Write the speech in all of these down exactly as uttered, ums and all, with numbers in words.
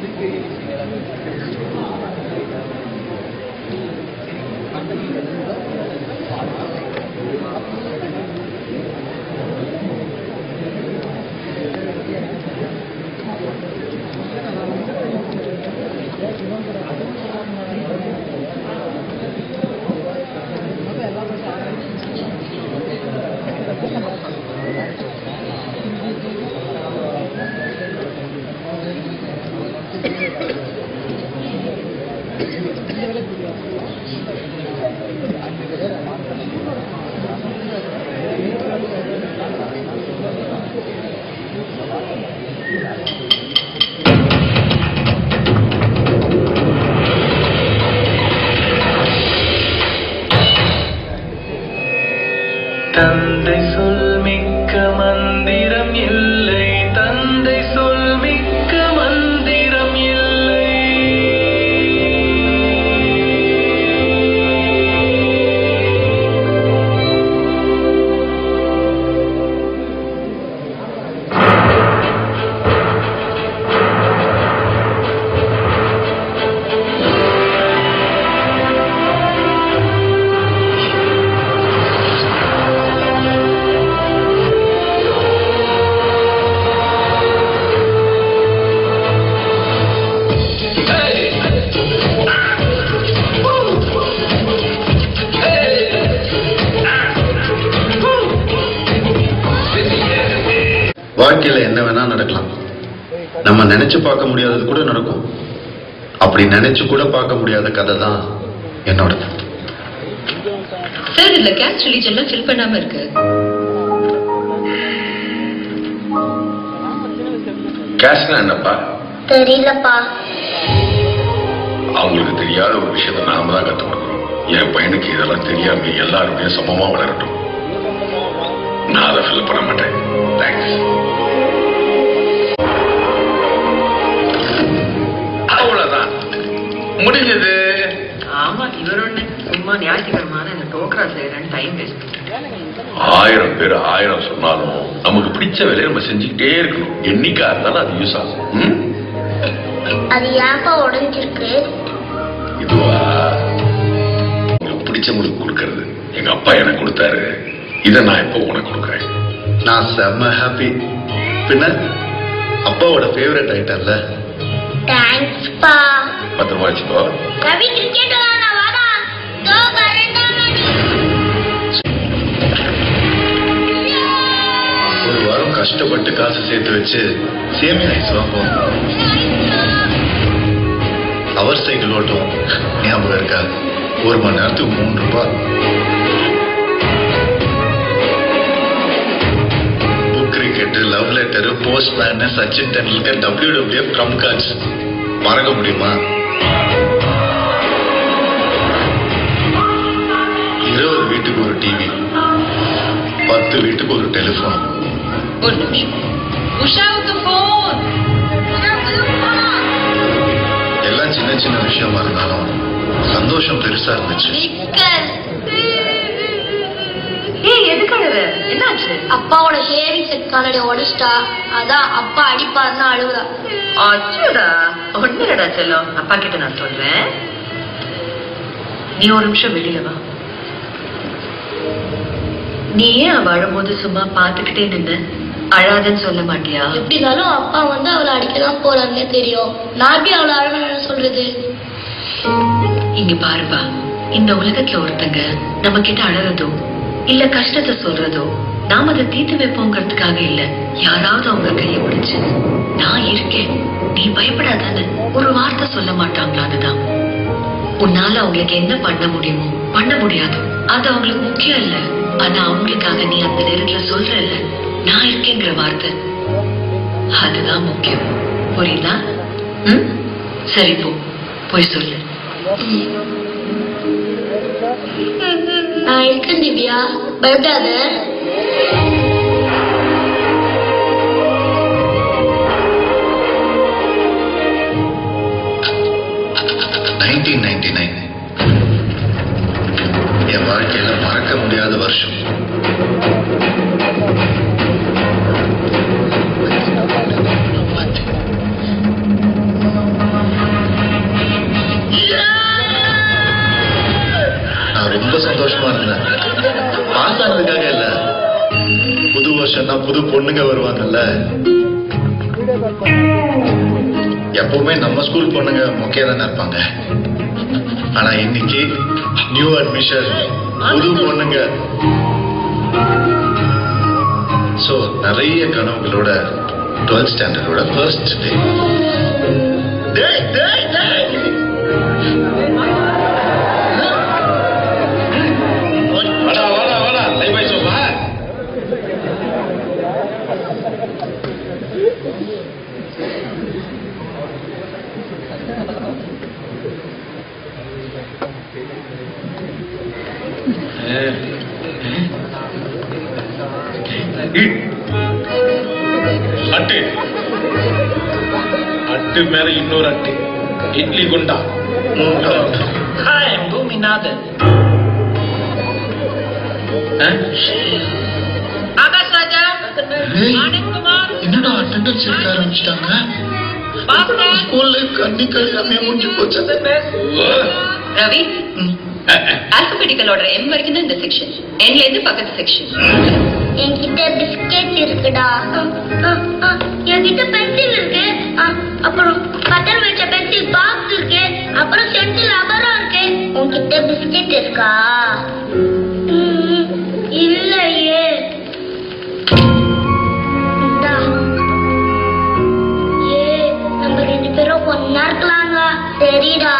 தந்தை சொல் மிக்க மந்திரம் இல்லை, தந்தை சொல் மிக்க மந்திரம் இல்லை. வாழ்க்கையில என்ன வேணா நடக்கலாம். நம்ம நினைச்சு பார்க்க முடியாதது கூட நடக்கும். அப்படி நினைச்சு கூட பார்க்க முடியாத கதை தான் என்னோட. சார் இல்ல கேஸ்ட் ரிலீஜன் எல்லாம் ஃபில் பண்ணாம இருக்கு. கேஸ்ட்னா என்னப்பா? தெரியலப்பா. அவங்களுக்கு தெரியாத ஒரு விஷயத்த நாம தான் கற்றுக் கொடுக்கணும். என் பையனுக்கு இதெல்லாம் தெரியாம எல்லாருமே சமமா வளரட்டும். நான் அதை ஃபில் பண்ண மாட்டேன். தேங்க்ஸ். அவ்வளவுதான் முடிஞ்சது. ஆமா இவர் ஒண்ணு சும்மா ஞாயிற்றுக்கிழமான இந்த டோக்கரா செய்யறேன்னு டைம் வேஸ்ட். ஆயிரம் பேர் ஆயிரம் சொன்னாலும் நமக்கு பிடிச்ச வேலையை நம்ம செஞ்சுக்கிட்டே இருக்கணும். என்னைக்கா இருந்தாலும் அது யூஸ் ஆகும். அது ஏப்பா உடைஞ்சிருக்கு? இதுவா உங்களுக்கு பிடிச்சவங்களுக்கு கொடுக்கறது. எங்க அப்பா எனக்கு கொடுத்தாரு. இதை நான் இப்போ உனக்கு கொடுக்குறேன். நான் செம்ம ஹாப்பி. பின்ன அப்பாவோட ஃபேவரட் ஐட்டம்ல. தேங்க்ஸ்ப்பா. பத்திரமா வச்சுக்கோ. ரவி கிரிக்கெட் விளையாட வாடா. தோ கரண்டா மணி. ஒரு வாரம் கஷ்டப்பட்டு காசு சேர்த்து வச்சு சேமி ஐஸ் வாங்குவோம். அவர் சைக்கிள் ஓட்டும் ஞாபகம் இருக்கா? ஒரு மணி நேரத்துக்கு மூணு ரூபாய். Book cricket, love letter, postman, Sachin Tendulkar, W W F, trump cards. மறக்க முடியுமா? இருபது வீட்டுக்கு ஒரு டிவி, பத்து வீட்டுக்கு ஒரு டெலிபோன். ஒரு நிமிஷம். உஷாவுக்கு போன். எல்லாம் சின்ன சின்ன விஷயமா இருந்தாலும் சந்தோஷம் பெருசா இருந்துச்சு. ஏய் எதுக்காக? என்னாச்சு? அப்பாவோட ஹேரிங் செட் காலடி உடைச்சிட்டா. அதான் அப்பா அடிப்பாருன்னு அழுகுறா. அச்சுடா ஒண்ணுடா செல்லம். அப்பா கிட்ட நான் சொல்றேன். நீ ஒரு நிமிஷம் வெளியில வா. நீ ஏன் வாழும்போது சும்மா பாத்துக்கிட்டே நின்று அழாதன்னு சொல்ல மாட்டியா? எப்படினாலும் அப்பா வந்து அவளை அடிக்கதான் போறாருன்னே தெரியும். நான் எப்படி அவளை அழகணும்னு சொல்றது? இங்க பாருப்பா, இந்த உலகத்துல ஒருத்தங்க நம்ம கிட்ட அழறதோ இல்ல கஷ்டத்தை சொல்றதோ நாம அதை தீர்த்து வைப்போங்கிறதுக்காக இல்ல. யாராவது அவங்க கையை பிடிச்சு நான் இருக்கேன் நீ பயப்படாதான்னு ஒரு வார்த்தை சொல்ல மாட்டாங்களான்னுதான். உன்னால அவங்களுக்கு என்ன பண்ண முடியுமோ பண்ண முடியாது, அது அவங்களுக்கு முக்கியம் இல்ல. ஆனா அவங்களுக்காக நீ அந்த நேரத்துல சொல்ற இல்ல நான் இருக்கேங்கிற வார்த்தை, அதுதான் முக்கியம். புரியுதா? ம் சரி, போ போய் சொல்லு. நான் இருக்கேன் திவ்யா, பயப்படாத. நைன்டீன் நைன்டி நைன் என் வாழ்க்கையில மறக்க முடியாத வருஷம். வந்தேன். பாஸ் ஆனதுக்காக இல்ல, புது வருஷம்னா புது பொண்ணுங்க வருவாங்கல்ல. எப்பவுமே நம்ம ஸ்கூல் பொண்ணுங்க மொக்கையா தானே இருப்பாங்க. ஆனா இன்னைக்கு நியூ அட்மிஷன், புது பொண்ணுங்க. சோ நிறைய கனவுகளோட டுவெல்த் ஸ்டாண்டர்டோட ஃபர்ஸ்ட் டே. டேய் டேய் டேய் வாடா வாடா வாடா பை பை சொல்வா. அட்டு அட்டு மேல இன்னொரு அட்டு, இட்லி குண்டா. Hi, I'm Bhuminathan. Akash Raja. Anand Kumar. என்னடா அட்டெண்டன்ஸ் எடுக்க ஆரம்பிச்சிட்டாங்க. ஸ்கூல் லைஃப் கண்ணி கழியாமே முடிஞ்சு போச்சு. ரவி, ஆல்பபெட்டிக்கல் ஆர்டர் எம் வரைக்கும் தான் இந்த செக்ஷன். என்ல இருந்து பக்கத்து செக்ஷன். என்கிட்ட பிஸ்கெட் இருக்குடா. என்கிட்ட பென்சில் இருக்கு. அப்புறம் பட்டன் வச்ச பென்சில் பாக்ஸ் இருக்கு. அப்புறம் சென்டில் ரப்பரும் இருக்கு. உன்கிட்ட பிஸ்கெட் இருக்கா? இல்லையே. ஏ நம்ம ரெண்டு பேரும் ஒன்னா இருக்கலாங்க. சரிடா.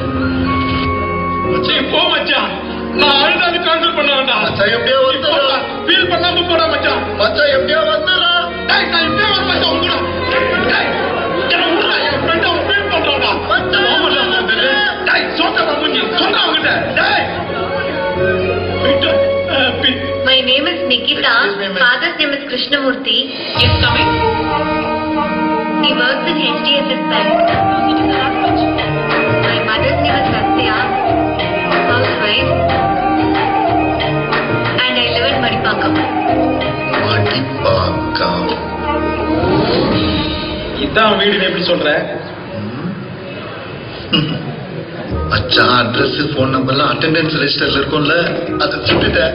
போ மச்சான், நான் அழுதாது கான்சல் பண்ண வேண்டாம். மச்சான் எப்படியோ வந்துடுறா. ஃபீல் பண்ணாம போடா மச்சான். மச்சான் எப்படியோ வந்துடுறா. டேய் நான் இப்பவே வர மச்சான் உங்க கூட. டேய் நான் உள்ள என் ஃப்ரெண்ட் அவன் ஃபீல் பண்றான்டா. மச்சான் டேய் சோக்கா மூஞ்சி சொன்னா அவங்கிட்ட. டேய் விட்டு பி My name is Nikita. Father's name is Krishnamurthy. Yes, coming. He works in H D F S Bank. My mother's name is Satya, housewife, and I live in Madipakam. Madipakkam. இதான் வீடுன்னு எப்படி சொல்ற? மச்சான் அட்ரஸ் போன் நம்பர்லாம் attendance ரெஜிஸ்டர்ல இருக்கும்ல, அதை விட்டுட்டேன்.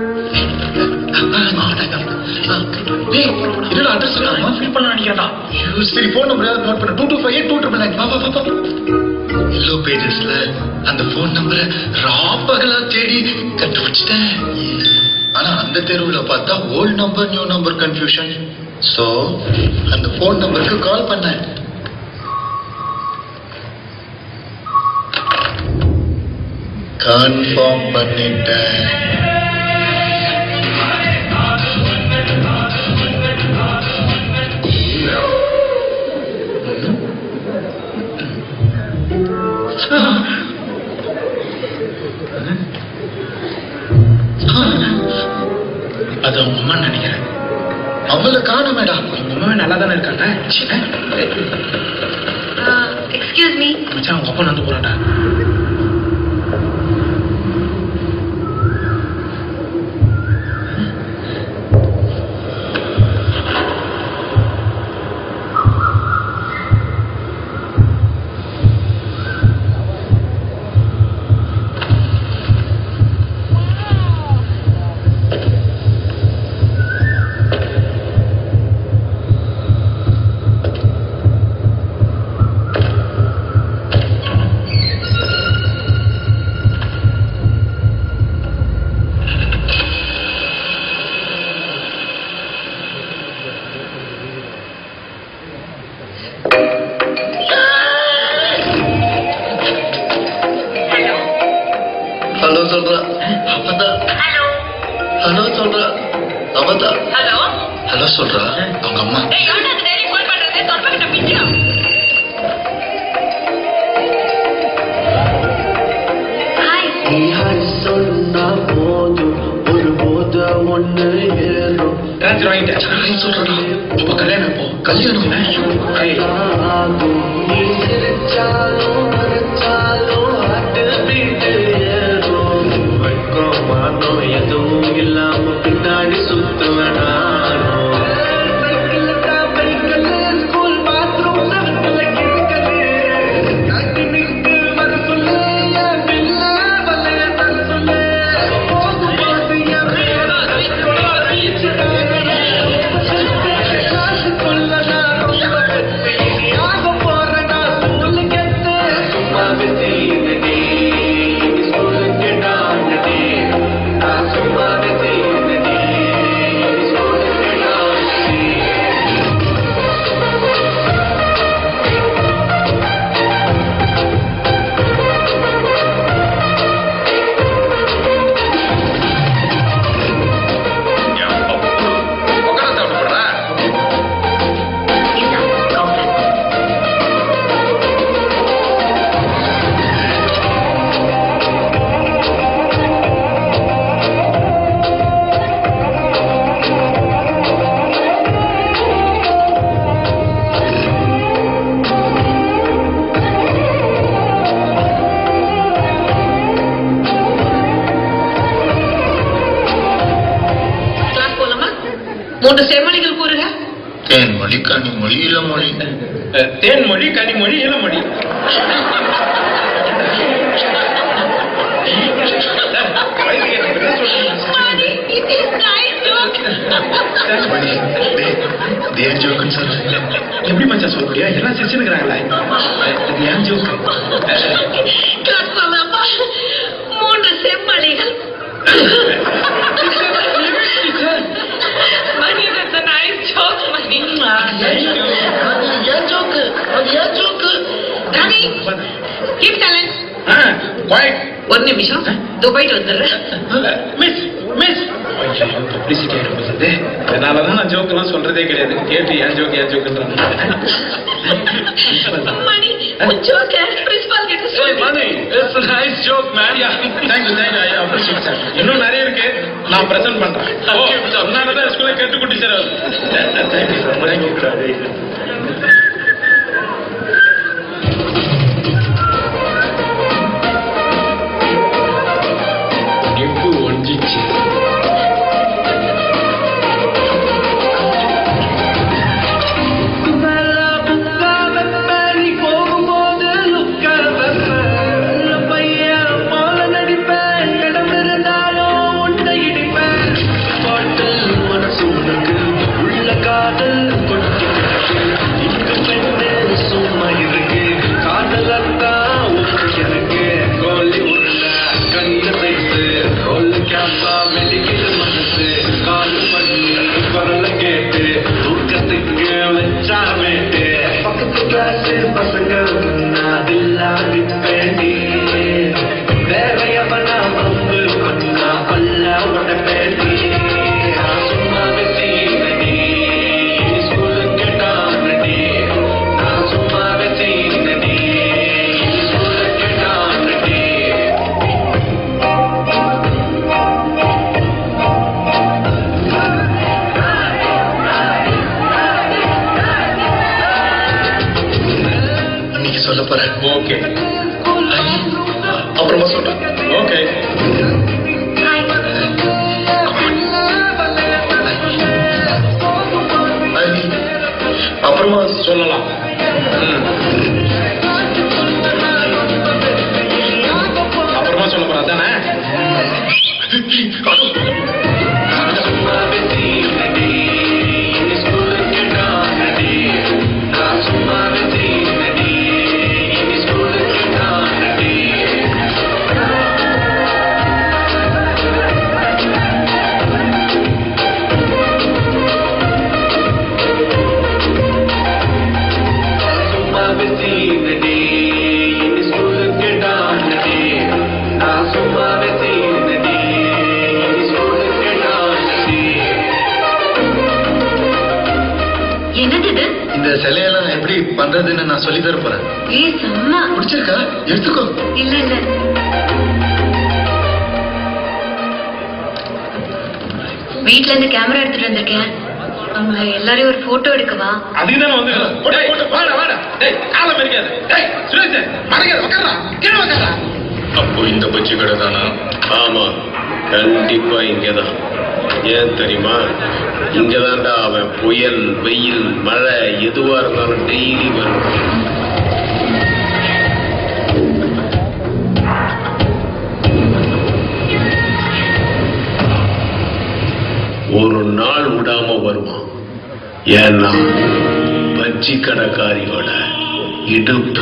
என்னடா அட்ரஸ் ஃபீல் பண்ண நினைக்கிறதா? சரி போன் நம்பர் நோட் பண்ண. Two two five eight two triple nine. பாப்பா பாப்பா எல்லோ பேஜஸ்ல அந்த போன் நம்பரை ராப்பகலா தேடி கண்டுபிடிச்சிட்டேன். ஆனா அந்த தெருவுல பார்த்தா old number new number confusion. So அந்த போன் நம்பருக்கு கால் பண்ணேன். கன்ஃபார்ம் பண்ணிட்டேன். அது அவங்க அம்மா நினைக்கிறேன். அவளை காணுமேடா. அவங்க அம்மாவே நல்லா தானே இருக்காங்க. Excuse me. மச்சான் அவங்க அப்பா நடந்து போறான்டா. ஹலோ சொல்றா. அவதா ஹலோ சொல்றா. அவதா Hello. ஹலோ சொல்றா. அவங்க அம்மா. Hey, யாரா அது டெய்லி கால் பண்றது? சொல்ல கிட்ட பிச்சியா? ஹாய். டிரான்ஸ்ஃபர் வாங்கிட்டேன். சொல்றா. அப்ப கல்யாணம் போ. கல்யாணம் ஏய், எதுவும் இல்லாம பின்னாடி சுத்துவனா மூன்று செம்மொழிகள் கூறுக. தேன் மொழி கனி மொழி இளமொழி. தேன் மொழி கனிமொழி இளமொழி. எப்படி மச்சா சொல்ல முடியா? எல்லாம் சிரிச்சுக்கிறாங்களா? ஏன் ஜோக்கு? மூன்று செம்மொழிகள். Money, that's a nice joke, Money. ஏன் ஜோக்கு? அது ஏன் joke? Rani, keep silent. Quiet. ஒரு நிமிஷம் துபாய்ட்டு வந்துடுறேன். மிஸ் மிஸ் பப்ளிசிட்டி ஆயிடும்போது அதனாலதான் நான் ஜோக் எல்லாம் சொல்றதே கிடையாது. கேட்டு ஏன் ஜோக் ஏன் ஜோக்குன்றாங்க. Money, உன் joke principal கிட்ட சொல்லு. Money, it's a nice joke, man. Yeah, thank you, thank you. I appreciate that. இன்னும் நிறைய இருக்கு, நான் பிரசன்ட் பண்றேன். ஓ, அதனாலதான் ஸ்கூல்ல கேட்டு குட்டி sir. Thank you, sir. Thank you. நிப்பு ஒஞ்சிச்சு. ஓகே, அப்புறமா சொல்றேன். ஓகே. அப்புறமா சொல்லலாம். அப்புறமா சொல்ல போறா தானே? இந்த சிலையெல்லாம் எப்படி பண்றதுன்னு நான் சொல்லி தர போறேன். பிடிச்சிருக்கா? எடுத்துக்கோ. இல்ல இல்ல, வீட்ல இருந்து கேமரா எடுத்துட்டு வந்திருக்கேன். அவங்க எல்லாரையும் ஒரு போட்டோ எடுக்கவா? அதுதான் வந்து வாடா வாடா. டேய் கால மரிக்காத. டேய் சுரேஷ் மறக்காத, உட்கார்றா கீழ உட்கார்றா. அப்போ இந்த பச்சி கடை தானா? ஆமா, கண்டிப்பா இங்கதான். ஏன் தெரியுமா? இங்கதான்டா அவன் புயல் வெயில் மழை எதுவா இருந்தாலும் டெய்லி வரும். ஒரு நாள் விடாம வருவான். ஏன்னா பஜ்ஜி கடைக்காரியோட இடுப்பு.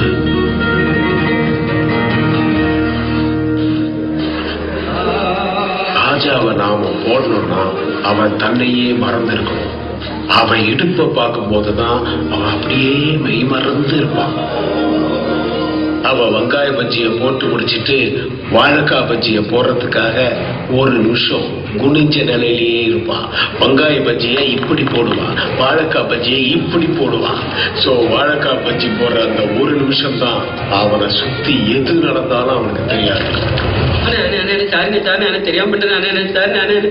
ராஜாவை நாம போடணும்னா அவன் தன்னையே மறந்திருக்கணும். அவன் இடுப்பை பார்க்கும் போதுதான் அவன் அப்படியே மெய் மறந்து இருப்பான். அவ வெங்காய பஜ்ஜிய போட்டு முடிச்சிட்டு வாழைக்காய் பஜ்ஜிய போடுறதுக்காக ஒரு நிமிஷம் குனிஞ்ச நிலையிலேயே இருப்பான். வெங்காய பஜ்ஜிய இப்படி போடுவான், வாழைக்காய் பஜ்ஜிய இப்படி போடுவான். சோ வாழைக்காய் பஜ்ஜி போடுற அந்த ஒரு நிமிஷம் தான் அவனை சுத்தி எது நடந்தாலும் அவனுக்கு தெரியாது.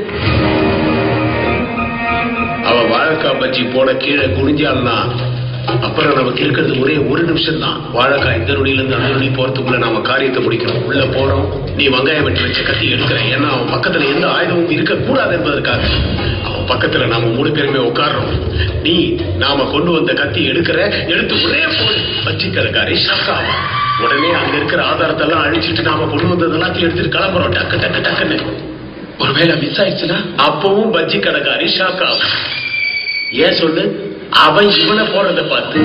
அவன் வாழைக்காய் பஜ்ஜி போட கீழே குனிஞ்சான்னா அப்புறம் நமக்கு இருக்கிறது ஒரே ஒரு நிமிஷம் தான். வாழைக்காய் இந்த நொடியில இருந்து அந்த நொடி போறதுக்குள்ள நாம காரியத்தை முடிக்கணும். உள்ள போறோம், நீ வெங்காயம் வெட்டி வச்ச கத்தி எடுக்கிற. ஏன்னா அவன் பக்கத்துல எந்த ஆயுதமும் இருக்க கூடாது என்பதற்காக. அவன் பக்கத்துல நாம மூணு பேருமே உட்கார்றோம். நீ நாம கொண்டு வந்த கத்தி எடுக்கிற, எடுத்து ஒரே போடு. பச்சி கடைக்காரி ஷாக்காவா. உடனே அங்க இருக்கிற ஆதாரத்தெல்லாம் அழிச்சிட்டு நாம கொண்டு வந்தது எல்லாத்தையும் எடுத்துட்டு கிளம்புறோம். டக்கு டக்கு டக்குன்னு. ஒருவேளை மிஸ் ஆயிடுச்சுன்னா அப்பவும் பஜ்ஜி கடைக்காரி ஷாக்காவா. ஏன் சொல்லு, அவன் இவனை போறத பார்த்து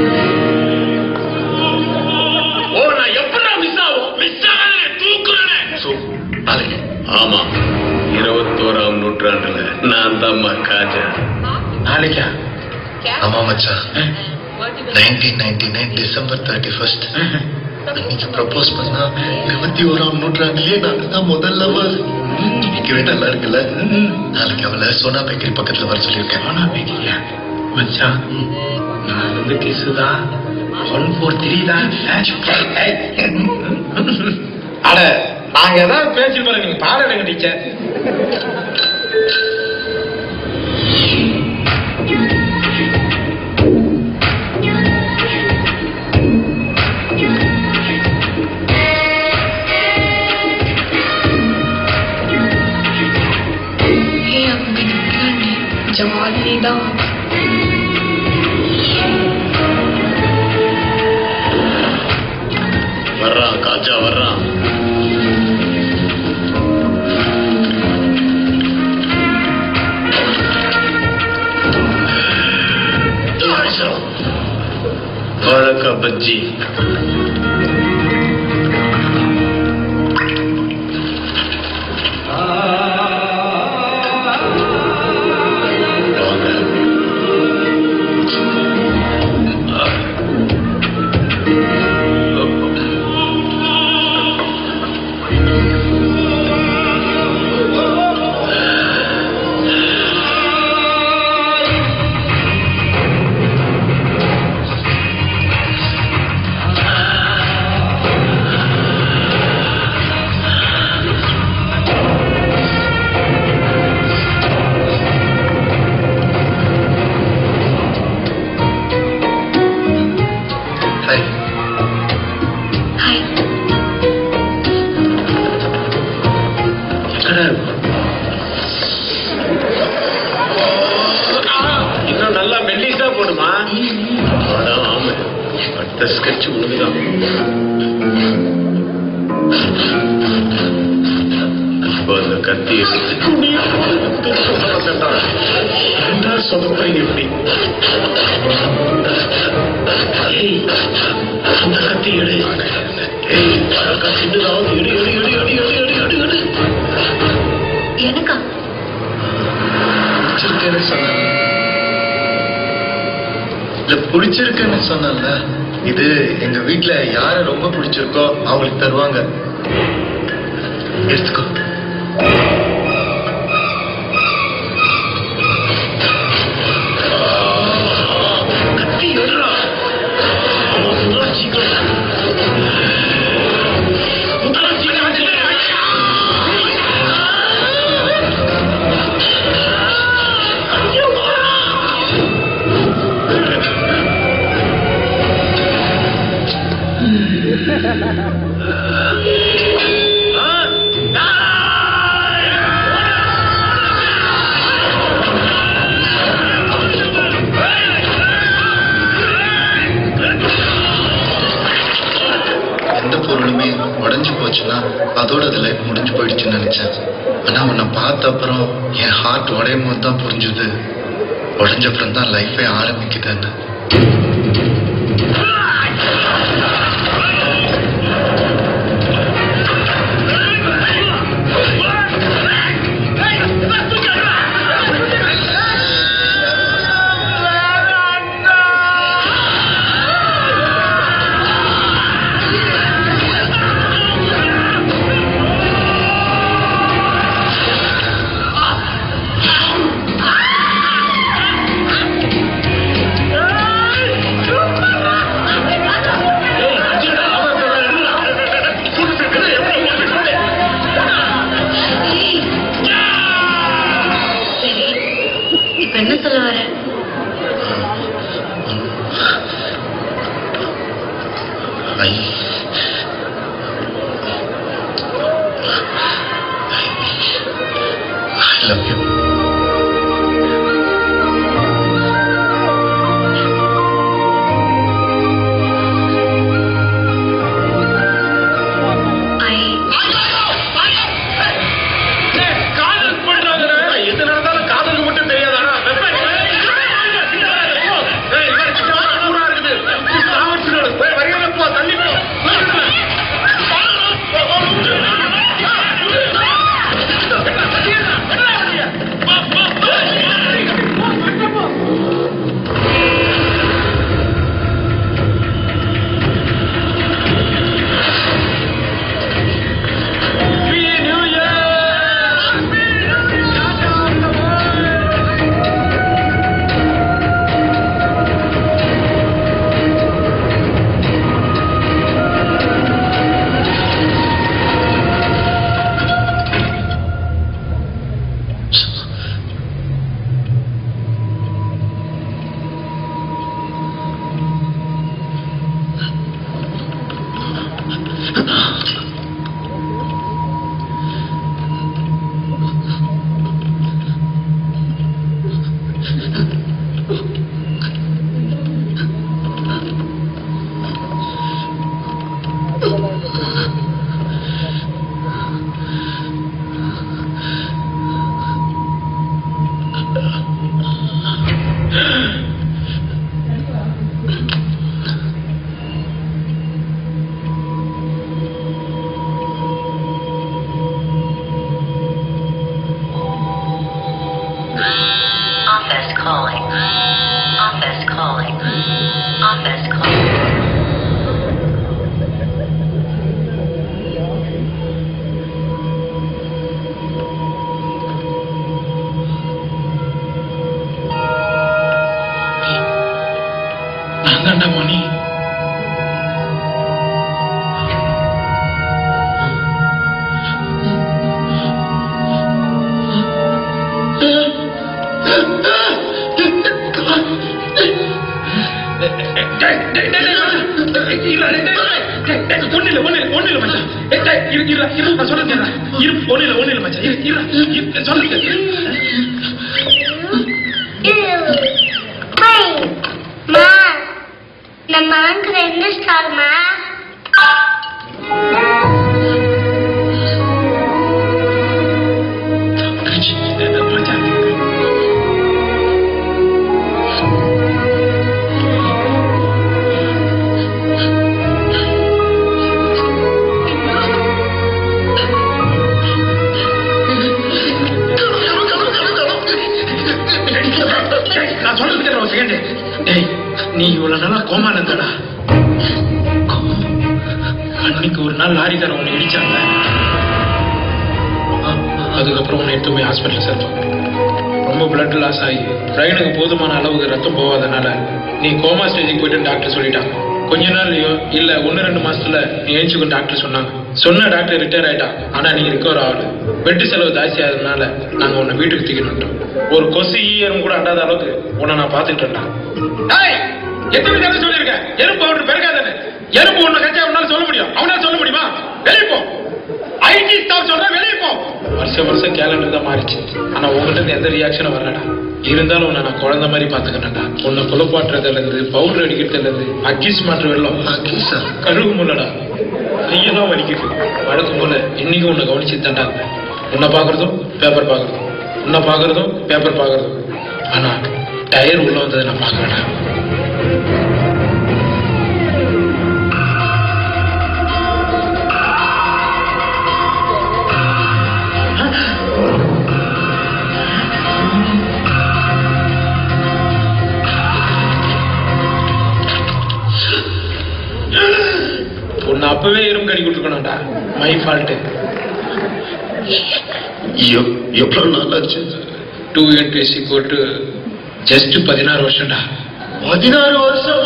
ஓ நான் எப்படா மிஸ் ஆகும், மிஸ் ஆகல தூக்குறேன். ஆமா, இருபத்தோராம் நூற்றாண்டுல நான் தான் காஜா. நாளைக்கா? ஆமா மச்சான், nineteen ninety nine December thirty first இன்னைக்கு ப்ரப்போஸ் பண்ணா இருபத்தி ஓராம் நூற்றாண்டுலயே நாங்க தான் முதல்ல இன்னைக்குவே நல்லா இருக்குல்ல. நாளைக்கு அவளை சோனா பேக்கரி பக்கத்துல வர சொல்லியிருக்கேன். சோனா பேக்கரியா மச்சான்? நான் வந்து கிசுதான் ஒன் ஃபோர் த்ரீ தான். அட நாங்க ஏதாவது பேசி போற, நீங்க பாருங்க டீச்சர். ஜாலிதான். வர்றான் காஜா வர்றான். வாழைக்கா பஜ்ஜி. இன்னும் நல்லா மெல்லிசா போடுமா? ஆமா, பட்ட ஸ்கெட்ச் உண்மைதான். இப்போ அந்த கத்தி சொதப்பை எப்படி அந்த கத்தி எடு. கத்திட்டு எடு எடு எடு எடு எடு எடு எடு எடு. எனக்கா? பிடிச்சிருக்கேன்னு சொன்ன இல்ல, பிடிச்சிருக்குன்னு சொன்னல. இது எங்க வீட்டுல யார ரொம்ப பிடிச்சிருக்கோ அவங்களுக்கு தருவாங்க. எடுத்துக்கோ. எந்த பொருளுமே உடஞ்சு போச்சுன்னா அதோட அது லைஃப் முடிஞ்சு போயிடுச்சுன்னு நினைச்சேன். ஆனா உன்னை பார்த்த அப்புறம் என் ஹார்ட் உடையும் போது தான் புரிஞ்சுது, உடஞ்ச அப்புறம் தான் லைஃபே ஆரம்பிக்குதுன்னு. Ah! I love you. Office calling. Office calling. Office calling. நான் தான்டா மணி. நம்ம வாங்குற என்ன ஸ்டார்மா நீ இவ்வளவு நாளா கோமால இருந்தடா. அன்னைக்கு ஒரு நாள் லாரிக்காரன் உன்னை இடிச்சாங்க. அதுக்கப்புறம் உன்னை எடுத்து போய் ஹாஸ்பிட்டல் சேர்த்தோம். ரொம்ப பிளட் லாஸ் ஆகி பிரெயினுக்கு போதுமான அளவுக்கு ரத்தம் போகாதனால நீ கோமா ஸ்டேஜுக்கு போயிட்டு டாக்டர் சொல்லிட்டாங்க. கொஞ்ச நாள்லயோ இல்ல ஒன்னு ரெண்டு மாசத்துல நீ எழுச்சிக்கும் டாக்டர் சொன்னாங்க. சொன்ன டாக்டர் ரிட்டையர் ஆயிட்டான். ஆனா நீங்க ரிகவர் ஆகல. வெட்டு செலவு ஜாஸ்தி ஆகுதுனால நாங்க உன்னை வீட்டுக்கு தூக்கிட்டு ஒரு கொசு ஈரம் கூட அண்டாத அளவுக்கு உன்னை நான் பாத்துட்டு இருந்தேன். எத்தனை தடவை சொல்லியிருக்கேன் எறும்பு அவரு பெருகாதன்னு. எறும்பு ஒண்ணு கட்சா அவனால சொல்ல முடியும், அவனால சொல்ல முடியுமா? வெளியே போ. ஐடி ஸ்டாஃப் சொல்ற வெளியே போ. வருஷம் வருஷம் கேலண்டர் தான் மாறிச்சு. ஆனா உங்ககிட்ட இருந்து எந்த ரியாக்ஷனும் வரலடா. இருந்தாலும் உன்னை நான் குழந்தை மாதிரி பாத்துக்கிறேன்டா. உன்னை குழப்பாட்டுறதுல இருந்து பவுடர் அடிக்கிறதுல இருந்து அக்கீஸ் மாற்ற வெள்ளம் கழுகு முல்லடா. கையெல்லாம் வலிக்குது. வழக்கம் போல இன்னைக்கும் உன்னை கவனிச்சு தாண்டா. உன்னை பாக்குறதும் பேப்பர் பாக்குறதும், உன்னை பாக்குறதும் பேப்பர் பாக்குறதும். ஆனா டயர் உள்ள வந்ததை நான் பாக்குறேன்டா. உன்னை அப்பவே எறும்பு கடி கொடுத்துக்கணும்டா. My fault. எவ்வளவு நாள் ஆச்சு? Two into is equal to just பதினாறு வருஷம்டா. பதினாறு வருஷம்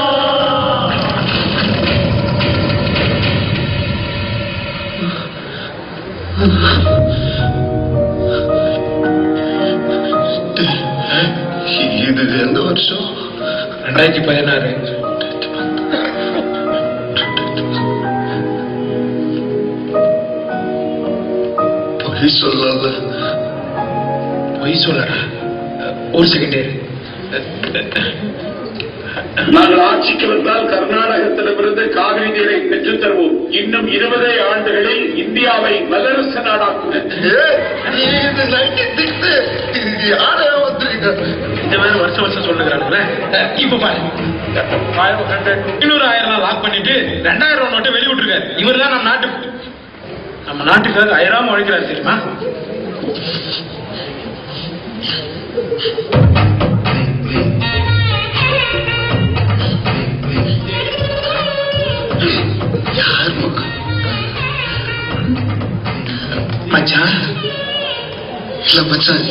இது எந்த வருஷம்? ரெண்டாயிரத்தி பதினாறு. பொய் சொல்லாத. பொய் சொல்லடா. ஒரு செகண்ட். நாங்கள் ஆட்சிக்கு வந்தால் கர்நாடகத்திலிருந்து காவிரி நீரை பெற்றுத் தருவோம். இன்னும் இருபதே ஆண்டுகளில் இந்தியாவை வல்லரசு நாடாக்குவோம். இந்த மாதிரி வருஷம் வருஷம் சொல்லுகிறானுங்களே. இப்ப பாரு, இன்னொரு ஆயிரம் நாள் லாக் பண்ணிட்டு ரெண்டாயிரம் ரூபாய் நோட்டை வெளிய விட்டுருக்காரு. இவர் தான் நம்ம நாட்டு நம்ம நாட்டுக்காக ஆயிரம் உழைக்கிறாரு தெரியுமா? மச்சான் இல்ல மச்சான்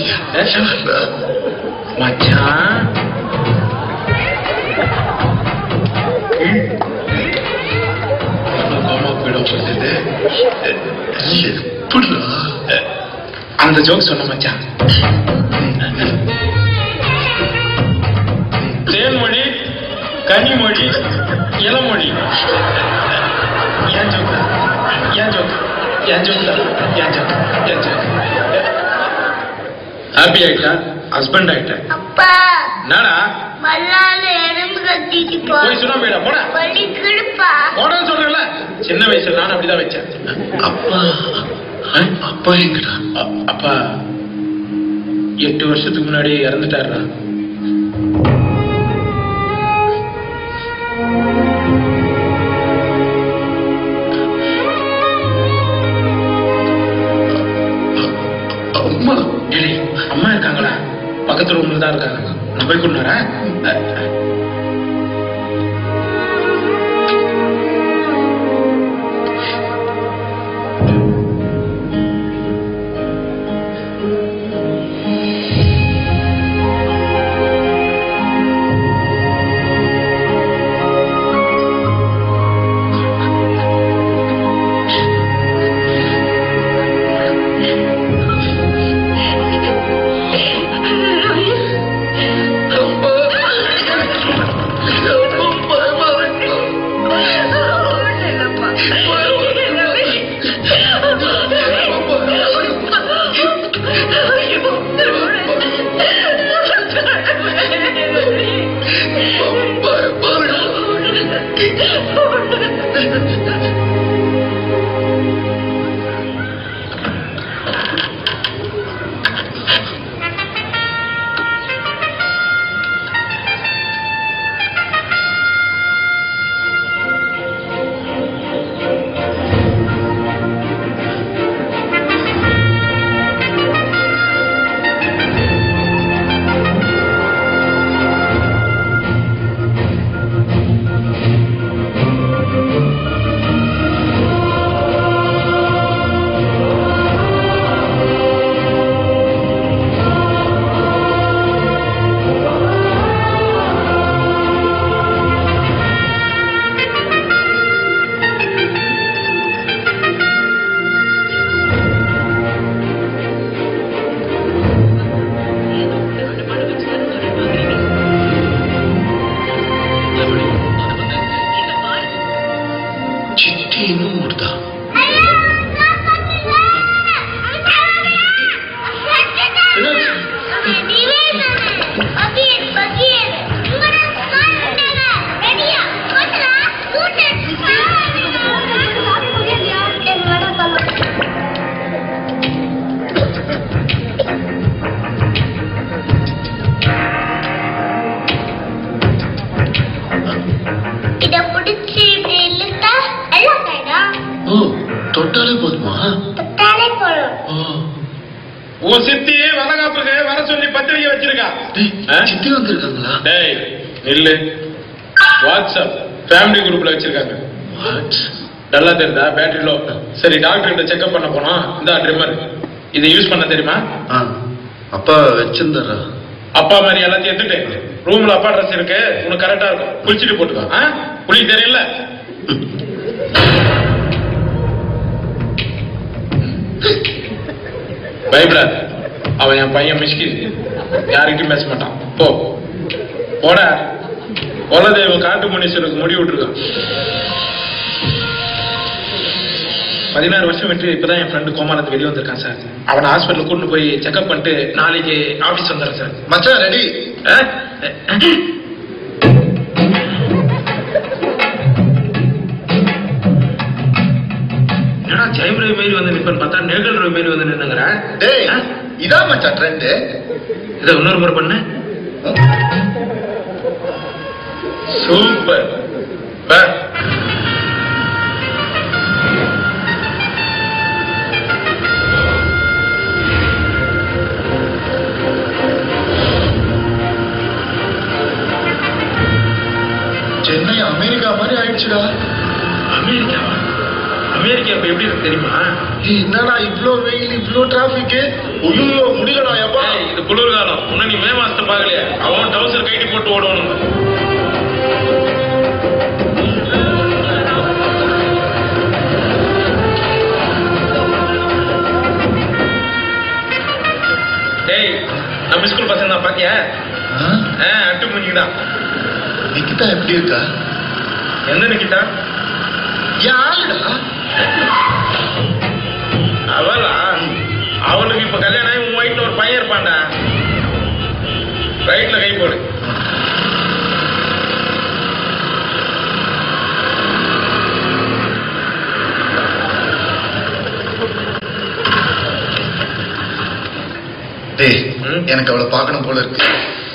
மச்சான் கோமா போயிடும் சொல்லிட்டு அந்த ஜோக் சொன்ன மச்சான். தேன்மொழி, கனிமொழி, இளமொழி. ஏன் ஜோக்? ஏன் ஜோக்? ஏன் ஜோக்? ஏன் ஜோக்? ஏன் ஜோக்? ஹாப்பி ஆயிட்டா? ஹஸ்பண்ட் ஆயிட்டா? அப்பா என்னடா மல்லால எறும்பு கத்திட்டு போ. போய் சொன்னா போயிடா. போடா வலி கிடுப்பா. போடான்னு சொல்றேன்ல. சின்ன வயசுல நான் அப்படிதான் வச்சேன். அப்பா அப்பா எங்கடா? அப்பா எட்டு வருஷத்துக்கு முன்னாடி இறந்துட்டாருடா. அம்மா அம்மா இருக்காங்களா? பக்கத்து ரூம்ல தான் இருக்காங்க. நான் போய் கொண்டாரா? தொட்டாலே போதுமா? தொட்டாலே போதும். உன் சித்தியே வளகாப்புக்கு வர சொல்லி பத்திரிகை வச்சிருக்கா. சித்தி வந்திருக்காங்களா? டேய் நில்லு. வாட்ஸ்அப் ஃபேமிலி குரூப்ல வச்சிருக்காங்க. நல்லா தெரியுதா? Battery low. சரி டாக்டர் கிட்ட செக்அப் பண்ண போனோம். இந்த ட்ரிம்மர் இதை யூஸ் பண்ண தெரியுமா? அப்பா வச்சிருந்தாரா? அப்பா மாதிரி எல்லாத்தையும் எடுத்துட்டு ரூம்ல அப்பா ட்ரெஸ் இருக்கு, உனக்கு கரெக்டா இருக்கும். குளிச்சுட்டு போட்டுக்கோ. புளி தெரியல. பயப்படாத, அவன் என் பையன் மிஷ்கின், யாருக்கிட்டும் பேச மாட்டான். போ போட. குலதெய்வம் காட்டு முனீஸ்வருக்கு முடி விட்டுருக்கான். பதினாறு வருஷம் விட்டு இப்பதான் என் ஃப்ரெண்டு கோமாலத்து வெளியே வந்திருக்கான் சார். அவனை ஹாஸ்பிட்டல் கூட்டு போய் செக்அப் பண்ணிட்டு நாளைக்கு ஆபீஸ் வந்துடுறேன் சார். மச்சான் ரெடி? என்னடா ஜெயம் ரவி மாரி வந்து நிப்பன்னு பார்த்தா நேகல் ரவி மாரி வந்து நின்னுங்கற. டேய் இதான் மச்சான் ட்ரெண்ட். இத இன்னொரு முறை பண்ணு. சூப்பர். பா சென்னை அமெரிக்கா மாதிரி ஆயிடுச்சுடா. அமெரிக்காவா? அமெரிக்கா இப்ப எப்படி இருக்கு தெரியுமா? என்னடா இவ்ளோ வெயில் இவ்ளோ டிராபிக்? ஐயோ முடியலடா எப்பா. இது குளிர்காலம். உன்ன நீ மே மாசத்தை பாக்கலையா? அவன் டவுசர் கைட்டி போட்டு ஓடணும். டேய் நம்ம ஸ்கூல் பசங்க தான் பாத்தியா? அட்டு பண்ணிக்கிட்டான். நிக்கிதா எப்படி இருக்கா? எந்த நிக்கிதா? யாருடா அவளா? அவளுக்கு இப்ப கல்யாணம் ஆகி உன் வயிற்றுல ஒரு பையன் இருப்பான்டா. ரைட்ல கை போடு. டேய் எனக்கு அவளை பார்க்கணும் போல இருக்கு.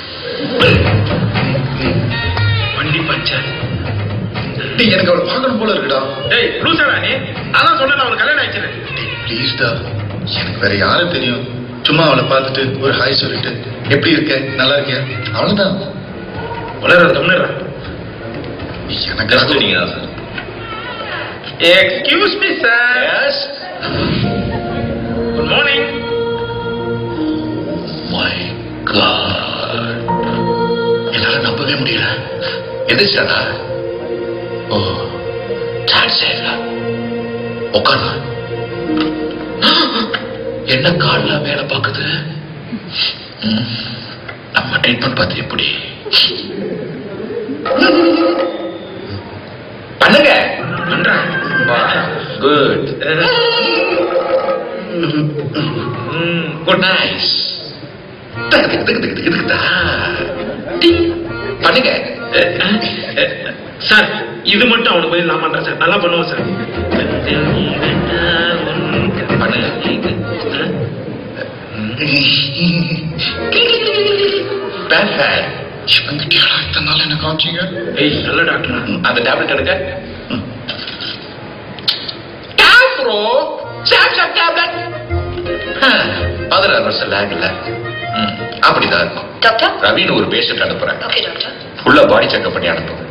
வண்டி பஞ்சர். டேய் எனக்கு அவளை பார்க்கணும் போல இருக்குடா. டேய் லூசாடா நீ? அதான் சொன்னேன் அவளுக்கு கல்யாணம் ஆயிடுச்சு. டேய் ப்ளீஸ் டா, எனக்கு வேற யாரும் தெரியும். சும்மா அவளை பார்த்துட்டு ஒரு ஹாய் சொல்லிட்டு எப்படி இருக்க நல்லா இருக்கியா அவ்வளவுதான். வளர தமிழரா எனக்கு நீங்க தான் sir. Excuse me sir. Yes good morning. My god, என்னால நம்பவே முடியல. எந்திரிச்சாடா? ஓ சான்ஸ் இல்ல. உட்கார்ந்து என்ன கால்ல வேலை பார்க்குது? நம்ம ட்ரீட்மெண்ட் பார்த்து எப்படி பண்ணுங்க? Good good nice. பண்ணுங்க சார். இது மட்டும் அவனுக்கு போய் நான் பண்றேன் சார். நல்லா பண்ணுவோம் சார். பண்ணுங்க. என்ன காமிச்சீங்க? ஏய் நல்ல டாக்டர். அந்த டேப்லெட் எடுக்க. பதினாறு வருஷம் லேக் இல்ல. அப்படிதான் இருக்கும். ரவின்னு ஒரு பேஷண்ட் அனுப்புறேன். ஃபுல்லா பாடி செக்அப் பண்ணி அனுப்புறேன்.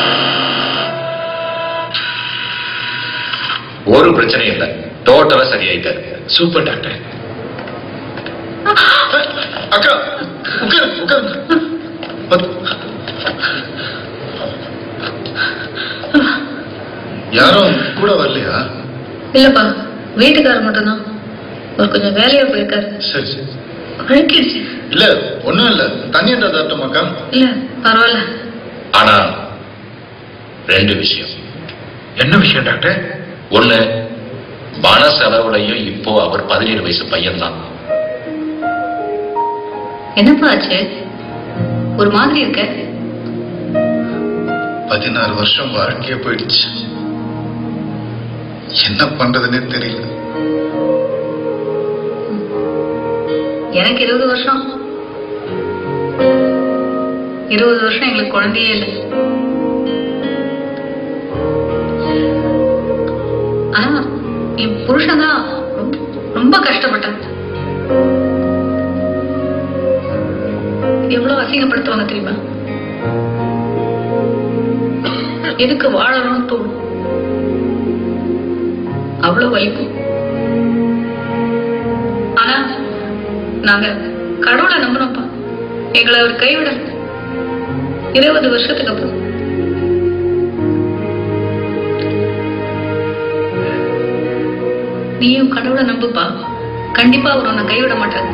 ஒரு பிரச்சனையும் இல்ல, டோட்டலா சரியாயிட்டாரு. Super doctor. அக்கா உட்காரு உட்காரு. யாரும் கூட வரலையா? இல்லப்பா, வீட்டுக்காரர் மட்டும்தான். ஒரு கொஞ்சம் வேலையா போயிருக்காரு. சரி சரி. அழுக்கிடுச்சு. இல்ல ஒண்ணும் இல்ல, தண்ணி என்ன தாட்டமாக்கா? இல்ல பரவாயில்ல. ஆனா ரெண்டு விஷயம். என்ன விஷயம் டாக்டர்? ஒண்ணு, மன செலவுலையும் இப்போ அவர் பதினேழு வயசு பையன் தான். என்னப்பா ஆச்சு? ஒரு மாதிரி இருக்க. பதினாறு வருஷம் வாழ்க்கையே போயிடுச்சு. என்ன பண்றதுன்னே தெரியல. எனக்கு இருபது வருஷம் இருபது வருஷம் எங்களுக்கு குழந்தையே இல்லை. ஆனா என் புருஷன் தான் ரொம்ப கஷ்டப்பட்டான். எவ்வளவு அசிங்கப்படுத்துவாங்க தெரியுமா? எதுக்கு வாழணும்னு தோணும். அவ்வளவு வலிக்கும். ஆனா நாங்க கடவுளை நம்புறோம்ப்பா. எங்களை அவர் கைவிடல. இருபது வருஷத்துக்கு அப்புறம் நீயும் கடவுளை நம்புப்பா. கண்டிப்பா அவர் உன்னை கைவிட மாட்டாரு.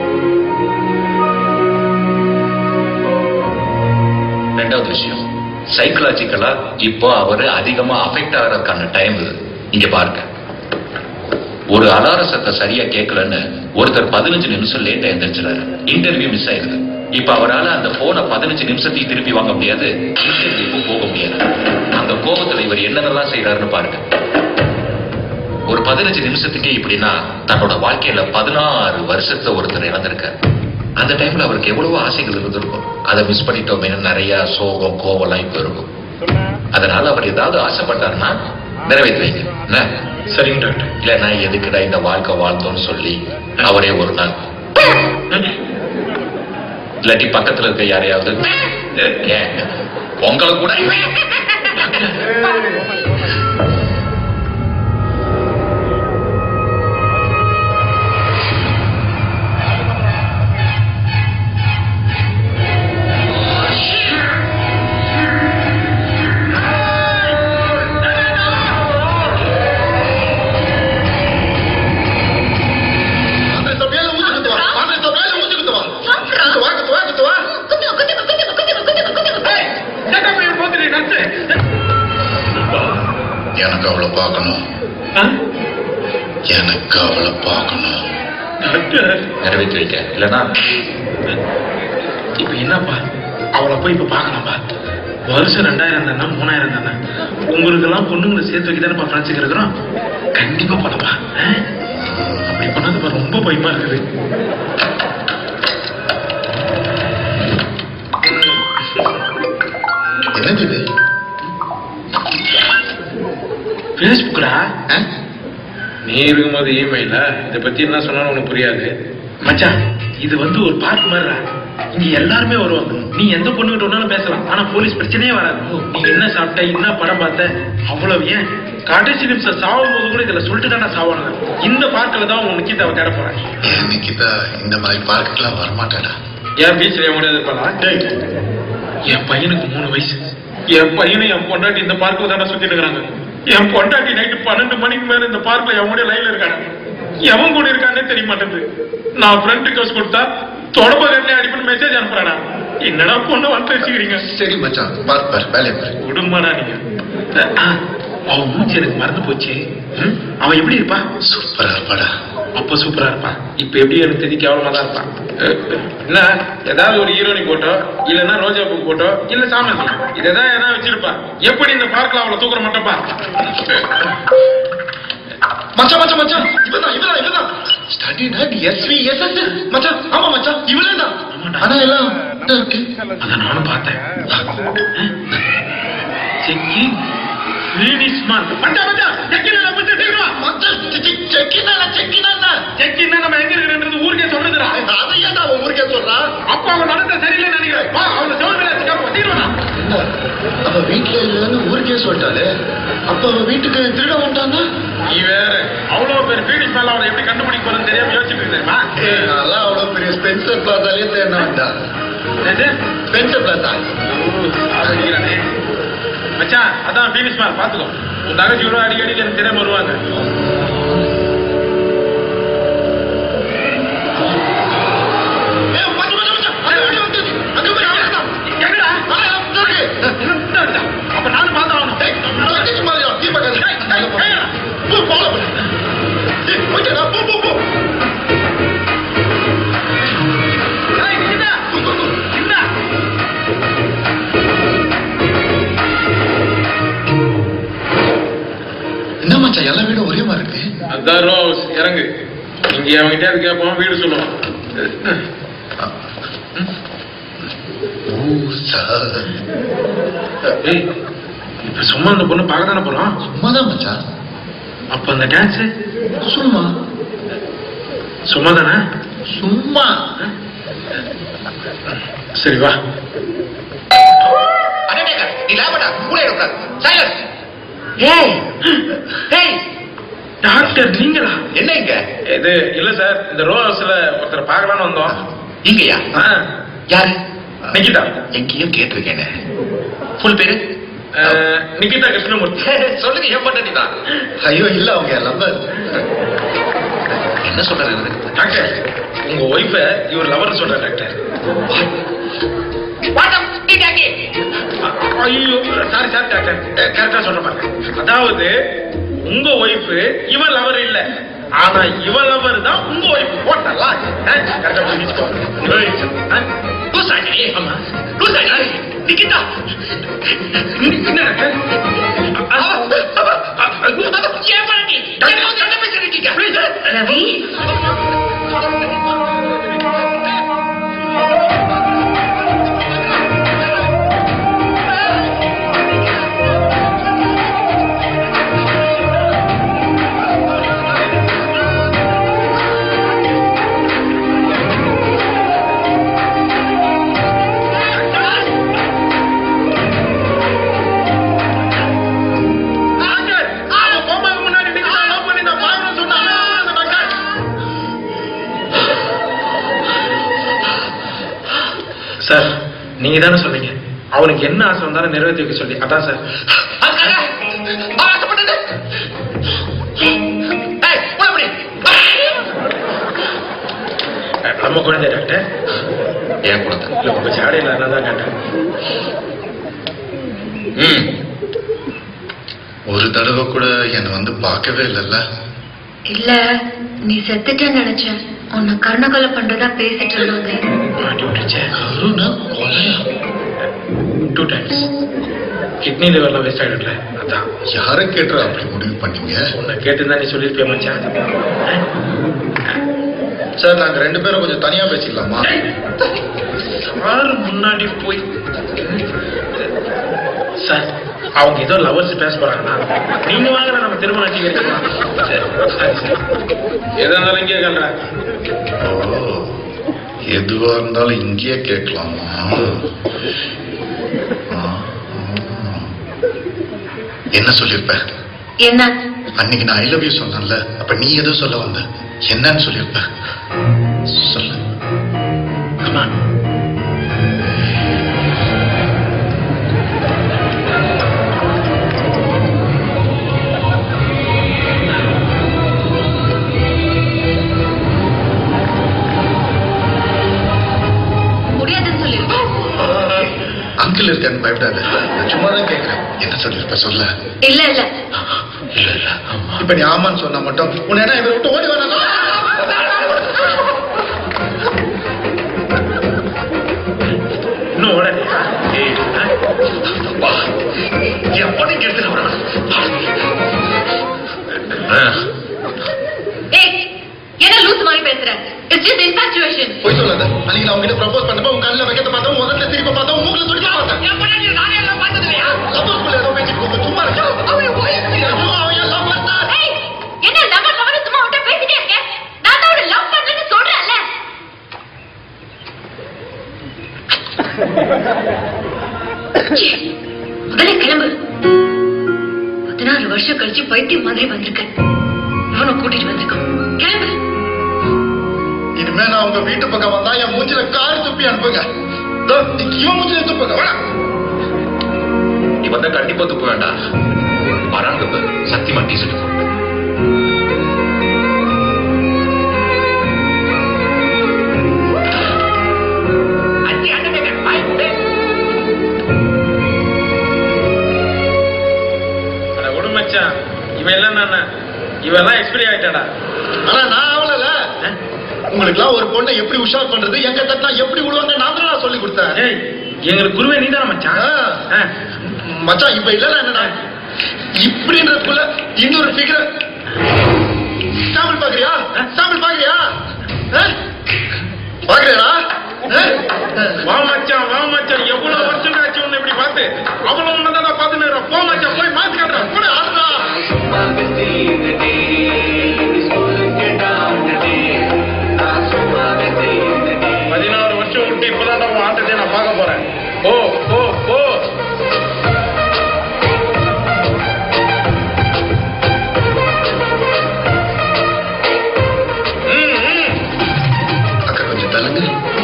ரெண்டாவது விஷயம், சைக்கலாஜிக்கலா இப்போ அவரு அதிகமா அஃபெக்ட் ஆகிறதுக்கான டைம் இது. இங்க பாருங்க, ஒரு அலார சத்தம் சரியா கேட்கலன்னு ஒருத்தர் பதினஞ்சு நிமிஷம் லேட்டா எந்திரிச்சாரு, இன்டர்வியூ மிஸ் ஆயிருது. இப்ப அவரால் அந்த போனை பதினஞ்சு நிமிஷத்தையும் திருப்பி வாங்க முடியாது, இன்டர்வியூக்கும் போக முடியாது. அந்த கோபத்துல இவர் என்னென்னலாம் செய்யறாருன்னு பாருங்க. ஒரு பதினஞ்சு நிமிஷத்துக்கே இப்படின்னா தன்னோட வாழ்க்கையில பதினாறு வருஷத்தை ஒருத்தர் இழந்திருக்காரு. அந்த டைம்ல அவருக்கு எவ்வளவோ ஆசைகள் இருந்திருக்கும், அதை மிஸ் பண்ணிட்டோமே நிறைய சோகம் கோவம்லாம் இப்ப இருக்கும். அதனால அவர் ஏதாவது ஆசைப்பட்டாருன்னா நிறைவேற்றி வைங்க. என்ன சரிங்க டாக்டர். இல்ல நான் எதுக்குடா இந்த வாழ்க்கை வாழ்ந்தோம்னு சொல்லி அவரே ஒரு நாள் இல்லாட்டி பக்கத்துல இருக்க யாரையாவது ஏன் உங்களை கூட எனக்கு அவளை பார்க்கணும், எனக்கு அவளை பார்க்கணும். நிறைவேற்றி வைக்க இல்லைன்னா இப்ப என்னப்பா அவளை போய் இப்ப பாக்கலாம்ப்பா. வருஷம் ரெண்டாயிரம் தானே மூணாயிரம் தானே உங்களுக்கு எல்லாம் பொண்ணுங்களை சேர்த்து வைக்கதானப்பா ஃப்ரெண்ட்ஸுக்கு இருக்கிறோம். கண்டிப்பா போனப்பா. அப்படி பண்ணாதுப்பா ரொம்ப பயமா இருக்குது. என்னது இது? பேஸ்புக்டா? நீ இருக்கும்போது இமெயில இதை பத்தி என்ன சொன்னாலும் உனக்கு புரியாது மச்சான். இது வந்து ஒரு பார்க் மாதிரிடா, இங்க எல்லாருமே வருவாங்க. நீ எந்த பொண்ணுகிட்ட ஒன்னாலும் பேசலாம், ஆனா போலீஸ் பிரச்சனையே வராது. நீ என்ன சாப்பிட்ட, என்ன படம் பார்த்த, அவ்வளவு ஏன் கடைசி நிமிஷம் சாவும் போது கூட இதுல சொல்லிட்டு தானே சாவானுங்க. இந்த பார்க்கில் தான் உன் நிக்கிதாவை தேட போறேன். என் நிக்கிதா இந்த மாதிரி பார்க்கெல்லாம் வரமாட்டாடா. ஏன் பீச்சில் என் முடியாது இருப்பாளா? என் பையனுக்கு மூணு வயசு. என் பையனை என் பொண்டாட்டி இந்த பார்க்கில் தானே சுத்திட்டு இருக்கிறாங்க. என் பொண்டாட்டி நைட்டு பன்னெண்டு மணிக்கு மேல இந்த பார்க்ல எவனுடைய லைன்ல இருக்காங்க. எவன் கூட இருக்கானே தெரிய மாட்டேங்குது. நான் ஃப்ரெண்ட் ரிக்வெஸ்ட் கொடுத்தா தொடர்பு கட்டளை அடிப்படை மெசேஜ் அனுப்புறானா. என்னடா பொண்ணு வந்து வச்சுக்கிறீங்க. சரி மச்சான், பார் பார் வேலையை பாரு. விடுமாடா நீங்க. அவன் மூச்சு எனக்கு மறந்து போச்சு. அவன் எப்படி இருப்பா? சூப்பரா இருப்பாடா. அப்ப சூப்பரா இருப்பான். இப்ப எப்படி எனக்கு தெரியும் கேவலமா தான் இருப்பான். என்ன ஏதாவது ஒரு ஹீரோனி போட்டோ இல்லன்னா ரோஜா பூ போட்டோ இல்ல சாமந்தி இததான் ஏதாவது வச்சிருப்பா. எப்படி இந்த பார்க்கல அவளை தூக்குற மாட்டப்பா. மச்சான் மச்சான் மச்சான் இவதான் இவதான் இவதான் ஸ்டடி நட் எஸ்வி எஸ்எஸ் மச்சான். ஆமா மச்சான் இவளே தான். ஆனா எல்லாம் இருக்கு. அத நானும் பார்த்தேன். செக்கி ஃபினிஷ் மார்க். மச்சான் மச்சான் செக்கினா பத்தி தெரியுமா? மச்சான் செக்கினா செக்கினா செக்கினா நம்ம எங்க இருக்குன்றது ஊருக்கே சொல்லுதுடா. அதை ஏன் அவன் ஊருக்கே சொல்றான்? அப்ப அவன் நடந்த சரியில்லைன்னு நினைக்கிறேன். வா அவனை செவன் வச்சுக்காம தீர்வானா. அவ வீட்டுல இல்லன்னு ஊருக்கே சொல்லிட்டாலே, அப்ப அவ வீட்டுக்கு திருட மாட்டான்னா? நீ வேற அவ்வளவு பேர் பீனிஷ் மேல அவளை எப்படி கண்டுபிடிக்க போறதுன்னு தெரியாம யோசிச்சுட்டு தெரியுமா? அதெல்லாம் அவ்வளவு பெரிய ஸ்பென்சர் பிளாசாலே தேர்ந்த வேண்டாம். ஸ்பென்சர் பிளாசா அடிக்கிறானே மச்சான். அதான் பீனிஷ் மேல பாத்துக்கோ. உன் தகச்சி கூட அடிக்கடி எனக்கு தெரியாம வருவாங்க. அப்ப நானும் பார்த்தா என்ன மச்சான் எல்லா வீடும் ஒரே மாதிரி இருக்கு. அதான் ரோஸ் இறங்கு. இங்க அவங்கிட்ட கேட்போம் வீடு சொல்லுவோம். இப்ப சும்மா அந்த பொண்ணு பார்க்க தானே போறோம். சும்மாதான் மச்சான். அப்ப அந்த டான்ஸ் சும்மா சும்மா தானே? சும்மா. சரி வா. டாக்டர் நீங்களா? என்ன இங்க? இது இல்ல சார், இந்த ரோ ஹவுஸ்ல ஒருத்தரை பார்க்கலாம்னு வந்தோம். இங்கயா? யாரு? நிகிதா. எங்கேயும் கேட்டிருக்கேன். ஃபுல் பேரு? நிகிதா கிருஷ்ணமூர்த்தி. சொல்லுங்க ஏன் பண்ணா? ஐயோ இல்ல அவங்க லவர். என்ன சொல்றாரு டாக்டர்? உங்க ஒய்ஃப இவர் லவர் சொல்ற டாக்டர். ஐயோ சாரி சாரி டாக்டர் கரெக்டா சொல்ற பாருங்க. அதாவது உங்க ஒய்ஃப் இவன் லவர் இல்ல, ஆனா இவன் லவர் தான் உங்க ஒய்ஃப். போட்டலா கரெக்டா புரிஞ்சுக்கோ. லூசாடி ஆமா லூசாடி நிக்கிதா என்ன டாக்டர் ஏன் பண்ணி டாக்டர் என்ன பேசுறீங்க ரவி? சார் நீங்க தானே சொன்னீங்க அவனுக்கு என்ன ஆசை வந்தாலும் நிறைவேற்றி வைக்க சொல்லி. அதான் சார் நம்ம குழந்தை டாக்டர். ஏன் குழந்தை இல்ல உங்க சாடையில தான் கேட்டேன். ம் ஒரு தடவை கூட என்னை வந்து பார்க்கவே இல்லைல்ல. இல்ல நீ செத்துட்டேன்னு நினைச்சேன். உன்னை கருணை பண்றதா பேசிட்டு இருந்தாங்க. மாட்டி விட்டுருச்சேன். கருணா கொலையா? டூ டைம்ஸ் கிட்னி லிவர்லாம் வேஸ்ட் ஆகிடும்ல, அதான். யாரை கேட்டு அப்படி முடிவு பண்ணீங்க? உன்னை கேட்டுதான் நீ சொல்லியிருப்பே மச்சான். சார் நாங்க ரெண்டு பேரும் கொஞ்சம் தனியா பேசிக்கலாமா? யாரு முன்னாடி போய் சார் அவங்க ஏதோ லவர்ஸ் பேச போறாங்கன்னா நீங்க வாங்க நம்ம திருமணம் ஆட்சி வைக்கலாம். எதா இருந்தாலும் இங்கே கேள்றேன். ஓ எதுவா இருந்தாலும் இங்கேயே கேட்கலாமா? என்ன சொல்லிருப்ப? என்ன அன்னைக்கு நான் ஐ லவ் யூ சொன்னேன்ல, அப்ப நீ எதோ சொல்ல வந்த, என்னன்னு சொல்லிருப்ப சொல்லு. ஆமா அங்கிள் இருக்கான்னு பயப்படாத, சும்மா தான் கேட்கிறேன். என்ன சொல்லிருப்ப சொல்ல. இல்ல இல்ல இல்ல இல்ல இப்ப நீ ஆமான்னு சொன்னா மட்டும் உன்னை என்ன இவரை விட்டு ஓடி வர இன்னும் உடனே எப்படி கேட்டு என்ன லூஸ் மாதிரி பேசுற? It's just infatuation. போய் சொல்லாத. அன்னைக்கு நான் உங்ககிட்ட ப்ரப்போஸ் பண்ணப்ப உங்க கண்ணில் வைக்கத்த பார்த்தா முதல்ல திருப்பி பார்த்தா மூக்குல துடிக்க பார்த்தேன். என் பொண்ணு நானே எல்லாம் பார்த்தது இல்லையா? லவ்ஸ்குள்ள ஏதோ பேசிட்டு போங்க, சும்மா இருக்க. அவன் அவன் எல்லாம் பார்த்தா என்ன லவர் லவர் சும்மா விட்டு பேசிட்டே இருக்க? நான் தான் அவளை லவ் பண்றேன்னு சொல்றேன்ல. முதல்ல கிளம்பு. பதினாறு வருஷம் கழிச்சு பைத்தியம் மாதிரி வந்திருக்க. இவனை கூட்டிட்டு வந்திருக்கான். கிளம்பு. இனிமே நான் உங்க வீட்டு பக்கம் வந்தா என் மூஞ்சில கார் துப்பி அனுப்புங்க. இவன் மூஞ்சில துப்புங்க. நீ வந்தா கண்டிப்பா துப்ப வேண்டாம். வராங்க சத்தியமா டீசல் மச்சான். இவன் எல்லாம் நானே இவெல்லாம் எக்ஸ்பீரி ஆயிட்டாடா. ஆனா நான் அவளல உங்களுக்கு எல்லாம் ஒரு பொண்ணை எப்படி உஷார் பண்றது, எங்க தட்டா எப்படி விடுவாங்க நான் தான் சொல்லி கொடுத்தேன். ஏய் எங்களுக்கு குருவே நீதான மச்சான். மச்சான் இப்ப இல்ல என்னடா இப்படின்றதுக்குள்ள இன்னொரு ஃபிகர் சாம்பிள் பாக்குறியா? சாம்பிள் பாக்குறியா? பாக்குறியா? வா மச்சான் வா மச்சான். எவ்வளவு வருஷம் ஆச்சு உன்னை இப்படி பார்த்து. அவ்வளவு உன்னதான் பார்த்துன்னு போ மச்சான். போய் மாத்தி காட்டுறேன். போட ஆடுறா. பதினாறு வருஷம் விட்டு இப்பதான் நம்ம ஆட்டத்தை நான் பார்க்க போறேன். ஓ ஓ ஓ அக்கா கொஞ்சம் தள்ளுங்க.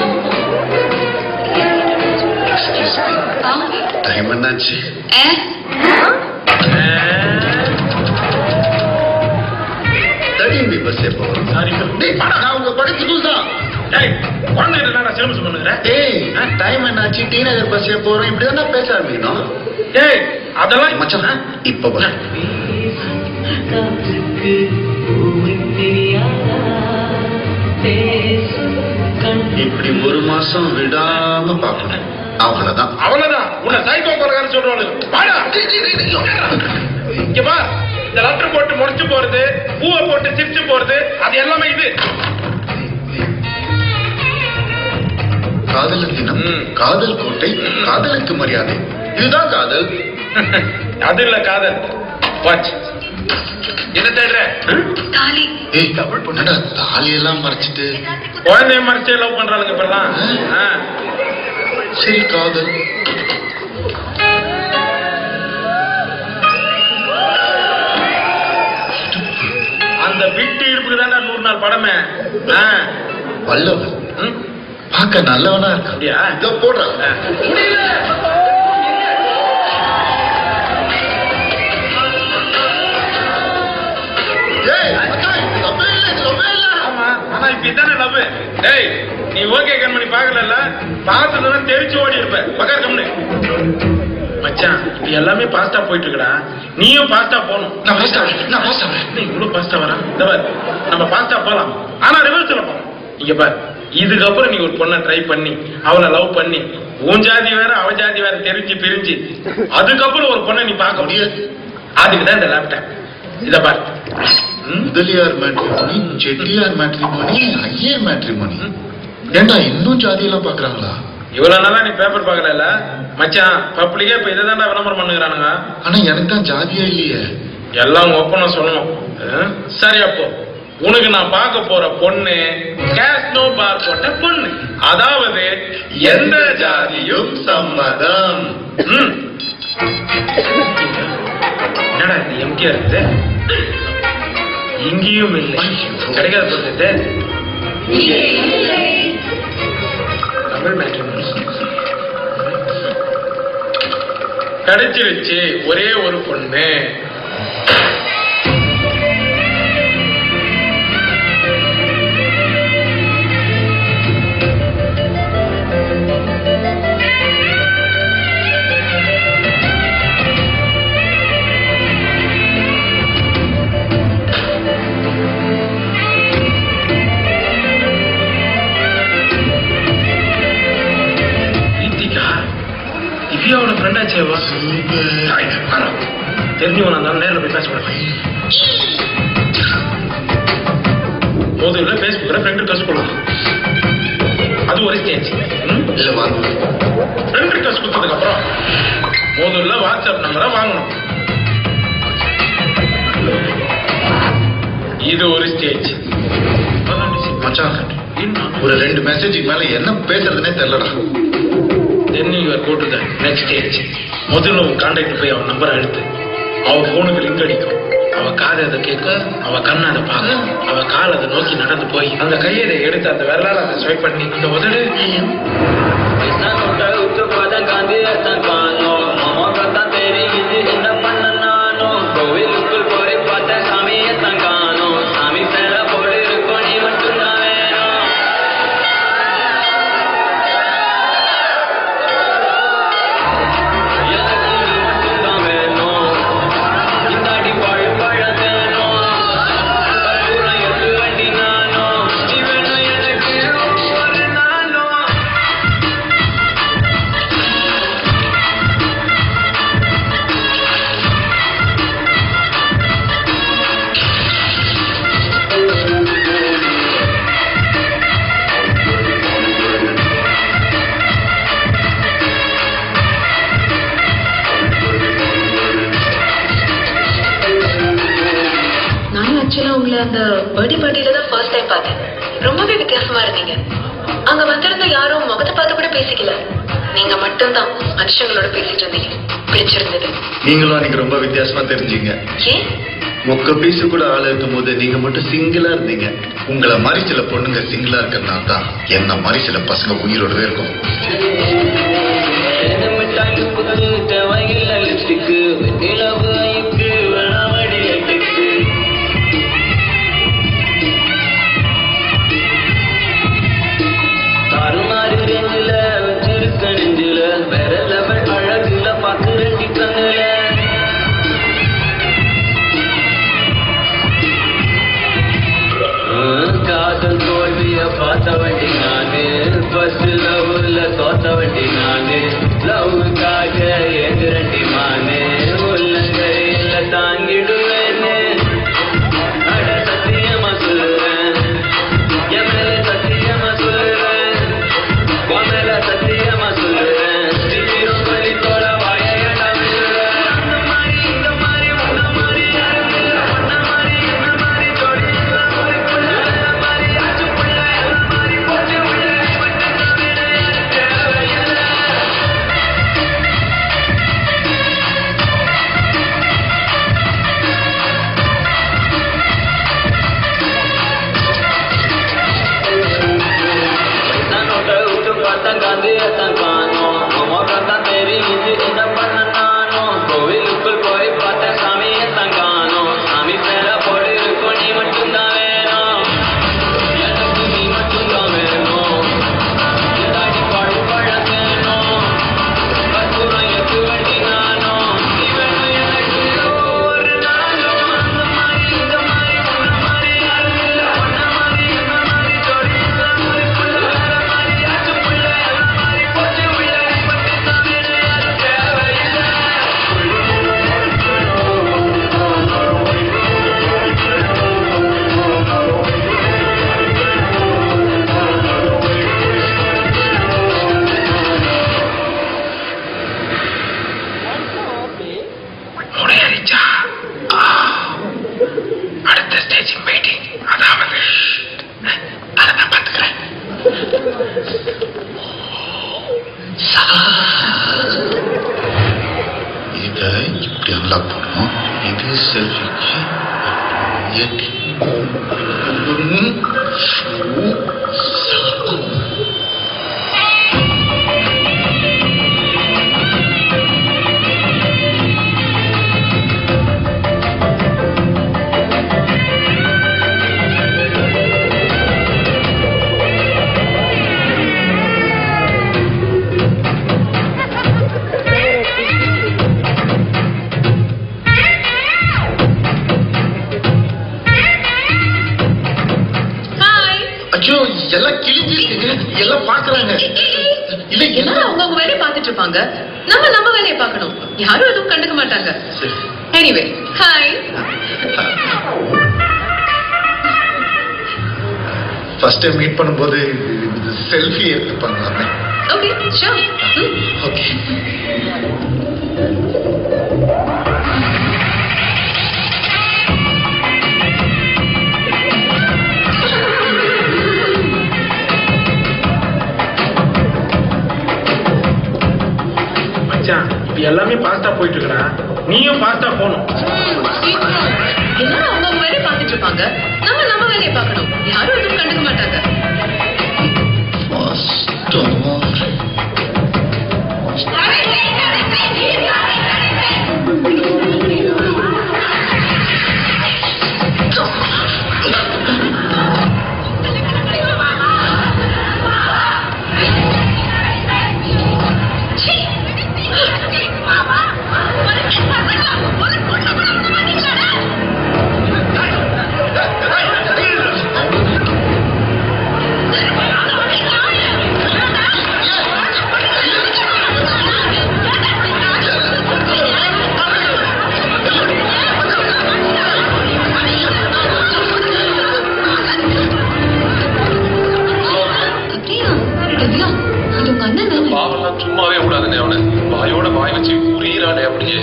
டைம் என்னாச்சு? தேர்ட்டீன் பி பஸ் எப்போ? சாரி நான் உங்க படிப்பு தான். குழந்தைகிட்ட என்னடா சிலம்பு பண்ணுங்கிற? ஏய் டைம் என்னாச்சு, டி நகர் பஸ்ல போறோம், இப்படிதான் பேச ஆரம்பிக்கணும். ஏய் அதெல்லாம் மச்சான் இப்ப வர இப்படி ஒரு மாசம் விடாம பாக்கணும், அவ்வளவுதான். அவ்வளவுதான். உன்னை சைக்கோ கொலைகாரன்னு சொல்றாளு. வாடா. இங்க வா. இந்த லெட்டர் போட்டு முடிச்சு போறது, பூவை போட்டு சிரிச்சு போறது, அது எல்லாமே இது. காதலர் தினம், காதல் கோட்டை, காதலுக்கு மரியாதை, இதுதான் காதல். அது இல்ல காதல். வாட்ச். என்ன தேடுற? தாலி. ஏய் என்னடா தாலி எல்லாம் மறைச்சிட்டு குழந்தைய மறைச்சே லவ் பண்றாளுங்க இப்பெல்லாம். சரி காதல். அந்த விட்டு இடுப்புக்கு தான்டா நூறு நாள் படமே. வல்லவன் பார்க்க நல்லவனா இருக்க. அப்படியா? இதோ போடுறான். ஆனா இப்ப இதானே லவ். டேய் நீ ஓகே கண்மணி பாக்கல, பார்த்ததுன்னா தெரிச்சு ஓடி இருப்ப. பக்கார் கம்மனு மச்சான், இது எல்லாமே பாஸ்டா போயிட்டு இருக்கடா. நீயும் பாஸ்டா போகணும். நான் பாஸ்டா நான் பாஸ்டா நீ இவ்வளவு பாஸ்டா வரா? இந்த பார், நம்ம பாஸ்டா போலாம், ஆனா ரிவர்ஸ்ல போகணும். இங்க பார், இதுக்கப்புறம் நீ ஒரு பொண்ணை ட்ரை பண்ணி அவளை லவ் பண்ணி உன் ஜாதி வேற அவ ஜாதி வேற தெரிஞ்சு பிரிஞ்சு அதுக்கப்புறம் ஒரு பொண்ணை நீ பார்க்க முடியாது. அதுக்குதான் இந்த லேப்டாப். இத பார், Mudaliar matrimony, Chettiar matrimony, Iyer matrimony. ஏண்டா இன்னும் ஜாதியெல்லாம் பாக்குறாங்களா? இவ்வளவு நாளா நீ பேப்பர் பாக்கல மச்சான். பப்ளிக்கே இப்ப இதான் விளம்பரம் பண்ணுகிறானுங்க. ஆனா எனக்கு தான் ஜாதியா இல்லையே. எல்லாம் உங்க ஒப்பனும் சொல்லணும். சரி, அப்போ உனக்கு நான் பார்க்க போற பொண்ணு கேஸ்னோ பார் போட்ட பொண்ணு, அதாவது எந்த ஜாதியும் சம்மதம். என்னடா இது எம்கே இருக்குது? இங்கேயும் இல்லை, கிடைக்காத பொறுத்து தமிழ் மேட்ரிமோனி கிடைச்சிருச்சு. ஒரே ஒரு பொண்ணு. திவ்யாவோட ஃப்ரெண்டா சேவா தெரிஞ்சவன் இருந்தாலும் நேரில் போய் பேசப்படலாம். மோதுல பேஸ்புக்ல ஃப்ரெண்ட் ரிக்வெஸ்ட் கொடுக்கலாம். அது ஒரு ஸ்டேஜ். ஃப்ரெண்ட் ரிக்வெஸ்ட் கொடுத்ததுக்கு அப்புறம் மோதுல வாட்ஸ்அப் நம்பரை வாங்கணும். இது ஒரு ஸ்டேஜ். மச்சான் ஒரு ரெண்டு மெசேஜுக்கு மேல என்ன பேசுறதுன்னே தெரியலடா. Then you are go to the next stage. முதல்ல உன் கான்டாக்ட் போய் அவன் நம்பரை எடுத்து அவ போனுக்கு லிங்க் அடிக்கும். அவ காதை அதை கேட்க, அவ கண்ணை அதை பார்க்க, அவ கால் அதை நோக்கி நடந்து போய் அந்த கையை எடுத்து அந்த விரலால் அதை ஸ்வைப் பண்ணி அந்த உதடு அந்த பர்த்டே பார்ட்டில தான் ஃபர்ஸ்ட் டைம் பார்த்தேன். ரொம்பவே வித்தியாசமா இருந்தீங்க. அங்க வந்திருந்த யாரும் முகத்தை பார்த்து கூட பேசிக்கல. நீங்க மட்டும் தான் மனுஷங்களோட பேசிட்டு இருந்தீங்க. பிடிச்சிருந்தது. நீங்களும் அன்னைக்கு ரொம்ப வித்தியாசமா தெரிஞ்சீங்க. ஏன்? மொக்க பீசு கூட ஆள் இருக்கும் போது நீங்க மட்டும் சிங்கிளா இருந்தீங்க. உங்களை மாதிரி சில பொண்ணுங்க சிங்கிளா இருக்கிறதுனால தான் என்ன மாதிரி சில பசங்க உயிரோடவே இருக்கும். முனையடிச்சா அடுத்த ஸ்டேஜ் மீட்டிங், அதாவது அதை நான் பார்த்துக்கிறேன். இத இப்படி அன்லாக் பண்ணணும். இது செல்ஃபிக்கு எல்லாம் கிழிஞ்சிருக்குங்க, எல்லாம் பாக்குறாங்க. இல்ல எல்லாரும் அவங்க வேலையை பார்த்துட்டு இருப்பாங்க, நம்ம நம்ம வேலையை பார்க்கணும். யாரும் எதுவும் கண்டுக்க மாட்டாங்க. Anyway hi. First time meet பண்ணும்போது செல்ஃபி எடுத்து பண்ணலாமே. Okay sure. ஓகே இப்ப எல்லாமே பாஸ்டா போயிட்டு இருக்கா, நீயும் பாஸ்டா போகணும். எல்லாரும் அவங்க வேலையை பார்த்துட்டு இருப்பாங்க, நம்ம நம்ம வேலையை பார்க்கணும். யாரும் எதுவும் கண்டுக்க மாட்டாங்க. சும்மாவே விடாதுனே, அவனை வாயோட வாய் வச்சு உரியிறானே அப்படியே.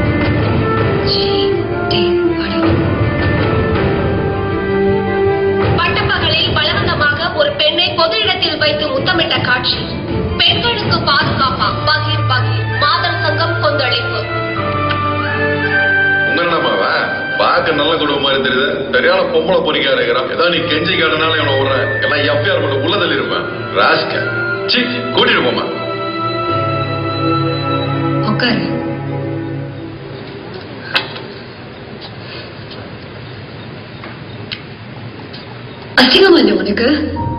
பட்டப்பகலில் பலவந்தமாக ஒரு பெண்ணை பொது இடத்தில் வைத்து முத்தமிட்ட காட்சி. பெண்களுக்கு பாதுகாப்பா பகீர் பகீர் மாதர் சங்கம் கொந்தளிப்பு. உங்க பார்க்க நல்ல குடும்பம் மாதிரி தெரியுது, சரியான பொம்பளை பொறிக்கா இருக்கிறான். ஏதாவது நீ கெஞ்சி காட்டினாலும் எவ்வளவு விடுறேன், எல்லாம் எஃப்ஐஆர் பண்ண உள்ளதில் இருப்பேன். ராஸ்க சி கூட்டிட்டு போமா. உட்காரு. அசிங்கமா இல்லை உனக்கு?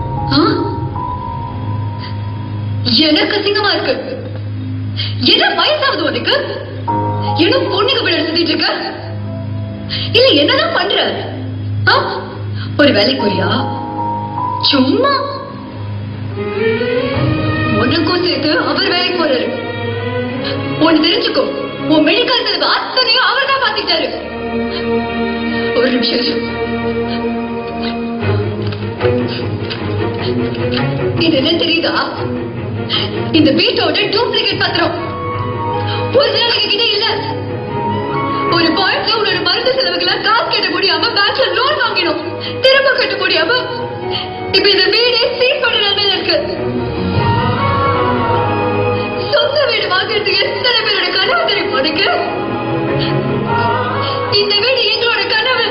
எனக்கு அசிங்கமா இருக்கு. என்ன வயசாவது உனக்கு? என்ன பொண்ணுக்கு பிள்ளை சுத்திட்டு இருக்க? இல்ல என்னதான் பண்ற? ஒரு வேலைக்குரியா? சும்மா உனக்கும் சேர்த்து அவர் வேலைக்கு போறாரு. ஒன்னு தெரிஞ்சுக்கோ, உன் மெடிக்கல் செலவு அத்தனையும் அவர் தான் பாத்துக்கிட்டாரு. ஒரு நிமிஷம், இது என்ன தெரியுதா? இந்த வீட்டோட டூப்ளிகேட் பத்திரம் ஒரிஜினல் எங்ககிட்ட இல்ல. ஒரு பாயிண்ட்ல உன்னோட மருந்து செலவுகளை காசு கட்ட முடியாம பேங்க்ல லோன் வாங்கினோம், திரும்ப கட்ட முடியாம இப்ப இந்த வீடே சீல் பண்ண நிலைமையில இருக்கு. சொந்த வீடு வாங்குறதுக்கு எத்தனை பேரோட கனவு தெரியும் உனக்கு? இந்த வீடு எங்களோட கனவு.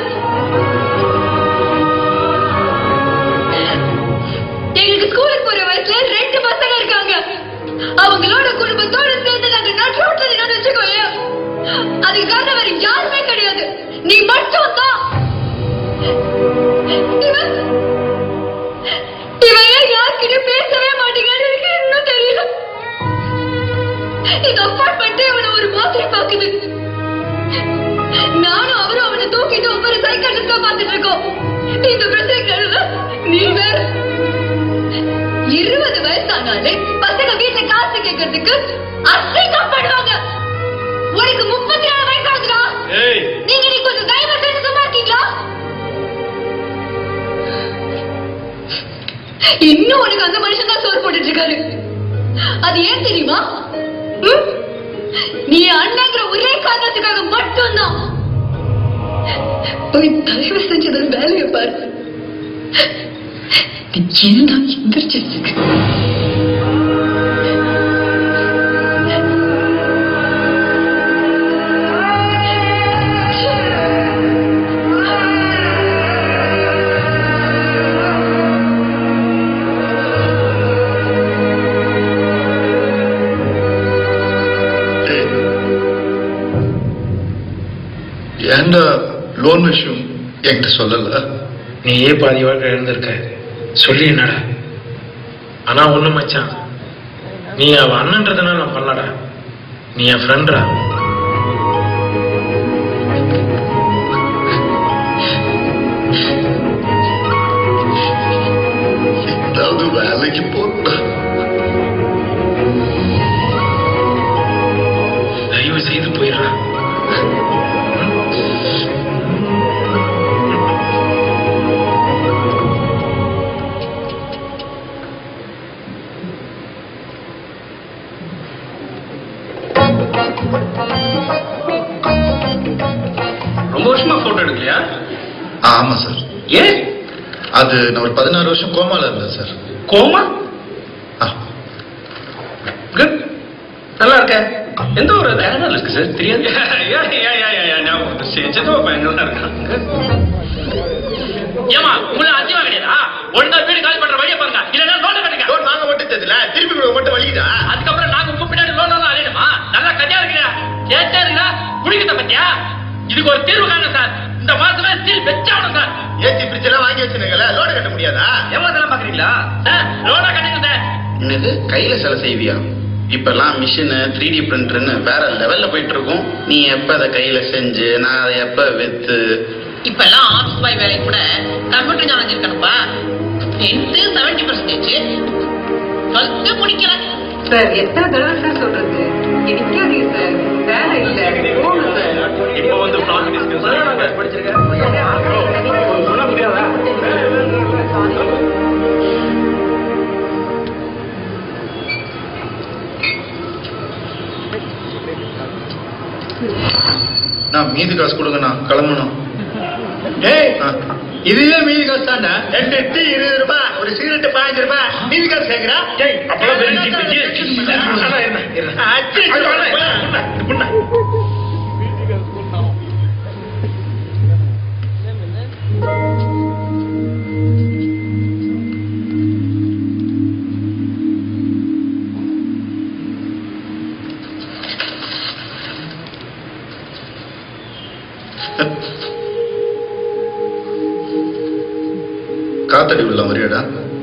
எங்களுக்கு ஸ்கூலுக்கு போற வயசுல ரெண்டு பசங்க இருக்காங்க. அவங்களோட குடும்பத்தோட சேர்ந்து நாங்க நட்ரோட்ல நின்று வச்சுக்கோயே, அதுக்கு காரணம் வேற யாருமே கிடையாது, நீ மட்டும் தான். இவன் ஏன் யார்கிட்ட பேசவே மாட்டேங்கிறான்னு எனக்கு இன்னும் தெரியல. இந்த அப்பார்ட்மெண்ட் அவனை ஒரு மாதிரி பாக்குது. நானும் அவரும் அவனை தூக்கிட்டு ஒவ்வொரு சைக்காட்ரிஸ்டா பாத்துட்டு இருக்கோம். இந்த பிரச்சனைக்கு நீ வேற. இருபது வயசானாலே பசங்க வீட்டுல காசு கேட்கறதுக்கு அசிங்கம் பண்ணுவாங்க. உனக்கு முப்பத்தி நாலு வயசு ஆகுதுடா. நீங்க நீ கொஞ்சம் தயவு செஞ்சு சும்மா இருக்கீங்களா? இன்னும் உனக்கு அந்த மனுஷன் தான் சோறு போட்டுட்டு இருக்காரு. அது ஏன் தெரியுமா? நீ அண்ணங்கிற ஒரே காரணத்துக்காக மட்டும் போய் தயவு செஞ்சது வேலையை பாரு. என்ன எந்திரிச்சிருக்கு. ஏன்டா லோன் விஷயம் என்கிட்ட சொல்லல? நீயே பாதி வாழ்க்கை இழந்திருக்க, சொல்லி என்னடா? ஆனா ஒண்ணு மச்சான், நீ அவ அண்ணன்றதுனால நான் பண்ணலடா, நீ என் ஃப்ரெண்ட்ரா. ஏதாவது வேலைக்கு போட்டா தயவு செய்து போயிடுறா. ரொம்ப வருஷமா போட்டோ எடுக்கலையா? ஆமா சார். ஏன்? அது நான் ஒரு பதினாறு வருஷம் கோமால இருந்தேன் சார். கோமா? குட், நல்லா இருக்க. எந்த ஒரு வேலை இருக்கு சார்? தெரியாது. சித்தப்பா பையன் நல்லா இருக்காங்க. ஏமா உங்களை அஞ்சமா கிடையாதா? ஒழுங்கா வீடு காலி பண்ற வழியை பாருங்க, இல்லைன்னா லோன் கட்டுங்க. லோன் நாங்க மட்டும் தெரியல, திருப்பி கொடுக்க மட்டும் வலிக்குதா? அதுக்கப்புறம் நாங்க உங்க பின்னாடி லோன் எல்லாம் அழியணுமா? நல்லா கட்டியா இருக்கிறா, ஏச்சா இருக்கா, குடிக்கிறத பத்தியா? இதுக்கு ஒரு தீர்வு காணுங்க சார். இந்த மாசமே ஸ்டீல் வெச்சாகணும் சார். ஏசி பிரிட்ஜ் எல்லாம் வாங்கி வச்சுருக்கல, லோன் கட்ட முடியாதா? ஏமாத்தெல்லாம் பாக்குறீங்களா சார்? லோனா கட்டுங்க சார். என்னது கையில சில செய்வியா? இப்பெல்லாம் மிஷினு த்ரீ டி பிரிண்டர்னு வேற லெவல்ல போயிட்டு இருக்கும். நீ எப்ப அதை கையில செஞ்சு நான் அதை எப்ப வித்து? இப்ப எல்லாம் ஆஃபீஸ் பாய் வேலை கூட கம்ப்யூட்டர் நாலேஜ் இருக்கணும்பா. டென்த்து செவன்டி பர்சன்டேஜ் டுவெல்த்து முடிக்கிறேன் சார். எத்தனை தடவை சார் சொல்றது? நிக்காதீங்க சார், வேலை இல்ல. இப்போ வந்து பிளான் டிஸ்கஸ் படிச்சிருக்கேன். சொல்ல முடியாதா? நான் மீதி காசு கொடுங்க, நான் கிளம்பணும். ஏய், இதுவே மீதி காசு தாண்டா. ரெண்டு டீ இருபது ரூபாய், ஒரு சிகரெட் பதினஞ்சு ரூபாய், மீதி காசு கேட்கிறா? அப்பெல்லாம் காத்தடி உள்ள மரியாடா.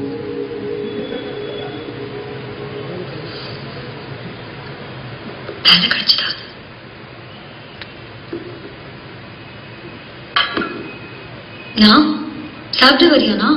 வேலை கிடைச்சதா? நான் சாப்பிட்டு வரியானா?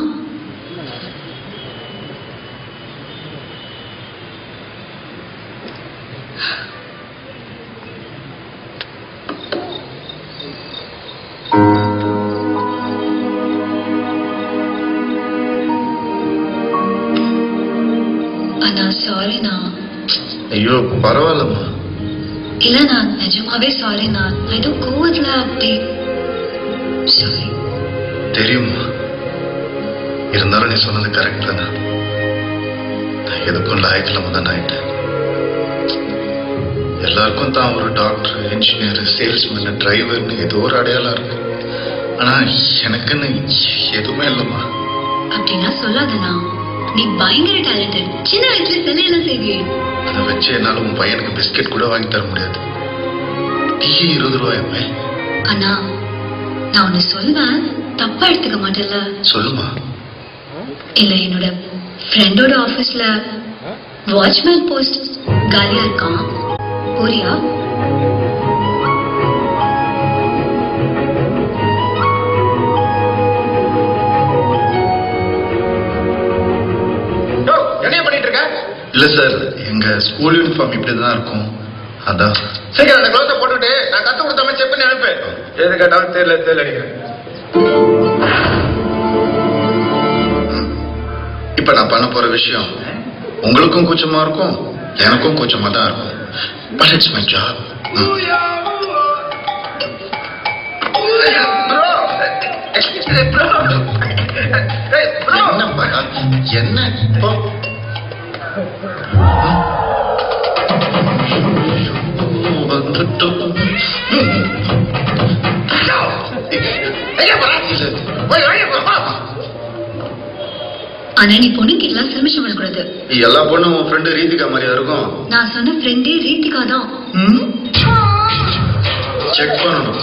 சாரிண்ணா. ஐயோ பரவாயில்லம்மா. இல்ல நான் நிஜமாவே சாரிண்ணா. ஏதோ கோவத்துல அப்படி. சாரி. தெரியுமா, இருந்தாலும் நீ சொன்னது கரெக்ட் தானே. நான் எதுக்கும் லாயக்கில்லாம தான் ஆயிட்டேன். எல்லாருக்கும் தான் ஒரு டாக்டர், இன்ஜினியர், சேல்ஸ்மேன், டிரைவர்னு ஏதோ ஒரு அடையாளம் இருக்கு. ஆனா எனக்குன்னு எதுவுமே இல்லைம்மா. அப்படின்னா சொல்லாதண்ணா. நீ பயங்கர டேலண்டட். சின்ன வயசுல சென்னையில செய்வியே. அதை வச்சு என்னால உன் பையனுக்கு பிஸ்கெட் கூட வாங்கி தர முடியாது. டீ இருபது ரூபாயுமே. அண்ணா நான் ஒண்ணு சொல்வேன், தப்பா எடுத்துக்க மாட்டேன்ல? சொல்லுமா. இல்ல என்னோட ஃப்ரெண்டோட ஆபீஸ்ல வாட்ச்மேன் போஸ்ட் காலியா இருக்கான். போறியா? இல்ல சார், எங்க ஸ்கூல் யூனிஃபார்ம் இப்படிதான் இருக்கும். அதான் சீக்கிரம் அந்த க்ளோஸை போட்டுட்டு நான் கத்து கொடுத்தாம செக் பண்ணி அனுப்பு. எது கேட்டாலும் தெரியல தெரியல அடிக்கிறேன். இப்ப நான் பண்ண போற விஷயம் உங்களுக்கும் கூச்சமா இருக்கும், எனக்கும் கூச்சமா தான் இருக்கும். But it's my job. Bro என்னப்பா என்ன இப்போ வந்துட்டோம். ஆனா நீ பொண்ணுக்கிட்டலாம் சிரமிஷம் பண்ணக்கூடாது. எல்லா பொண்ணும் உன் ஃப்ரெண்டு ரீதிகா மாதிரியா இருக்கும். நான் சொன்ன ஃப்ரெண்டே ரீதிகா தான். செக் பண்ணணும்.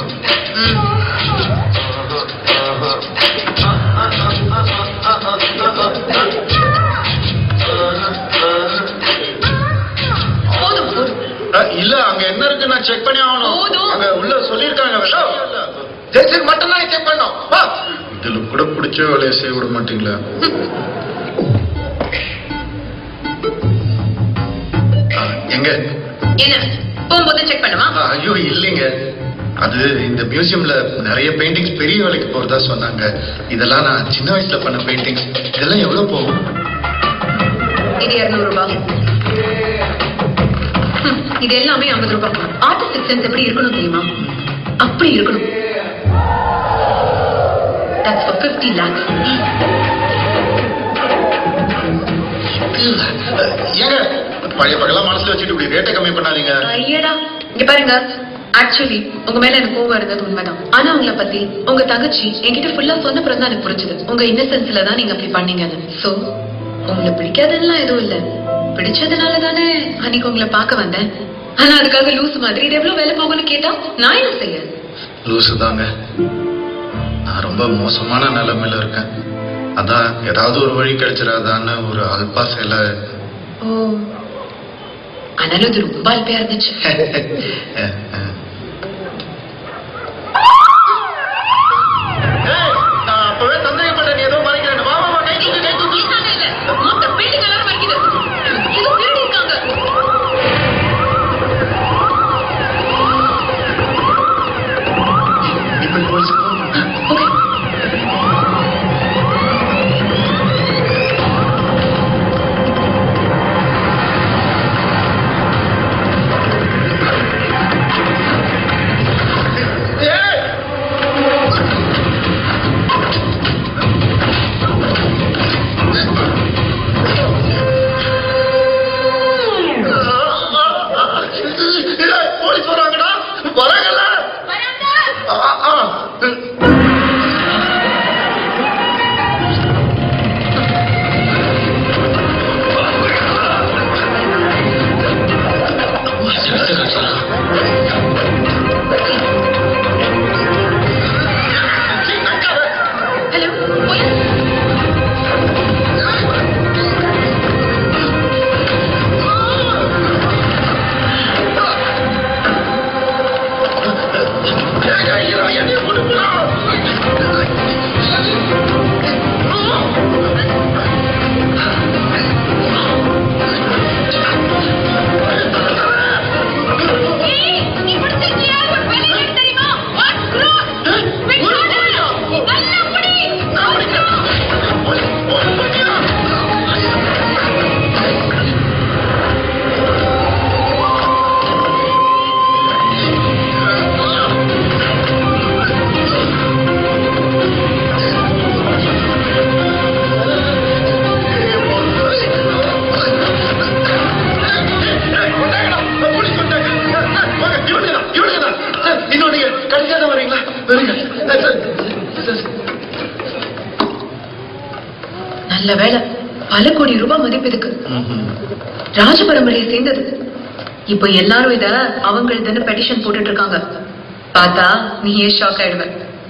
இல்ல அங்க என்ன இருக்கு நான் செக் பண்ணி ஆகணும். அங்க உள்ள சொல்லிருக்காங்க ஜெயிச்சுக்கு மட்டும் தான் செக் பண்ணோம். இதுல கூட பிடிச்ச வேலையை செய்ய விட மாட்டீங்களா? எங்க என்ன போகும்போது செக் பண்ணுமா? ஐயோ இல்லைங்க, அது இந்த மியூசியம்ல நிறைய பெயிண்டிங்ஸ் பெரிய வேலைக்கு போறதா சொன்னாங்க. இதெல்லாம் நான் சின்ன வயசுல பண்ண பெயிண்டிங்ஸ். இதெல்லாம் எவ்வளவு போகும்? இது இருநூறு ரூபாய். இது எல்லாமே ஐம்பது ரூபாய். ஆர்டிஸ்டிக் சென்ஸ் எப்படி இருக்கணும் தெரியுமா? அப்படி இருக்கணும். That's for fifty lakhs. ஏங்க பழைய பகலாம் மனசுல வச்சுட்டு இப்படி ரேட்டை கம்மி பண்ணாதீங்க. ஐயடா இங்க பாருங்க, ஆக்சுவலி உங்க மேல எனக்கு கோவம் இருந்தது உண்மைதான். ஆனா உங்களை பத்தி உங்க தங்கச்சி என்கிட்ட ஃபுல்லா சொன்ன பிறகு தான் எனக்கு புரிஞ்சுது உங்க இன்னசென்ஸ்ல தான் நீங்க அப்படி பண்ணீங்கன்னு. சோ உங்களை பிடிக்காததுலாம் எதுவும் இல்ல, பிடிச்சதுனால தானே அன்னைக்கு உங்களை பார்க்க வந்தேன். ஆனா அதுக்காக லூசு மாதிரி இது எவ்வளவு வேலை போகும்னு கேட்டா நான் என்ன செய்ய? லூசு தாங்க, நான் ரொம்ப மோசமான நிலைமையில இருக்கேன். அதான் ஏதாவது ஒரு வழி கிடைச்சிடாதான்னு ஒரு அல்பாசையில. ஓ ஆனாலும் இது ரொம்ப அல்பையா இருந்துச்சு. நான் அப்பவே சந்தேகப்பட்டேன் ஏதோ மறைக்கிறேன். மொத்த பில்டிங் எல்லாரும் மறைக்குது. ஏதோ திருடி இருக்காங்க. இப்ப போலீஸ் வராங்கடா வராங்கல்ல. நல்ல வேலை, பல கோடி ரூபாய் மதிப்பு இதுக்கு. ராஜ பரம்பரையை சேர்ந்தது. இப்ப எல்லாரும் இத அவங்களுதுன்னு பெட்டிஷன் போட்டுட்டு இருக்காங்க. பார்த்தா நீயே ஷாக் ஆயிடுவ.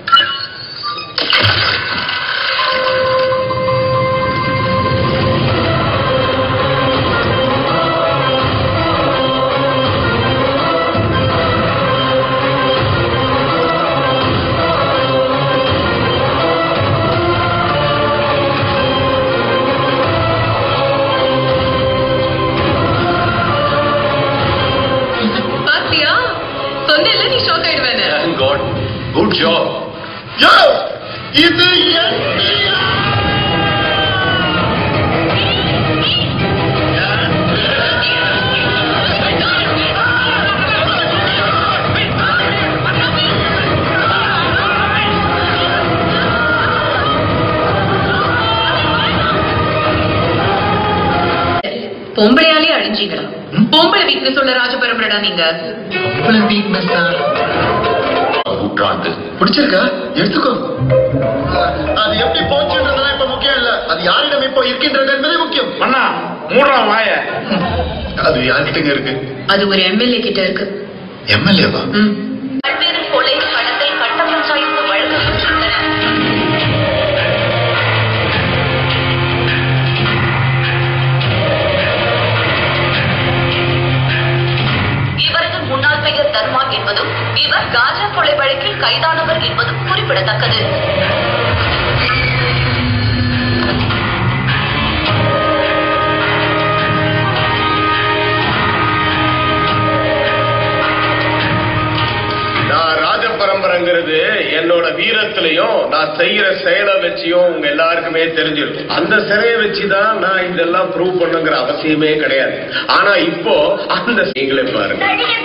Good job. Yo, இது என்ன? பொம்பளையாலே அழிஞ்சீங்களா? பொம்பளை வீக்னஸ் உள்ள ராஜபரம்பரடா நீங்க. பொம்பளை வீக்னஸா? நூற்றாண்டு பிடிச்சிருக்கா? எடுத்துக்கோ. அது எப்படி போச்சுன்றதுலாம் இப்ப முக்கியம் இல்ல, அது யாரிடம் இப்போ இருக்கின்றது என்பதே முக்கியம். அண்ணா மூடா வாய. அது யார்கிட்டங்க இருக்கு? அது ஒரு எம்எல்ஏ கிட்ட இருக்கு. எம்எல்ஏவா? பல்வேறு கொலை கடத்தல் கட்ட பஞ்சாயத்து வழங்கப்பட்டுள்ளன. இவரது முன்னாள் பெயர் தர்மா என்பதும் இவர் காஜா கொலை வழக்கில் கைதானவர் என்பதும் குறிப்பிடத்தக்கது. பரம்பரைங்கிறது என்னோட வீரத்திலையும் நான் செய்யற செயலை வச்சியும் உங்க எல்லாருக்குமே தெரிஞ்சிருக்கும். அந்த சிலையை வச்சுதான் நான் இதெல்லாம் ப்ரூவ் பண்ணுங்கிற அவசியமே கிடையாது. ஆனா இப்போ அந்த நீங்களே பாருங்க.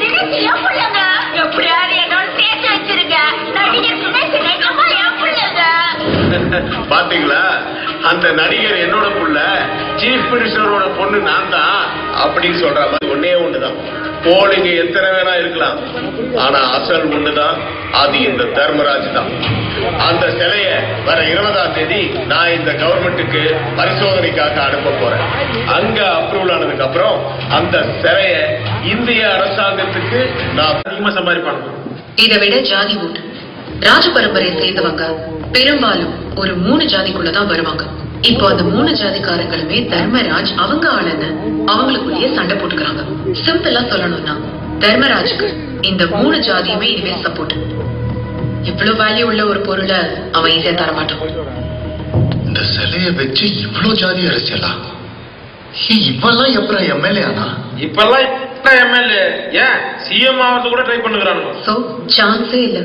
பாத்தீங்களா, அந்த நடிகர் என்னோட புள்ள, சீஃப் மினிஸ்டரோட பொண்ணு நான் தான் அப்படின்னு சொல்ற மாதிரி ஒன்னே ஒண்ணுதான். போலிங்க எத்தனை வேணா இருக்கலாம், ஆனா அசல் ஒண்ணுதான், அது இந்த தர்மராஜ் தான். அந்த சிலைய வர இருபதாம் தேதி நான் இந்த கவர்மெண்ட்டுக்கு பரிசோதனைக்காக அனுப்ப போறேன். அங்க அப்ரூவல் ஆனதுக்கு அப்புறம் அந்த சிலைய இந்திய அரசாங்கத்துக்கு நான் அதிகமா சம்பாதிப்பாங்க. இதை விட ஜாதி ஓட்டு ராஜ பரம்பரையை சேர்ந்தவங்க பெரும்பாலும் ஒரு மூணு ஜாதிக்குள்ளதான் வருவாங்க. இப்போ அந்த மூணு ஜாதிக்காரங்களுமே தர்மராஜ் அவங்க ஆளுன்னு அவங்களுக்குள்ளேயே சண்டை போட்டுக்கிறாங்க. சிம்பிளா சொல்லணும்னா தர்மராஜுக்கு இந்த மூணு ஜாதியுமே இனிமே சப்போர்ட். இவ்வளவு வேல்யூ உள்ள ஒரு பொருளை அவன் ஈஸியா தரமாட்டான். இந்த சிலையை வச்சு இவ்வளவு ஜாதி அரசியலா? இப்பெல்லாம் எப்ப எம்எல்ஏ ஆனா? இப்பெல்லாம் எம்எல்ஏ ஏன் சிஎம் ஆகிறது கூட ட்ரை பண்ணுகிறானுங்க. சோ சான்ஸே இல்ல.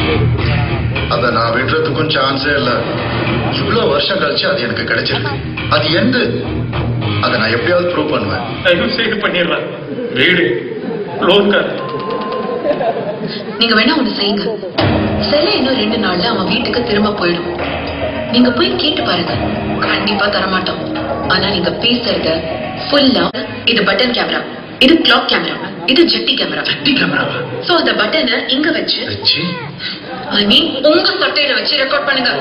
அத நான் விடுறதுக்கும் சான்ஸே இல்ல. இவ்வளவு வருஷம் கழிச்சு அது எனக்கு கிடைச்சிருக்கு. அது எந்த அதை நான் எப்படியாவது ப்ரூவ் பண்ணுவேன். தயவு செய்து பண்ணிடுறேன். வீடு லோன்கார். நீங்க வேணா ஒண்ணு செய்யுங்க. சிலை இன்னும் ரெண்டு நாள்ல அவன் வீட்டுக்கு திரும்ப போயிடும். நீங்க போய் கேட்டு பாருங்க, கண்டிப்பா தரமாட்டோம். ஆனா நீங்க பேசுறத ஃபுல்லா இது பட்டன் கேமரா, இது கிளாக் கேமரா, இது ஜெட்டி கேமரா. ஜெட்டி கேமரா. சோ அந்த பட்டனை இங்க வச்சு வச்சு ஐ மீன் உங்க சட்டையில வச்சு ரெக்கார்ட் பண்ணுங்க.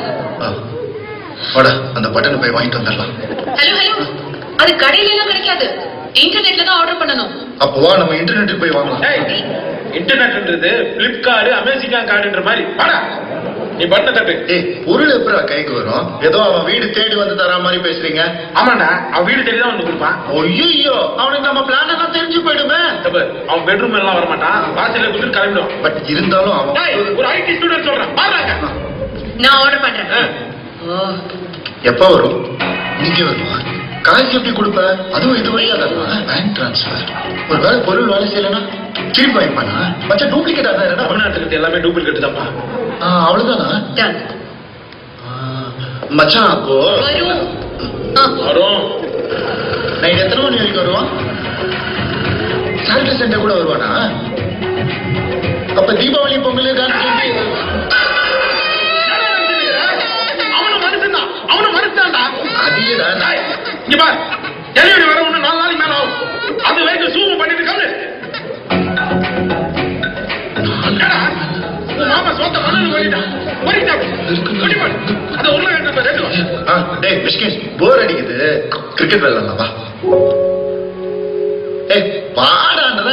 வாடா அந்த பட்டனை போய் வாங்கிட்டு வந்துடலாம். ஹலோ ஹலோ, அது கடையில எல்லாம் கிடைக்காது, இன்டர்நெட்ல தான் ஆர்டர் பண்ணணும். அப்போ வா நம்ம இன்டர்நெட்டுக்கு போய் வாங்கலாம். இன்டர்நெட்ன்றது பிளிப்கார்ட் அமேசிகா கார்டுன்ற மாதிரி. வாடா நீ பட்டனை தட்டு. ஏய் பொருள் எப்படா கைக்கு வரும்? ஏதோ அவன் வீடு தேடி வந்து தர மாதிரி பேசுறீங்க. ஆமாண்டா, அவன் வீடு தேடி தான் வந்து கொடுப்பான். ஐயோ, அவனுக்கு நம்ம பிளான் எல்லாம் தெரிஞ்சு போயிடுமே. அவன் பெட்ரூம் எல்லாம் வர மாட்டான், வாசல்ல குதிரை கிளம்பிடும். பட் இருந்தாலும் அவன் ஒரு ஐடி ஸ்டூடெண்ட் சொல்றான். பாருங்க நான் ஆர்டர் பண்றேன். எப்ப வரும்? இன்னைக்கு வருமா? காசு எப்படி கொடுப்ப? அதுவும் இது வழியா தான் பேங்க் டிரான்ஸ்பர். ஒரு வேலை பொருள் வேலை செய்யலன்னா திருப்பி வாங்கிப்பானா? மச்சா டூப்ளிகேட் ஆனா தமிழ்நாட்டுக்கு எல்லாமே டூப்ளிகேட் தான்ப்பா. அவ்வளவுதானா? மச்சான் அப்போ வரும். நைட் எத்தனை மணி வரைக்கும் வருவான்? சாட்டர்டே சண்டே கூட வருவானா? அப்ப தீபாவளி பொங்கல் டான்ஸ் அவனை மறுத்தாண்டா. அதேடா. இங்க பார், டெலிவரி வர ஒண்ணு நாலு நாளைக்கு மேல ஆகும். அது வரைக்கும் சூம் பண்ணிட்டு கம்மி. மாமா சொந்த மணல் ஓடிட்டான். ஓடிட்டான். ஓடிப்பான். அந்த உருளைக்கிழங்கு ரெண்டு வா. டேய் பிஸ்கட் போர் அடிக்குது. கிரிக்கெட் விளையாடலாம் வா. ஏய் பாடாண்டத.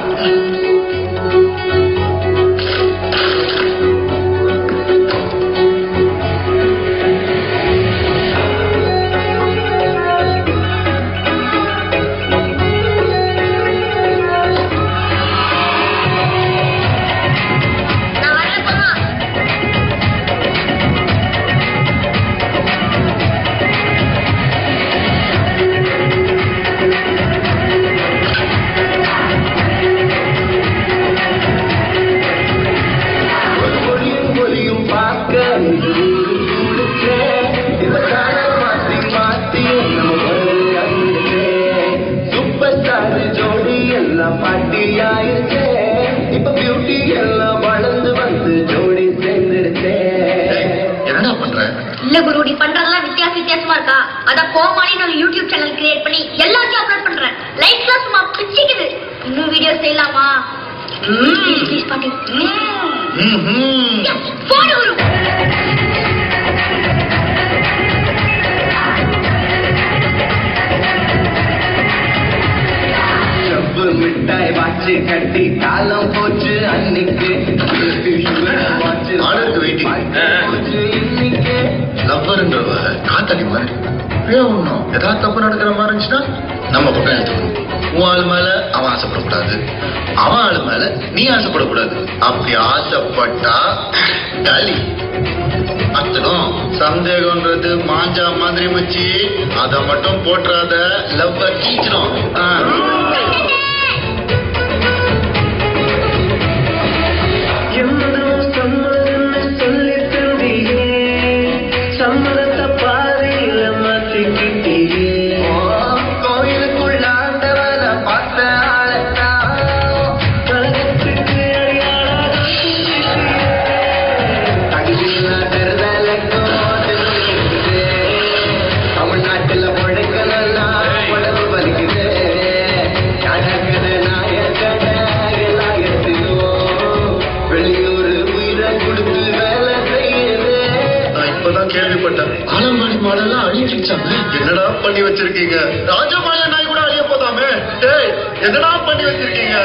இல்ல குரு, நீ பண்றதெல்லாம் வித்தியாச வித்தியாசமா இருக்கா? அதான் கோமாளி நான் யூடியூப் சேனல் கிரியேட் பண்ணி எல்லாத்தையும் அப்லோட் பண்றேன். லைஃப்லாம் சும்மா பிச்சிக்குது. இன்னும் வீடியோ செய்யலாமா? ப்ளீஸ் ப்ளீஸ் பாட்டி. போடு குரு. மிட்டாய் வாட்சி கட்டி காலம் போச்சு அன்னைக்கு லவ்வர்ன்றவ காத்தாடி மாதிரி ஒண்ணும் ஏதாவது தப்பு நடக்கிற மாதிரி இருந்துச்சுன்னா நம்ம பக்கம் எடுத்துக்கணும். உன் ஆள் மேல அவன் ஆசைப்படக்கூடாது, அவன் ஆள் மேல நீ ஆசைப்படக்கூடாது. அப்படி ஆசைப்பட்டா டாலி அத்தனும் சந்தேகம்ன்றது மாஞ்சா மாதிரி வச்சு அதை மட்டும் போட்டுறாத லவ்வ கீச்சிடும். ஆலம்பாடி மாடெல்லாம் அழிஞ்சிருச்சாங்க. என்னடா பண்ணி வச்சிருக்கீங்க? ராஜபாளைய நாய் கூட அழிய போதாமே. டேய் என்னடா பண்ணி வச்சிருக்கீங்க?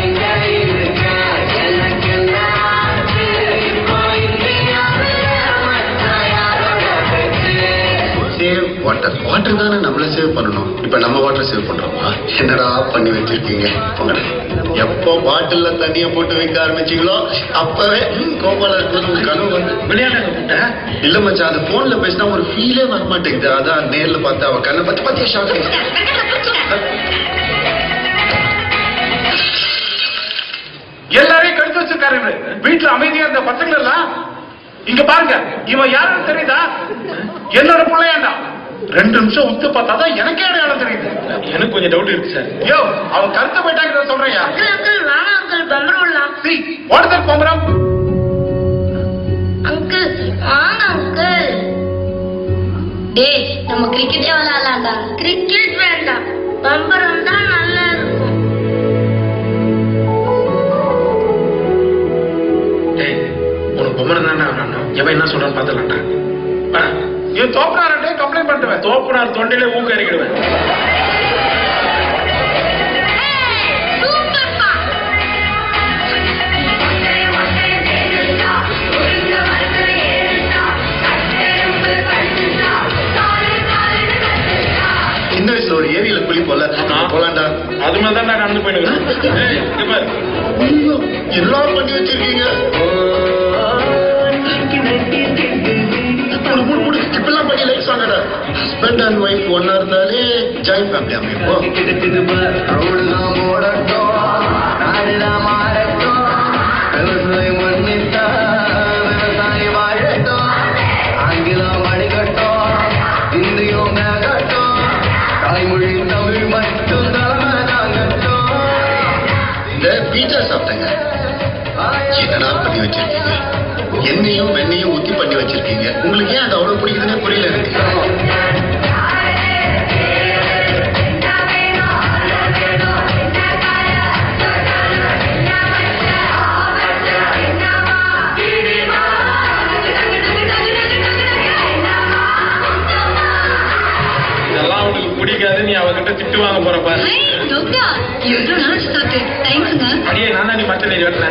Save water. வாட்டர் தானே நம்மள சேவ் பண்ணணும். இப்ப நம்ம வாட்டர் சேவ் பண்றோமா? என்னடா பண்ணி வச்சிருக்கீங்க? எப்போ பாட்டில்ல தண்ணிய போட்டு வைக்க ஆரம்பிச்சீங்களோ அப்பவே கோபால இருக்கிறது ஒரு கனவு வந்து விளையாட இல்ல மச்சான். அந்த போன்ல பேசினா ஒரு ஃபீலே வர மாட்டேங்குது. அதான் நேர்ல பார்த்து அவ கண்ணை பத்தி பத்தி ஷாக். எல்லாரையும் கடிச்சு வச்சிருக்காரு. வீட்டுல அமைதியா இருந்த பசங்க எல்லாம் இங்க பாருங்க. இவன் யாருன்னு தெரியுதா? என்னோட பிள்ளையாண்டா. ரெண்டு நிமிஷம் உத்து பார்த்தாதான் எனக்கே அடையாளம் தெரியுது. எனக்கு கொஞ்சம் டவுட் இருக்கு சார். யோ அவன் கருத்து போயிட்டாங்க சொல்றேன். நம்ம கிரிக்கெட்டே விளையாடலாம்டா. கிரிக்கெட் வேண்டாம், பம்பரம் தான் நல்லா இருக்கும். உனக்கு பொம்மரம் தானே விளையாடணும். எவன் என்ன சொல்றான்னு பாத்துலாம்டா. ஏன் தோப்புனாரே கம்ப்ளைண்ட் பண்ணுவேன். தோப்புனார் தொண்டையில ஊக்க இறக்கிடுவேன். சின்ன வயசுல ஒரு ஏரியில குளி போல போலாண்டா. அது மாதிரி தான் நான் நடந்து போயிடுவேன். எல்லாம் பண்ணி வச்சிருக்கீங்க. இப்பெல்லாம் பண்ணி லைஃப் வாங்கடா. ஹஸ்பண்ட் அண்ட் ஒய்ஃப் ஒன்னா இருந்தாலே ஜாயிண்ட் ஃபேமிலி அமைப்போம். இந்த பீட்டா சாப்பிட்டேங்க. என்னடா பண்ணி வச்சிருக்கீங்க? எண்ணெயும் வெண்ணையும் ஊத்தி பண்ணி வச்சிருக்கீங்க. உங்களுக்கு ஏன் அது அவ்வளவு பிடிக்குதுன்னே புரியல எனக்கு. இதெல்லாம் உங்களுக்கு பிடிக்காது. நீ அவகிட்ட திட்டு வாங்க போற பாரு. அடியே நான் தான் நீ மச்சனை வெட்டினேன்.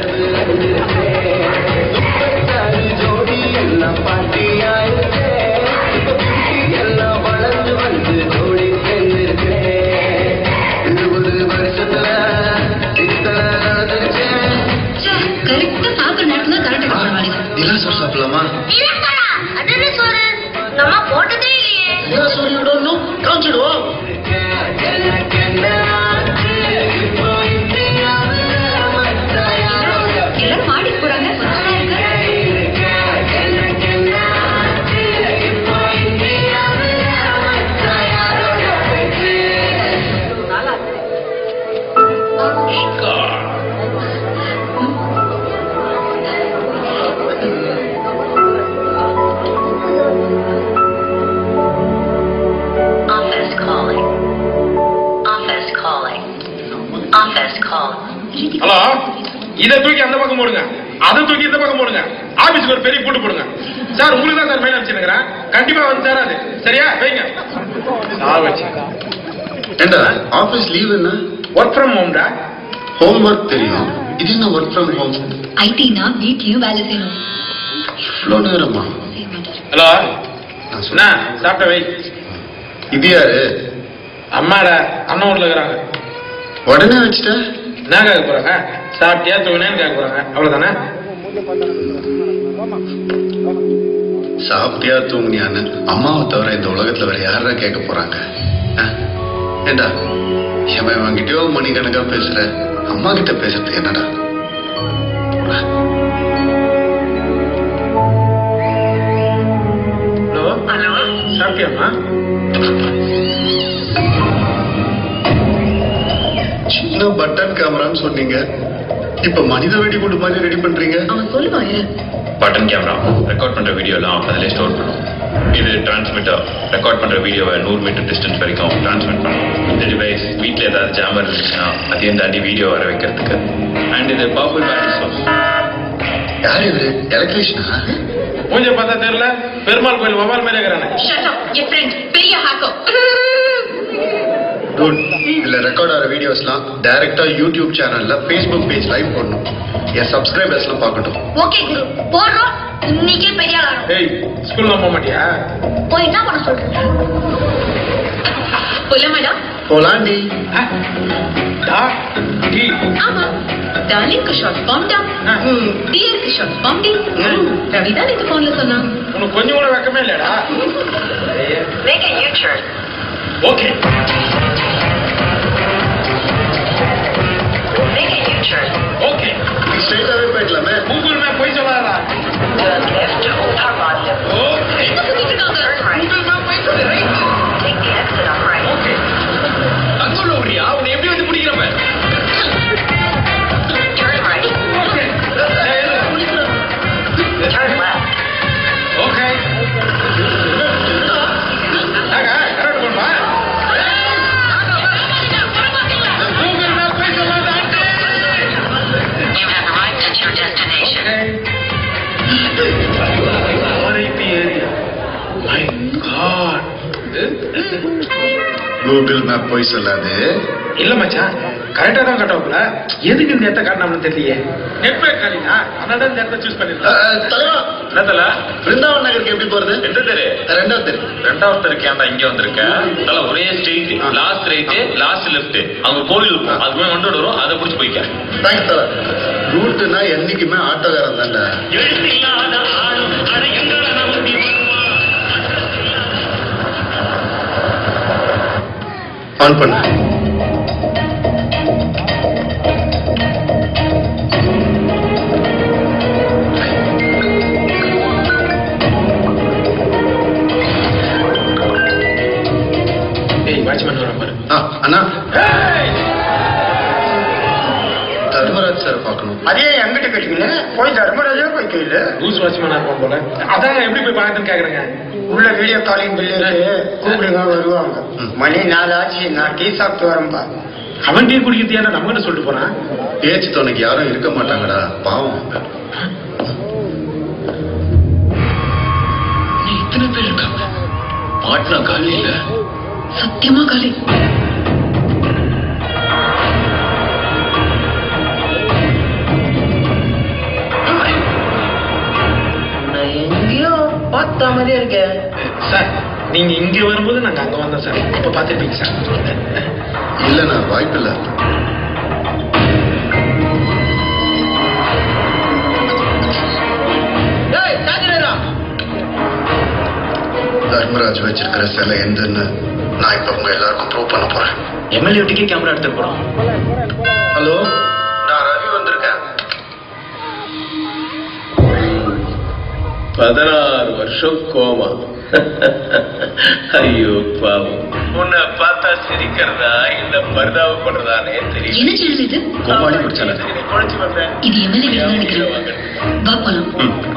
சாப்பிடலாமா? நம்ம போட்டதே இல்லையே. காமிச்சிடுவோம். எல்லாரும் மாடி போறாங்க. Office calling. Office calling. இதை தூக்கி அந்த பக்கம் போடுங்க, அதை தூக்கி இந்த பக்கம் போடுங்க. ஆபீஸ்க்கு ஒரு பெரிய கூட்டு போடுங்க. சார் உங்களுக்கு தான் சார் மெயில் அனுப்பிச்சிருக்கிறேன், கண்டிப்பா வந்து சேராது. சரியா? வைங்க. ஏண்டா ஆபீஸ் லீவ் என்ன? ஒர்க் ஃப்ரம் ஹோம்டா. ஹோம் ஒர்க் தெரியும், இது என்ன ஒர்க் ஃப்ரம் ஹோம்? ஐடினா வீட்லயும் வேலை செய்யணும். இவ்வளோ நேரமா? ஹலோ, என்ன சாப்பிட்ட வை. இது யாரு? அம்மாடா, அண்ணன் வீட்டுல இருக்கிறாங்க. உடனே வச்சுட்ட? என்ன கேட்க போறாங்க? சாப்பிட்டியா தூங்கினேன்னு கேட்க போறாங்க, அவ்வளவுதானே? சாப்பிட்டியா தூங்கினியான்னு அம்மாவை தவிர இந்த உலகத்துல வேற யாரா கேட்க போறாங்க? ஏண்டா எவன் வாங்கிட்டோ மணிக்கணக்கா பேசுற, அம்மா கிட்ட பேசுறதுக்கு என்னடா? ஹலோ ஹலோ, சாப்பிட்டியாம்மா? சின்ன பட்டன் கேமரான்னு சொன்னீங்க, இப்ப மனித வெடிகுண்டு மாதிரி ரெடி பண்றீங்க. அவன் சொல்லுவாங்க. பட்டன் கேமரா ரெக்கார்ட் பண்ற வீடியோ எல்லாம் அதிலே ஸ்டோர் பண்ணும். இது டிரான்ஸ்மிட்டர் ரெக்கார்ட் பண்ற வீடியோவை நூறு மீட்டர் டிஸ்டன்ஸ் வரைக்கும் டிரான்ஸ்மிட் பண்ணும். இந்த டிவைஸ் வீட்டில் ஏதாவது ஜாமர் இருந்துச்சுன்னா அதையும் தாண்டி வீடியோ வர வைக்கிறதுக்கு. அண்ட் இது பவர்ஃபுல் பேட்டரி சோர்ஸ். யார் இது? எலக்ட்ரீஷியனா? மூஞ்ச பார்த்தா தெரியல, பெருமாள் கோயில் மொபைல் மேலே இருக்கிறானே. ஷட் அப், என் ஃப்ரெண்ட் பெரிய ஹேக்கர். டூட், இதுல ரெக்கார்ட் ஆகிற வீடியோஸ்லாம் டைரக்டா யூடியூப் சேனல்ல ஃபேஸ்புக் பேஜ் லைவ் பண்ணணும். என் சப்ஸ்கிரைபர்ஸ்லாம் பார்க்கட்டும். ஓகே குரு, போடுறோம். இன்னைக்கே பெரிய ஆளா. ஏய், ஸ்கூல்ல போக மாட்டியா? போய் என்ன பண்ண சொல்றீங்க? போலாமாடா? போலாண்டி. டா டி. ஆமா, டார்லிங்க்கு ஷார்ட் ஃபார்ம் டா. டியர்க்கு ஷார்ட் ஃபார்ம் டி. ரவி தான் இந்த போன்ல சொன்னா. உனக்கு கொஞ்சம் கூட வெக்கமே இல்லடா. Make a U-turn. Okay. Make a U-turn. Okay. ஸ்ட்ரைட்டாவே போயிடலாமே. கூகுள் மேப் போய் சொல்லாதடா. Turn left to Uttar Madhya. Okay. Turn right. Google map போய் சொல்லு. Right. Take the exit on right. Okay. அங்கோல ஓடியா? உன்னை எப்படி வந்து பிடிக்கிறவன்? Turn right. Okay. Turn left. Okay. ஆகா, கரெக்ட் பண்ணா. கூகுள் மேப் போய் சொல்லாத. You have arrived at your destination. RIP area. My God. Google map போய் சொல்லாது. இல்ல மச்சான், கரெக்டா தான் கட்டோம்ல. எதுக்கு இந்த இடத்த காட்டணும்னு தெரியலையே. நெட்வொர்க் காலினா அதனால இந்த இடத்த சூஸ் பண்ணிருக்கேன். தலைவா, என்னதல பிருந்தாவன் நகருக்கு எப்படி போறது? எந்த தெரு? ரெண்டாவது தெரு. ரெண்டாவது தெருக்கு ஏன்டா இங்க வந்திருக்க? நல்ல ஒரே straight, last right, last left. அங்க கோயில் இருக்கும், அதுக்குமே வண்டோட வரும், அதை புடிச்சு போய்க்க. தேங்க்ஸ் தல. ரூட்னா என்னைக்குமே ஆட்டோக்காரன் தான்டா. ஆன் பண்ணு. ஏய், வாட்ச்மேன் வர பாரு. ஆ, அண்ணா ஏய், தர்மராஜ் சார் பார்க்கணும். அதே எங்கிட்ட கேட்டீங்களே, போய் தர்மராஜா போய் கேளு. லூஸ் வாட்ச்மேனா இருப்பான் போல. அதான் எப்படி போய் பார்க்கறதுன்னு கேக்குறேங்க. உள்ள வீடியோ காலிங் பில் இருக்கு, கூப்பிடுங்க வருவாங்க. மணி நாலு ஆச்சு, நான் டீ சாப்பிட்டு வரேன்பா. அவன் டீ குடிக்கிறதுயா நம்ம கிட்ட சொல்லிட்டு போறான். பேச்சு துணைக்கு யாரும் இருக்க மாட்டாங்கடா, பாவம். இத்தனை பேர் இருக்காங்க. பாட்னா காலி இல்ல. சத்தியமா காலி. எங்கேயோ பார்த்த மாதிரியே இருக்க. சார், நீங்க இங்க வரும்போது நாங்க அங்க வந்தோம் சார். இப்ப பாத்துருப்பீங்க சார். இல்லண்ணா, வாய்ப்பு இல்ல. தர்மராஜ் வச்சிருக்கிற சிலை எந்தன்னு நான் இப்ப உங்க எல்லாருக்கும் ப்ரூவ் பண்ண போறேன். எம்எல்ஏ வீட்டுக்கே கேமரா எடுத்து போறோம். ஹலோ, நான் ரவி வந்திருக்கேன். பதினாறு வருஷம் கோமா. ஐயோ பாவம், உன்னை பார்த்தா சிரிக்கிறதா இல்ல பரிதாபப்படுறதானே தெரியல. என்ன சேனல் இது? கோமாளி பிடிச்சால குழைச்சு வந்தேன். இது எம்எல்ஏ வீடு நினைக்கிறேன். வா போலாம்.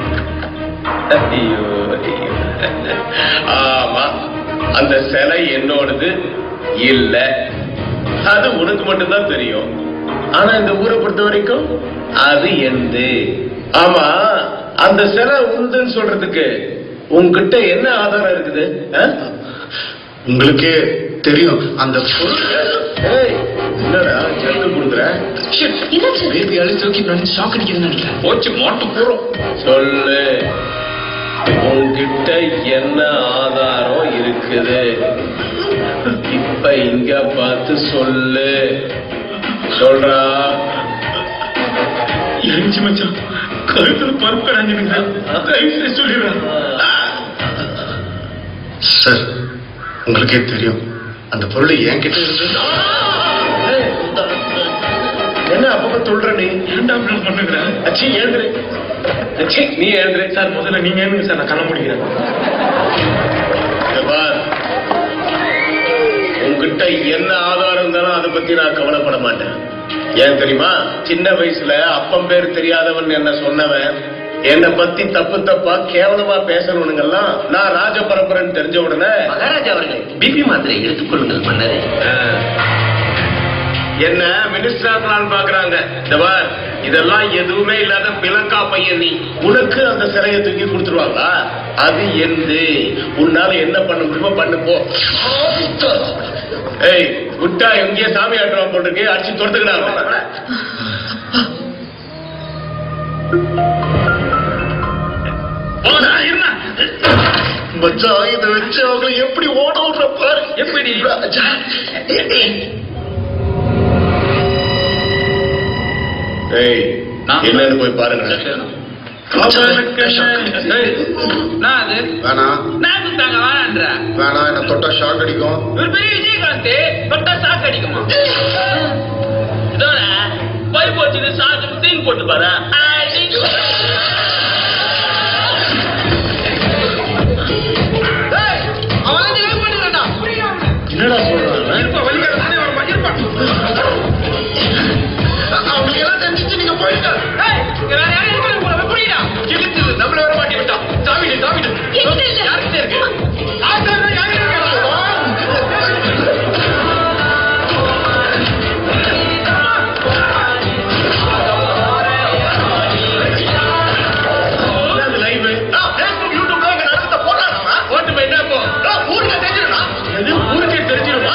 ஐயோ ஐயோ. ஆமா, அந்த சிலை என்னோடது இல்ல, அது உனக்கு மட்டும்தான் தெரியும். ஆனா இந்த ஊரை பொறுத்த வரைக்கும் அது எந்து. ஆமா, அந்த சிலை உண்டுன்னு சொல்றதுக்கு உங்ககிட்ட என்ன ஆதாரம் இருக்குது? உங்களுக்கே தெரியும் அந்த என்னடா ஜட்டு கொடுக்குற? பேபி அழுத்தி தூக்கி நான் ஷாக் அடிக்கிறேன்னு நினைக்கிறேன். போச்சு மாட்டு போறோம். சொல்லு, உங்ககிட்ட என்ன ஆதாரம் இருக்குது? இப்ப இங்க பார்த்து சொல்லு. சொல்றா. எழுச்சி மச்சான், கருத்துல பருப்படாங்க சொல்லிடுறேன் சார். உங்களுக்கே தெரியும் அந்த பொருள் என்கிட்ட இருக்கு. என்ன அப்பப்ப சொல்ற நீ? ஏன்டா பண்ணுகிறேன்? அச்சி ஏந்திரு. அச்சி நீ ஏந்திரு. சார் முதல்ல நீங்க ஏந்துங்க சார், நான் கண்ண முடிக்கிறேன். உங்ககிட்ட என்ன ஆதாரம் இருந்தாலும் அதை பத்தி நான் கவலைப்பட மாட்டேன். ஏன் தெரியுமா? சின்ன வயசுல அப்பம் பேர் தெரியாதவன் என்ன சொன்னவன், என்னை பத்தி தப்பு தப்பா கேவலமா பேசணுங்கெல்லாம் நான் ராஜ பரம்பரைன்னு தெரிஞ்ச உடனே மகாராஜா அவர்கள் பிபி மாத்திரை எடுத்துக்கொள்ளுங்கள் மன்னரே. என்ன மினிஸ்டர் பாக்குறாங்க. இதெல்லாம் எதுவுமே இல்லாத பிளக்கா பையன் நீ. உனக்கு அந்த சிலையை தூக்கி கொடுத்துருவாங்களா? அது எந்து. உன்னால என்ன பண்ண முடியுமோ பண்ணு போ. ஏய் விட்டா எங்கேயே சாமி ஆட்டுவான் போட்டுருக்கு. அடிச்சு தொடுத்துக்கிட்டாங்க. மச்சான் இதை வச்சு அவங்களை எப்படி ஓட விடுற பாரு. எப்படி என்னன்னு போய் பாருங்க. வேணா என்ன தொட்டா ஷாக் அடிக்கும். பெரிய விஜயகாந்த் தொட்டா ஷாக் அடிக்குமா? போய் போச்சு சாக்கு தீன் போட்டு பாரு. என்னடா சொல்றாங்க? அவங்க எல்லாம் தெரிஞ்சிச்சு நீங்க போயிட்டு நம்மள வர மாட்டி விட்டான். தாவிடு தாவிடு யாருக்கு இருக்கு? ஊருக்கே தெரிஞ்சிருமா?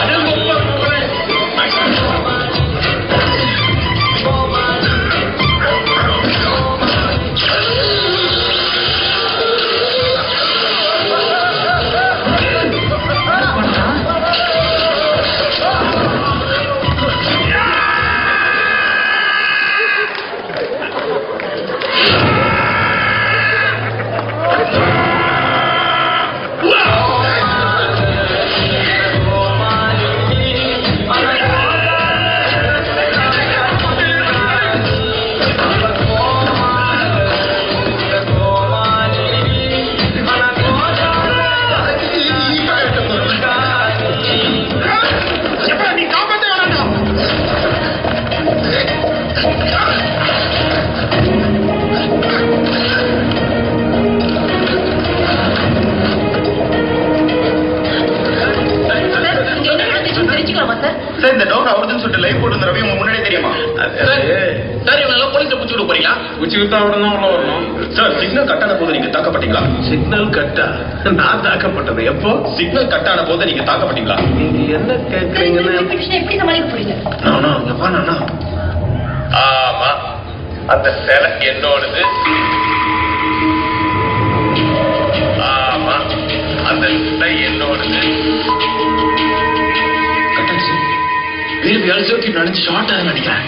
சார் இந்த டோர் அவருதுன்னு சொல்லிட்டு லைவ் போட்டு ரவி உங்க முன்னாடியே தெரியுமா? சார் இவங்க போலீஸ்ல புடிச்சு விட போறீங்களா? புடிச்சு விட்டா உடனே உள்ள வரணும். சார் சிக்னல் கட்டான போது நீங்க தாக்கப்பட்டீங்களா? சிக்னல் கட்டா? நான் தாக்கப்பட்டது எப்போ? சிக்னல் கட்டான போது நீங்க தாக்கப்பட்டீங்களா? நீங்க என்ன கேக்குறீங்கன்னு எப்படி சமாளிக்க போறீங்க? நானா இங்க வா நானா. ஆமா, அந்த சிலை என்னோடது. ஆமா, அந்த சிலை என்னோடது. பேபி அழுத்தி தூக்கி நினைச்சு ஷார்ட் ஆக நினைக்கிறேன்.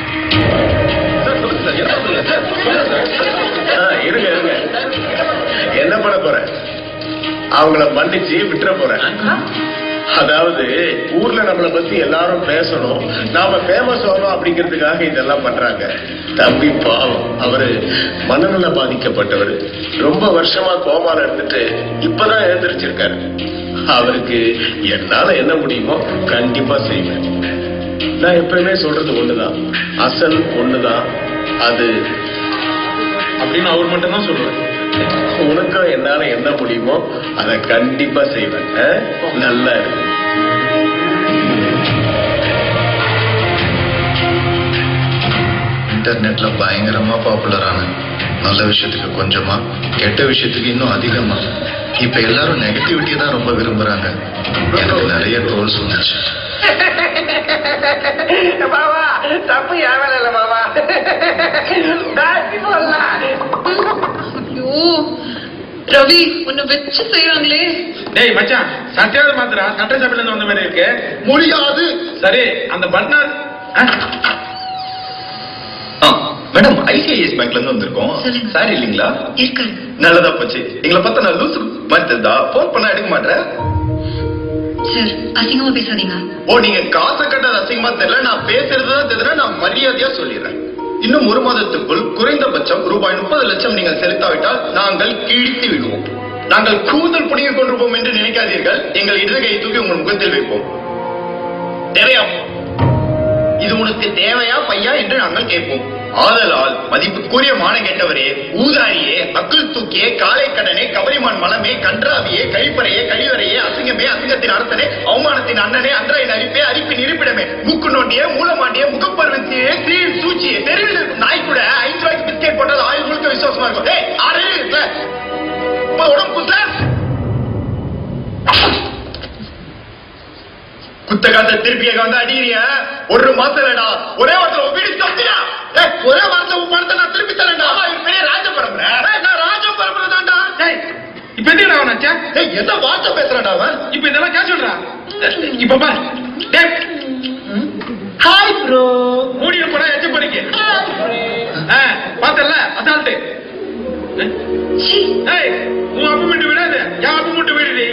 இருங்க இருங்க, என்ன பண்ண போறேன்? அவங்கள மன்னிச்சு விட்டுற போறேன். அதாவது ஊர்ல நம்மளை பத்தி எல்லாரும் பேசணும், நாம ஃபேமஸ் ஆகணும் அப்படிங்கிறதுக்காக இதெல்லாம் பண்றாங்க. தம்பி பாவம், அவரு மனநல பாதிக்கப்பட்டவர். ரொம்ப வருஷமா கோமால இருந்துட்டு இப்பதான் எழுந்திருச்சிருக்காரு. அவருக்கு என்னால என்ன முடியுமோ கண்டிப்பா செய்வேன். நான் எப்பயுமே சொல்றது ஒண்ணுதான், அசல் ஒண்ணுதான். அது அப்படின்னு அவர் மட்டும் தான் சொல்லுவேன். உனக்கும் என்னால என்ன முடியுமோ அதை கண்டிப்பா செய்வேன். நல்லா இருக்கு. இன்டர்நெட்ல பயங்கரமா பாப்புலர் ஆன நல்ல விஷயத்துக்கு கொஞ்சமா கெட்ட விஷயத்துக்கு இன்னும் அதிகமா இப்ப எல்லாரும் நெகட்டிவிட்டி தான் ரொம்ப விரும்புறாங்க. எனக்கு நிறைய ட்ரோல்ஸ் வந்துச்சு. பாவா தப்பு யாவல இல்ல பாவா. ஐயோ ரவி உன்னை வச்சு செய்யறாங்களே. டேய் மச்சான் சட்டையாவது மாத்திரா சட்டசபையில இருந்து வந்த மாதிரி இருக்கு. முடியாது. சரி அந்த பட்னர் மேடம் ஐசிஐஎஸ் பேங்க்ல இருந்து வந்திருக்கோம். சாரி இல்லீங்களா? இருக்காரு. நல்லதா போச்சு. எங்களை பார்த்தா நான் லூசு மத்ததா போன் பண்ணா எடுக்க மாட்டேன். சார் அசிங்கமா பேசாதீங்க. ஓ நீங்க காசை கட்டது அசிங்கமா தெரியல, நான் பேசுறதுதான் தெரியல. நான் மரியாதையா சொல்லிடுறேன். இன்னும் ஒரு மாதத்துக்குள் குறைந்தபட்சம் ரூபாய் முப்பது லட்சம் நீங்கள் செலுத்தாவிட்டால் நாங்கள் கிழித்து விடுவோம். நாங்கள் கூந்தல் புடிங்கிக் கொண்டிருப்போம் என்று நினைக்காதீர்கள். எங்கள் இடது கையை தூக்கி உங்கள் முகத்தில் வைப்போம். தேவையா? இது உனக்கு தேவையா பையா என்று நாங்கள் கேட்போம். ஆதலால் மதிப்புக்குரிய மானம் கேட்டவரே, ஊதாரியே, அக்குள் தூக்கியே, காலை கடனே, கபரிமான் மலமே, கன்றாவியே, கழிப்பறையே, கழிவறையே, அசிங்கமே, அசிங்கத்தின் அரசனே, அவமானத்தின் அண்ணனே, அன்றையின் அரிப்பே, அரிப்பின் இருப்பிடமே, மூக்கு நோண்டியே, மூலமாண்டியே, முகப்பருவத்தியே, தீர் சூச்சியே, தெருவில் இருக்கும் நாய் கூட ஐந்து ரூபாய்க்கு பிஸ்கெட் போட்டது ஆயுள் முழுக்க விசுவாசமா இருக்கும். ஏய் ஆறு இருக்குல்ல உடம்பு குத்த குத்த காத்த திருப்பி வந்து அடிக்கிறிய. ஒரு மாசம்டா ஒரே வாரத்துல வீடு தப்பியா? ஒரே வாரத்துல உன் பணத்தை நான் திருப்பி தரேன்டா. பெரிய ராஜ பரம்பரை. நான் ராஜ பரம்பரை தான்டா. இப்ப எதுடா அவனாச்சா? எந்த வார்த்தை பேசுறான்டா அவன்? இப்ப இதெல்லாம் கேட்க சொல்றா. இப்ப பாரு. Hi bro. மூடிய போடா எச்ச படிக்க. பார்த்தல அசால்ட்டு. ஏய் உன் அப்பா மட்டும் விடாத. என் அப்பா மட்டும் விடுடி.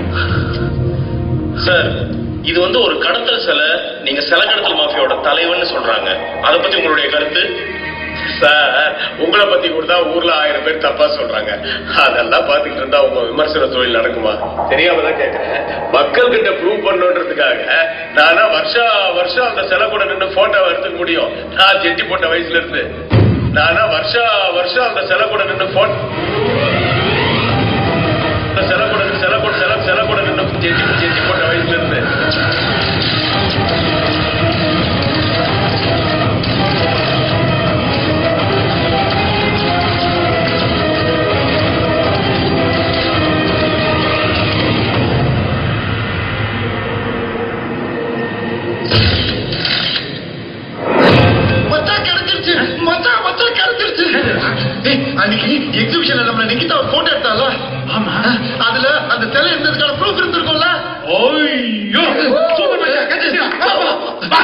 சார் இது வந்து ஒரு கடத்தல் சிலை. நீங்க சிலை கடத்தல் மாஃபியோட தலைவன்னு சொல்றாங்க. அதை பத்தி உங்களுடைய கருத்து? சார் உங்களை பத்தி கூட ஊர்ல ஆயிரம் பேர் தப்பா சொல்றாங்க. அதெல்லாம் பாத்துக்கிட்டு இருந்தா உங்க விமர்சன தொழில் நடக்குமா? தெரியாம தான் கேட்கிறேன். மக்கள் கிட்ட ப்ரூவ் பண்ணணுன்றதுக்காக நானா வருஷா வருஷம் அந்த சிலை கூட நின்று போட்டோ எடுத்துக்க முடியும்? நான் ஜெட்டி போட்ட வயசுல இருந்து நானா வருஷா வருஷம் அந்த சிலை கூட நின்று போட்டோ சிலை கூட சிலை கூட சிலை சிலை கூட நின்று ஜெட்டி ஜெட்டி போட்ட வயசுல இருந்து அன்னைக்கு எக்ஸிபிஷன்ல நம்மள நிக்கிதா போட்டோ எடுத்தால. ஆமா அதுல அந்த சிலை இருந்ததுக்கான ப்ரூஃப் இருந்திருக்கும்ல. ஓய்யோ சூப்பர் மச்சான் கச்சியா வா.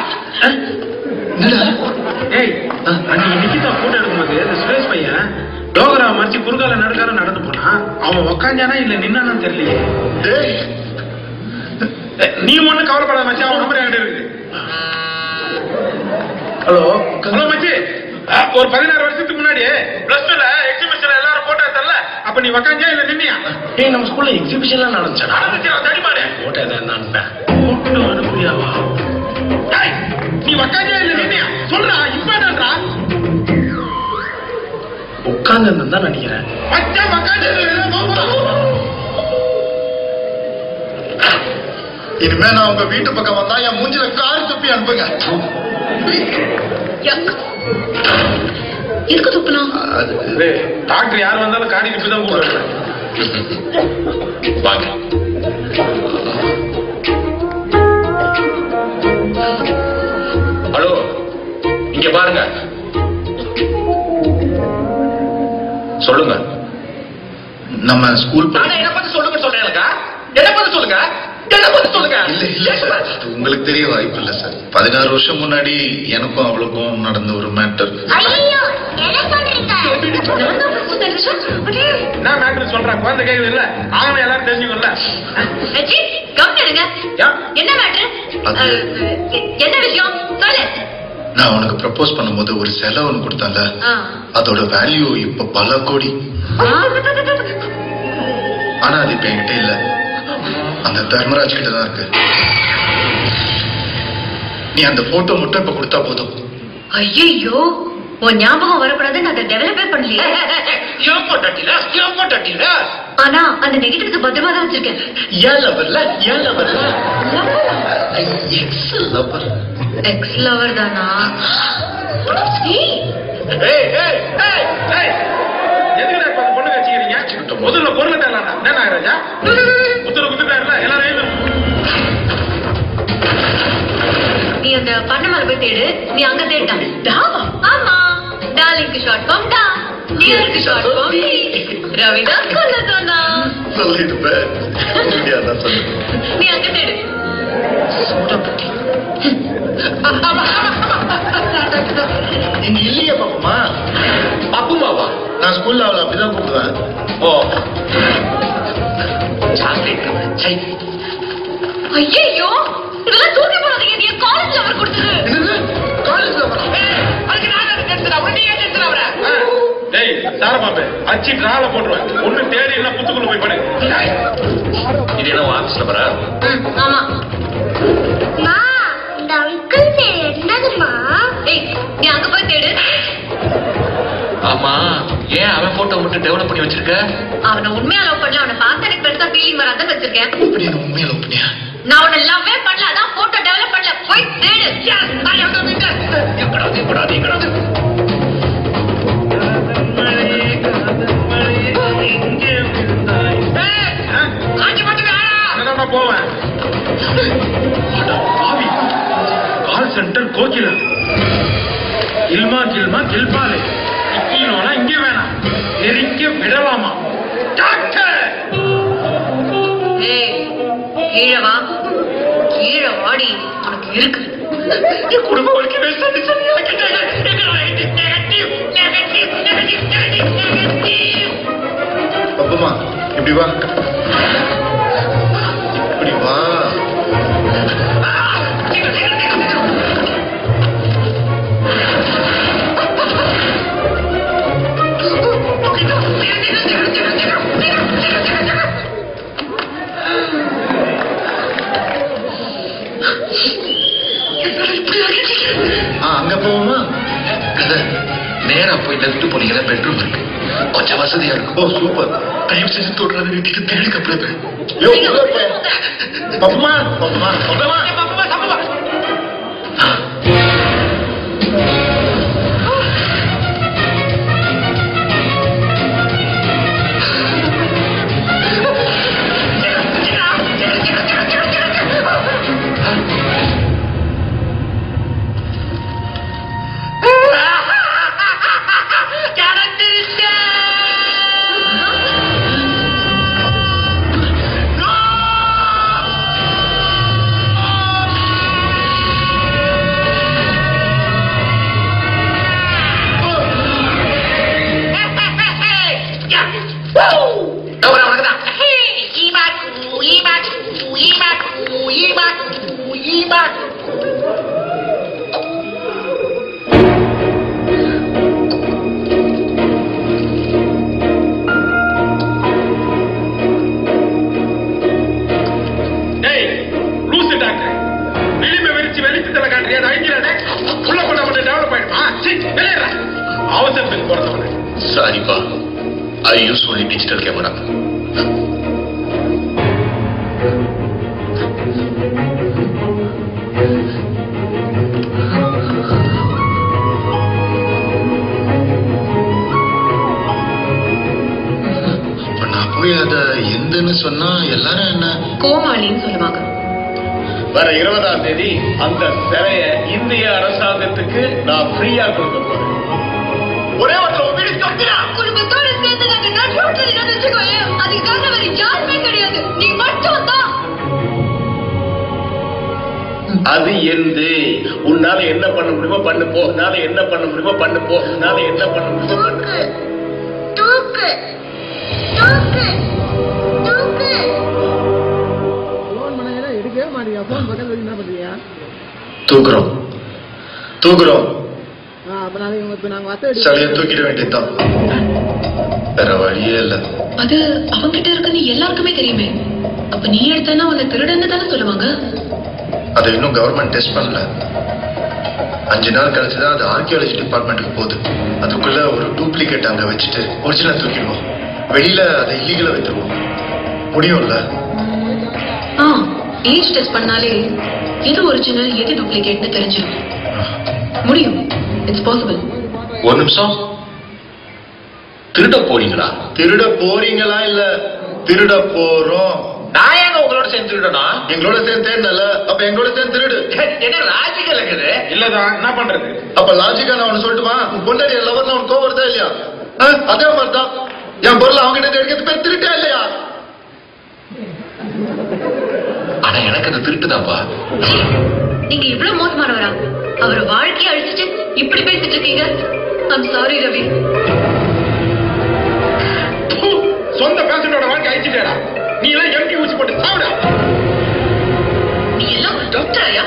ஏய் அன்னைக்கு நிக்கிதா போட்டோ எடுக்கும்போது அந்த சுரேஷ் பையன் டோகரா மறிச்சு குறுகால நடுக்கார நடந்து போனா அவன் உக்காஞ்சானா இல்ல நின்னானு தெரியலையே. நீ ஒண்ணு கவலைப்படாத மச்சான். அவன் நம்பர் என்கிட்ட இருக்கு. ஹலோ ஹலோ மச்சி, ஒரு பதினாறு வருஷத்துக்கு முன்னாடி பிளஸ் டூல எக்ஸிபிஷன்ல எல்லாரும் போட்டோ எடுத்தல. அப்ப நீ உக்காஞ்சா இல்ல நின்னியா? ஏய் நம்ம ஸ்கூல்ல எக்ஸிபிஷன்லாம் நடந்துச்சா? நடந்துச்சா? தடிமாடு போட்டோ எதாவது அனுப்பேன். போட்டோ அனுப்பியாவா? நீ உக்காஞ்சா இல்ல நின்னியா சொல்றா. இப்ப என்னன்றா? உட்கார்ந்து தான் நினைக்கிறேன். மச்சான் உக்காஞ்சா இனிமே நான் உங்க வீட்டு பக்கம் வந்தா என் மூஞ்சில கார் துப்பி அனுப்புங்க. எதுக்கு துப்பணும்? டாக்டர் யார் வந்தாலும் காடி துப்பி தான் கூப்பிடுவாங்க. வாங்க. ஹலோ இங்க பாருங்க. சொல்லுங்க. நம்ம ஸ்கூல் என்ன பத்தி சொல்லுங்க சொல்றேன்க்கா. என்ன பத்தி சொல்லுங்க. என்ன பத்தி சொல்லுங்க. இல்ல இல்ல சார், உங்களுக்கு தெரிய வாய்ப்பு இல்ல சார். பதினாறு வருஷம் முன்னாடி எனக்கும் அவளுக்கும் நடந்த ஒரு மேட்டர். ஐயோ என்ன பண்றீங்க? நான் மேட்டர் சொல்றேன். குழந்தை கைகள் இல்ல நாங்களும் எல்லாரும் தெரிஞ்சுக்கல. என்ன மேட்டர்? என்ன விஷயம் சொல்லு. நான் உனக்கு ப்ரப்போஸ் பண்ணும்போது ஒரு செலை ஒன்று கொடுத்தாங்க. அதோட வேல்யூ இப்ப பல கோடி. ஆனா அது இப்ப என்கிட்ட இல்ல. அந்த தர்மராஜ் கிட்ட தான் இருக்கு. நீ அந்த போட்டோ மட்டும் இப்ப கொடுத்தா போதும். ஐயோ உன் ஞாபகம் வரக்கூடாது. நான் அதை டெவலப்பே பண்ணலையே. ஆனா அந்த நெகட்டிவ்ஸ் பத்திரமா தான் வச்சிருக்கேன். ஏன் லவர்ல ஏன் லவர்ல எக்ஸ் லவர் எக்ஸ் லவர் தானா? ஏய் ஏய் ஏய் ஏய் எதுக்குடா இப்ப பொண்ணு கச்சிக்கிறீங்க? முதல்ல பொருளை தரலாம்டா. என்ன ராஜா? உத்தரவு குத்துட்டாருல எல்லாரும். நீ அந்த பண்ண மேல போய் தேடு. நீ அங்க தேடா. டாவா? ஆமா. டார்லிங்க்கு ஷார்ட் ஃபார்ம் டா. டியருக்கு ஷார்ட் ஃபார்ம் டி. ரவிதாஸ் கொல்ல சொன்னா. சொல்லிடுப்ப. இந்தியா தான் சொல்லு. நீ அங்க தேடு. இங்க இல்லையா பாப்பமா? பாப்புமாவா? நான் ஸ்கூல்ல அவளை அப்படிதான் கூப்பிடுவேன். ஓ சாக்லேட் சை. ஐயோ இதெல்லாம் தூக்கி போடாதீங்க. நீ காலேஜ்ல அவர் கொடுத்தது. காலேஜ்ல வர. அதுக்கு நான் அதை எடுத்துறேன். உடனே எடுத்துறேன் அவரை. டேய் சார பாப்பே அச்சி டிரால போடுவேன். ஒண்ணு தேடி இல்ல புத்துக்குள்ள போய் படு. இது என்ன ஆபீஸ்ல வரா? ஆமா. மா இந்த அங்கிள் பேர் என்னதுமா? ஏய் நீ அங்க போய் தேடு. ஆமா ஏன் அவன் போட்டோ மட்டும் டெவலப் பண்ணி வச்சிருக்க? அவனை உண்மையா லவ் பண்ணல. அவனை பார்த்து எனக்கு பெருசா ஃபீலிங் வராத வச்சிருக்கேன். அப்படி என்ன உண்மையா லவ் பண்ணியா? நான் அவனை லவ்வே பண்ணல. அதான் போட்டோ டெவலப் பண்ணல. போய் தேடு. நான் எங்க வீட்டு எங்கடா எங்கடா எங்கடா போவேன். கால் சென்டர் கோகிலா இல்மா கில்மா கில்பாலே இக்கினோனா இங்க வேணாம். நெருங்க விடலாமா? டாக்டர் ஏய் கீழே வா. கீழே வாடி. உனக்கு இருக்கு. குடும்ப வாழ்க்கை சரி சரியா கிட்டாங்க. பாப்பமா இப்படி வா. இப்படி வா. அங்க போவோமா? நேரா போய் லெஃப்ட் போனீங்கன்னா பெட்ரூம் இருக்கு. கொஞ்சம் வசதியா இருக்கும். ஓ சூப்பர். டைம் செஞ்சு தோற்றது வீட்டுக்கு தேடி கப்பல. யோ பாப்பமா பாப்பமா பாப்பமா சாரிப்பா, I use only digital camera. நான் போய் அத எந்தன்னு சொன்னா எல்லாரும் என்ன கோமாளின்னு சொல்லுவாங்க. வர இருபதாம் தேதி அந்த சிலைய இந்திய அரசாங்கத்துக்கு நான் ஃப்ரீயா கொடுக்க போறேன். ஒரே ஒருத்தர் வீடு கட்டினா குடும்பத்தோட சேர்ந்து நாங்க நட்போட்டு நினைச்சுக்கோயே, அதுக்காக வேற யாருமே கிடையாது, நீ மட்டும் தான். அது எந்து உன்னால என்ன பண்ண முடியுமோ பண்ணு போ, உன்னால என்ன பண்ண முடியுமோ பண்ணு போ, உன்னால என்ன பண்ண முடியுமோ பண்ணு. தூக்கு தூக்கு தூக்கு. போன் பண்ணா எடுக்கவே மாட்டீங்க. போன் பக்கத்துல என்ன பண்றீங்க? தூக்குறோம் தூக்குறோம். அப்ப நாளைக்கு நாங்க வத்த சரியா தூக்கிட வேண்டியதுதான், வேற வழியே இல்ல. அது அவங்கிட்ட இருக்குன்னு எல்லாருக்குமே தெரியுமே. அப்ப நீ எடுத்தனா உன்னை திருடன்னு தானே சொல்லுவாங்க. அதை இன்னும் கவர்மெண்ட் டெஸ்ட் பண்ணல. அஞ்சு நாள் கழிச்சுதான் அது ஆர்கியாலஜி டிபார்ட்மெண்ட்டுக்கு போகுது. அதுக்குள்ள ஒரு டூப்ளிகேட் அங்க வச்சுட்டு ஒரிஜினல் தூக்கிடுவோம். வெளியில அதை இல்லீகலா வைத்துருவோம். முடியும்ல? ஆ, ஏஜ் டெஸ்ட் பண்ணாலே எது ஒரிஜினல் எது டூப்ளிகேட்னு தெரிஞ்சிடும். முடியும். It's possible. ஒரு நிமிஷம். திருட போறீங்களா? திருட போறீங்களா இல்ல திருட போறோம். நான் ஏங்க உங்களோட சேர்ந்து திருடணும்? எங்களோட சேர்ந்து தேடல, அப்ப எங்களோட சேர்ந்து திருடு. என்ன லாஜிக்கல் இருக்குது? இல்லதான் என்ன பண்றது? அப்ப லாஜிக்கா நான் ஒண்ணு சொல்லட்டுமா? பொண்டாடி லவர் நான் கோவம் வருதா இல்லையா? அதே மாதிரிதான் என் பொருள் அவங்க கிட்ட எடுக்கிறது பேர் திருட்டா இல்லையா? ஆனா எனக்கு அது திருட்டுதான்ப்பா. நீங்க இவ்வளவு மோசமானவரா? அவர் வாழ்க்கையை அழிச்சிட்டு இப்படி பேசிட்டு இருக்கீங்க. I'm sorry Ravi. சொந்த பேஷண்டோட வாழ்க்கை அழிச்சிட்டேடா. நீ எல்லாம் எம்டி ஊசி போட்டு சாவுடா. நீ எல்லாம் ஒரு டாக்டராயா?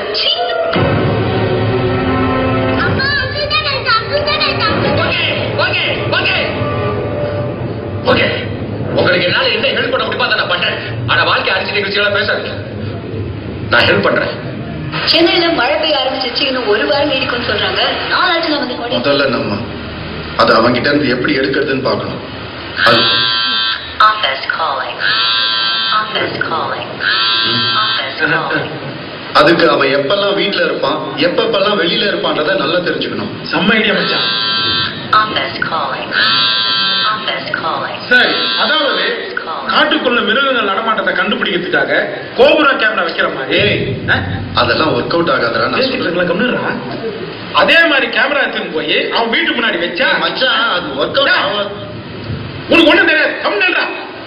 ஓகே ஓகே ஓகே உங்களுக்கு என்னால என்ன ஹெல்ப் பண்ண முடியுமா நான் பண்றேன். ஆனா வாழ்க்கை அடிச்சுட்டு விஷயம் பேசாது. நான் ஹெல்ப் பண்றேன். சென்னையில மழை பெய்ய ஆரம்பிச்சிச்சு. இன்னும் ஒரு வாரம் நீடிக்கும்னு சொல்றாங்க. நாலாச்சு நான் வந்து முதல்ல நம்ம அது அவங்க கிட்ட இருந்து எப்படி எடுக்கிறதுன்னு பாக்கணும். Office calling. Office calling. Office calling. அதுக்கு அவன் எப்பெல்லாம் வீட்டுல இருப்பான், எப்பப்பெல்லாம் வெளியில இருப்பான்றத நல்லா தெரிஞ்சுக்கணும். செம்ம ஐடியா மச்சான். Office calling. Office calling. சரி, அதாவது காட்டுக்குள்ள மிருகங்கள் நடமாட்டத்தை கண்டுபிடிக்கிறதுக்காக கோபுரா கேமரா வைக்கிற மாதிரி அதெல்லாம் ஒர்க் அவுட் ஆகாதரா? நான் அதே மாதிரி கேமரா எடுத்துன்னு போய் அவன் வீட்டு முன்னாடி வச்சா மச்சான் அது ஒர்க் அவுட் ஆகாது. உனக்கு ஒண்ணும் தெரியாது. கம்னல்டா.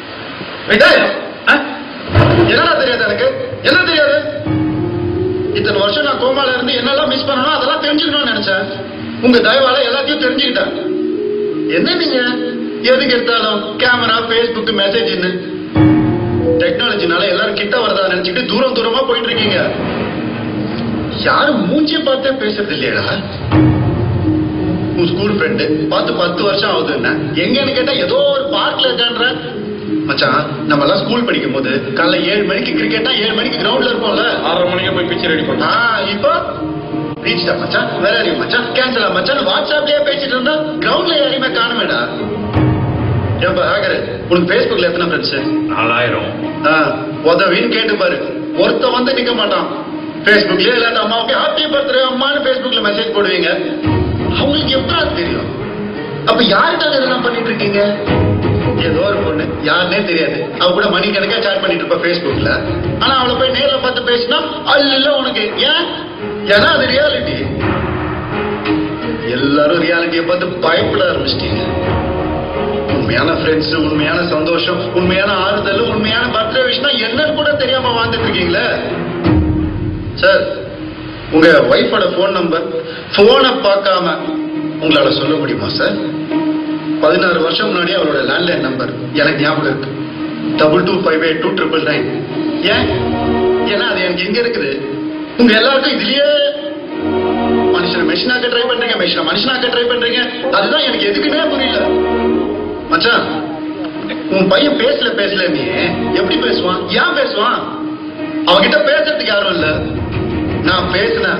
என்னடா தெரியாது எனக்கு? என்ன தெரியாது? இத்தனை வருஷம் நான் கோமால இருந்து என்னெல்லாம் மிஸ் பண்ணணும் அதெல்லாம் தெரிஞ்சுக்கணும்னு நினைச்சேன். உங்க தயவால எல்லாத்தையும் தெரிஞ்சுக்கிட்டேன். என்ன நீங்க எதுக்கு எடுத்தாலும் கேமரா, பேஸ்புக், மெசேஜ் டெக்னாலஜினால எல்லாரும் கிட்ட வரதா நினைச்சுட்டு தூரம் தூரமா போயிட்டு இருக்கீங்க. யாரும் மூஞ்சிய பார்த்தே பேசுறது இல்லையடா. உன் ஸ்கூல் ஃப்ரெண்டு பார்த்து பத்து வருஷம் ஆகுதுன்னா எங்கன்னு கேட்டா ஏதோ ஒரு பார்க்ல இருக்கான்ற. மச்சான் நம்ம எல்லாம் ஸ்கூல் படிக்கும் போது காலைல ஏழு மணிக்கு கிரிக்கெட்டா ஏழு மணிக்கு கிரவுண்ட்ல இருப்போம்ல. ஆறரை மணிக்கு போய் பிச்சை ரெடி பண்ணா இப்போ ரீச்டா மச்சான், வேற யாரையும் மச்சான், கேன்சல் மச்சான், வாட்ஸ்அப்லயே பேசிட்டு இருந்தா கிரவுண்ட்ல யாரையுமே காணுமேடா. ஏன்பா ஹேக்கர், உனக்கு பேஸ்புக்ல எத்தனை ஃப்ரெண்ட்ஸ்? நாலாயிரம். உதவின்னு கேட்டு பாரு, ஒருத்த வந்து நிக்க மாட்டான். பேஸ்புக்லயே இல்லாத அம்மாவுக்கு ஹாப்பி பர்த்டே அம்மான்னு பேஸ்புக்ல மெசேஜ் போடுவீங்க. அவங்களுக்கு எப்படி தெரியும்? அப்ப யாருக்காக இதெல்லாம் பண்ணிட்டு இருக்கீங்க? ஏதோ ஒரு பொண்ணு யாருன்னே தெரியாது, அவ கூட மணிக்கணக்கா சேட் பண்ணிட்டு இருப்பா பேஸ்புக்ல. ஆனா அவளை போய் நேர்ல பார்த்து பேசினா அல்ல இல்ல உனக்கு. ஏன்? ஏன்னா அது ரியாலிட்டி. எல்லாரும் ரியாலிட்டியை பார்த்து பயப்பட ஆரம்பிச்சிட்டீங்க. உண்மையான ஃப்ரெண்ட்ஸ், உண்மையான சந்தோஷம், உண்மையான ஆறுதல், உண்மையான பர்த்டே விஷனா என்னன்னு கூட தெரியாம வாழ்ந்துட்டு இருக்கீங்களே. சார், உங்க ஒய்ஃபோட போன் நம்பர் போனை பார்க்காம உங்களால சொல்ல முடியுமா சார்? பதினாறு வருஷம் முன்னாடி அவரோட லேண்ட்லைன் நம்பர் எனக்கு ஞாபகம் இருக்கு. Double two five eight two triple nine. ஏன்? ஏன்னா அது எனக்கு எங்க இருக்குது. உங்க எல்லாருக்கும் இதுலயே மனுஷனை மெஷினாக்க ட்ரை பண்றீங்க, மெஷினை மனுஷனாக்க ட்ரை பண்றீங்க. அதுதான் எனக்கு எதுக்குன்னே புரியல. மச்சான், உன் பையன் பேசல பேசல நீ எப்படி பேசுவான்? ஏன் பேசுவான்? அவன்கிட்ட பேசுறதுக்கு யாரும் இல்ல. நான் பேசினேன்.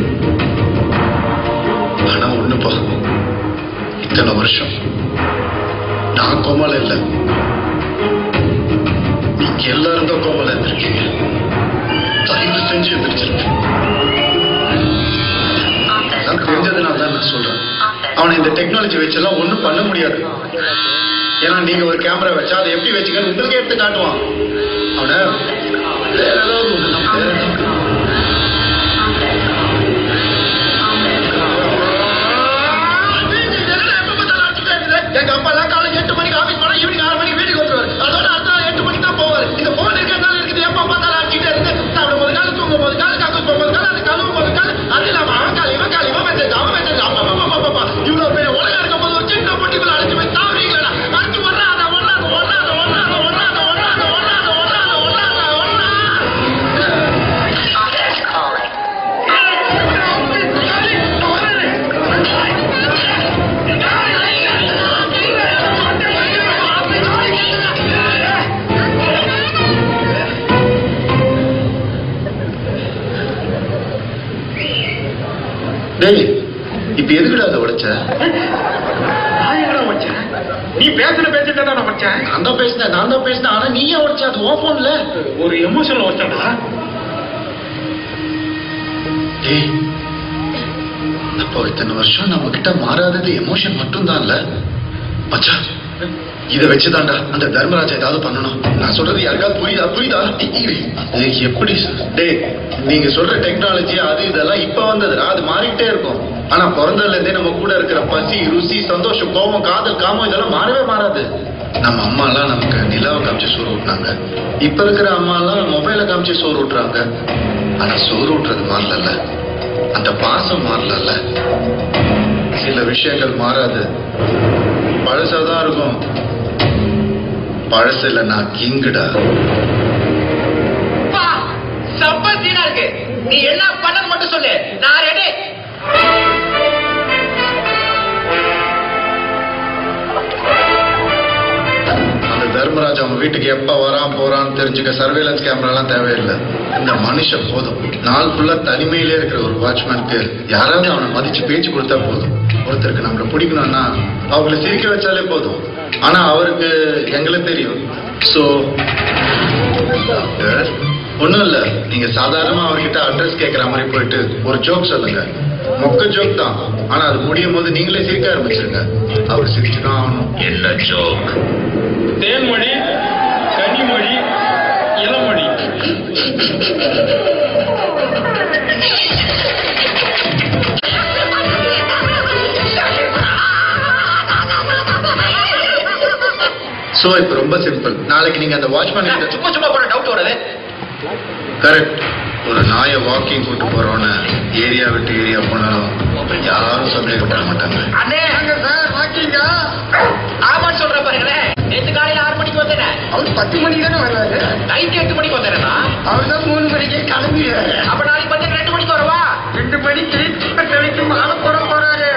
ஆனா ஒண்ணுப்பா, இத்தனை வருஷம் நான் கோமால இல்ல, நீங்க எல்லாரும் தான் கோமால இருந்திருக்கீங்க. தயவு செஞ்சு எந்திரிச்சிருக்கேன். தெரிஞ்சதுனால தான் நான் சொல்றேன், அவனை இந்த டெக்னாலஜி வச்செல்லாம் ஒண்ணும் பண்ண முடியாது. ஏன்னா நீங்க ஒரு கேமரா வச்சா அதை எப்படி வச்சுக்கன்னு உங்களுக்கு எடுத்து காட்டுவான். அவனை வேற ஏதாவது ஒண்ணு எங்க அப்பா எல்லாம் காலை எட்டு மணிக்கு ஆபீஸ் போனா ஈவினிங் ஆறு மணிக்கு வீட்டுக்கு வந்துருவாரு. அதோட அடுத்த எட்டு மணிக்கு தான் போவாரு. இந்த போன் இருக்கிறதால இருக்குது. எப்ப பார்த்தாலும் அடிச்சுட்டே இருக்கு. சாப்பிடும் போது கால, தூங்கும் போது கால, கக்கூஸ் போகும்போது கால, அது கழுவும் போது கால, அது இல்லாம அவன் கால் இவன் கால் இவன் மெசேஜ் அவன் மெசேஜ். அப்பா அப்பா அப்பா இவ்வளவு பெரிய உலகம் இருக்கும் போது ஒரு சின்ன பொட்டிக்குள்ள அழைச்சு போய் தாவறீங்களா? அடிச்சு ஒண்ணாத ஒண்ணாத ஒண்ணாத ஒண்ணாத ஒண்ணாத ஒண்ணாத ஒண்ணாத ஒண்ணாத ஒண்ணாத ஒண்ணா. டேய், இப்ப எதுக்குடா அதை உடைச்ச? நீ பேசுற பேசிட்டு தான் நான் உடைச்சேன். நான் தான் பேசினேன் நான் தான் பேசினேன் ஆனா நீ ஏன் உடைச்ச? அது உன் போன்ல ஒரு எமோஷன்ல உடைச்சா. டேய், அப்போ இத்தனை வருஷம் நம்ம கிட்ட மாறாதது எமோஷன் மட்டும் தான் இல்ல மச்சான். இதை வச்சுதான்டா அந்த தர்மராஜா ஏதாவது பண்ணணும். நான் சொல்றது யாருக்காவது புரியுதா புரியுதா எப்படி டே நீங்க சொல்ற டெக்னாலஜி அது இதெல்லாம் இப்ப வந்ததுடா. அது மாறிக்கிட்டே இருக்கும். ஆனா பிறந்ததுல இருந்தே நம்ம கூட இருக்கிற பசி ருசி சந்தோஷம் கோபம் காதல் காமம் இதெல்லாம் மாறவே மாறாது. நம்ம அம்மா எல்லாம் நமக்கு நிலாவை காமிச்சு சோறு ஊட்டினாங்க. இப்ப இருக்கிற அம்மா எல்லாம் மொபைல காமிச்சு சோறு ஊட்டுறாங்க. ஆனா சோறு ஊட்டுறது மாறல, அந்த பாசம் மாறல. சில விஷயங்கள் மாறாது, பழசாதான் இருக்கும். பழசுல நான் கிங்குடா. சம்பந்தீனா இருக்கு. நீ என்ன பண்ண மட்டும் சொல்லு, நான் ரெடி. அந்த தர்மராஜ் அவங்க வீட்டுக்கு எப்ப வரான் போறான்னு தெரிஞ்சுக்க சர்வேலன்ஸ் கேமரா எல்லாம் தேவையில்லை. இந்த மனுஷன் போதும். நாள் ஃபுல்லா தனிமையிலே இருக்கிற ஒரு வாட்ச்மேனுக்கு யாராவது அவனை மதிச்சு பேச்சு கொடுத்தா போதும். ஒருத்தருக்கு நம்மளை பிடிக்கணும்னா அவங்களை சிரிக்க வச்சாலே போதும். ஆனா அவருக்கு எங்களை தெரியும். சோ ஒண்ணும் இல்ல, நீங்க சாதாரணமா அவர்கிட்ட அட்ரஸ் கேட்கிற மாதிரி போயிட்டு ஒரு ஜோக் சொல்லுங்க. மொக்க ஜோக் தான், ஆனா அது முடியும் போது நீங்களே சிரிக்க ஆரம்பிச்சிருங்க. அவர் சிரிச்சுதான் ஆகணும். என்ன ஜோக்? தேன்மொழி, கனிமொழி, இளமொழி. சோ இப்ப ரொம்ப சிம்பிள். நாளைக்கு நீங்க அந்த வாட்ச்மேன் கிட்ட சும்மா சும்மா போற டவுட் வருது. கரெக்ட். ஒரு நாயை வாக்கிங் கூட்டு போறோன்னு ஏரியா விட்டு ஏரியா போனாலும் யாரும் சந்தேகப்பட மாட்டாங்க. அண்ணே அங்க சார் வாக்கிங்கா? ஆமான்னு சொல்ற பாருங்களேன். நேற்று காலையில ஆறு மணிக்கு வந்தேன். அவர் பத்து மணிக்கு தானே வர்றாரு. நைட்டு எட்டு மணிக்கு வந்தேன்னா அவர் தான் மூணு மணிக்கே கிளம்பிடுறாரு. அப்ப நாளைக்கு வந்து ரெண்டு மணிக்கு வரவா? ரெண்டு மணிக்கு கடைக்கு மாலை போட போறாரு.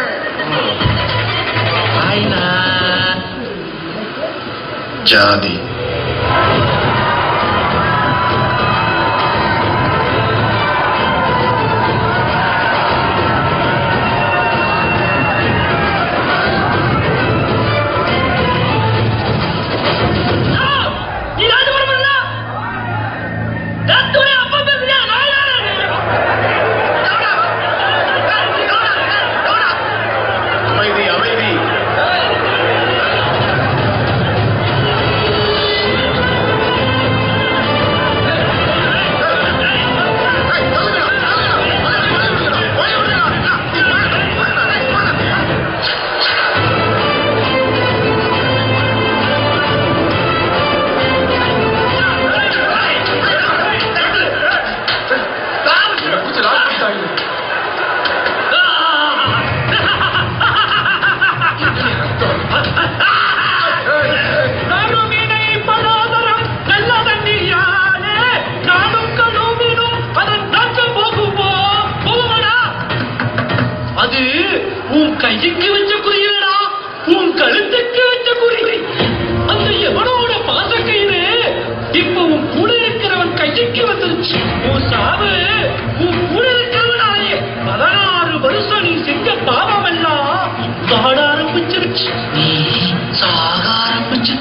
ஜாதி கைக்கு வச்ச குறியடா, உன் கழுத்துக்கு வச்ச குறி. அந்த எவனோட பாச கயிறு இப்ப உன் கூட இருக்கிறவன் கைக்கு வந்துருச்சு. உன் சாவு உன் கூட இருக்கிறவனாலே பதினாறு வருஷம் நீ செஞ்ச பாவம் எல்லாம் சாட ஆரம்பிச்சிருச்சு. நீ சாக ஆரம்பிச்சு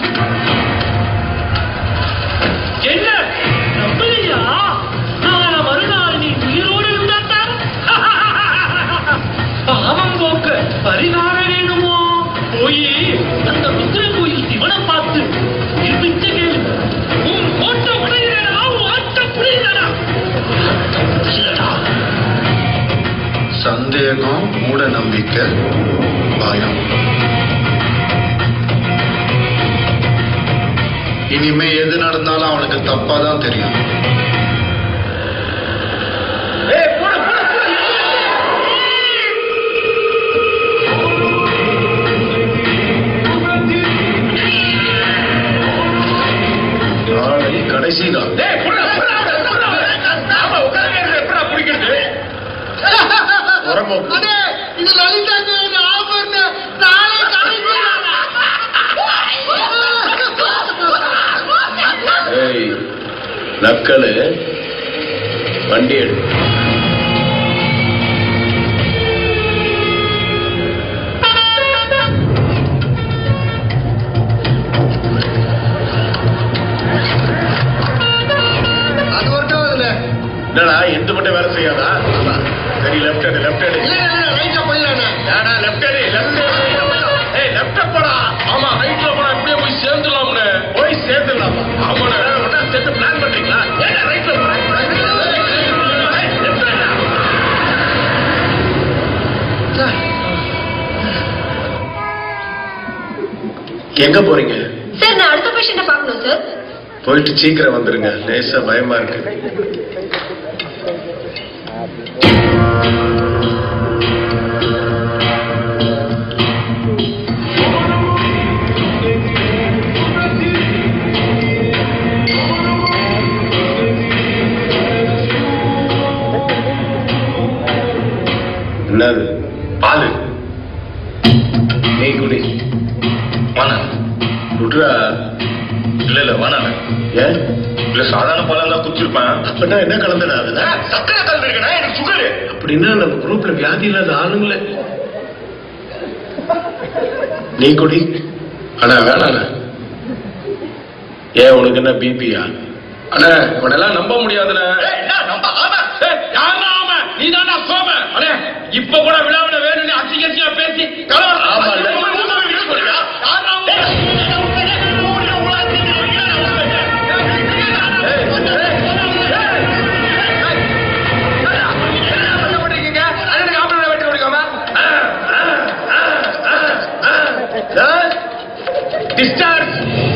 என்ன நம்பலையா? நாள மறுநாள் நீ உயிரோடு இருந்தாத்தான் பாவம் போக்க பரிகாரம் வேணுமோ? போய் அந்த ருத்ர கோயில் சிவனை பார்த்து பிச்ச கேளு. உன் ஓட்ட உடையிறா, ஓட்ட புரியலடா. சந்தேகம், மூட நம்பிக்கை, பயம். இனிமே எது நடந்தாலும் அவனுக்கு தப்பாதான் தெரியும். கடைசிதான் நக்கலு வண்டி எடு. என்னடா எந்த மட்டும் வேலை செய்யாதா? சரி லெஃப்ட் ஹேண்ட் லெஃப்ட் ஹேண்ட் ரைட்ல போயிடறானே. ஏடா லெஃப்ட் ஏறி லெஃப்ட் ஏய் லெஃப்ட் போடா. ஆமா ரைட்ல போடா இப்படியே போய் சேர்ந்துடலாம்னு. போய் சேர்ந்துடலாமா? ஆமாடா ஒண்ணா சேர்த்து பிளான் பண்றீங்களா? ஏடா ரைட்ல போடா. எங்க போறீங்க? சார் நான் அடுத்த பேஷண்ட பார்க்கணும் சார். போயிட்டு சீக்கிரம் வந்துருங்க. லேசா பயமா இருக்கு. என்னது? பாலு. நீ குடி. வானா குட்ரா. இல்ல இல்ல வானா. ஏன்? இல்ல சாதாரண பாலம் தான் குடிச்சிருப்பேன். அப்படின்னா என்ன கலந்துடா? அதுல சக்கரை கலந்துருக்கா? எனக்கு சுகரு. அப்படின்னா நம்ம குரூப்ல வியாதி இல்லாத ஆளுங்களே. நீ குடி. ஆனா வேணாண்ணா. ஏன் உனக்கு என்ன பிபியா? அண்ணா உடனெல்லாம் நம்ப முடியாதுண்ணே. நீ தானா சோம? அண்ணே இப்ப கூட விழாவில வேணும்னு அசிங்கசியா பேசி டிஸ்சார்ஜ்.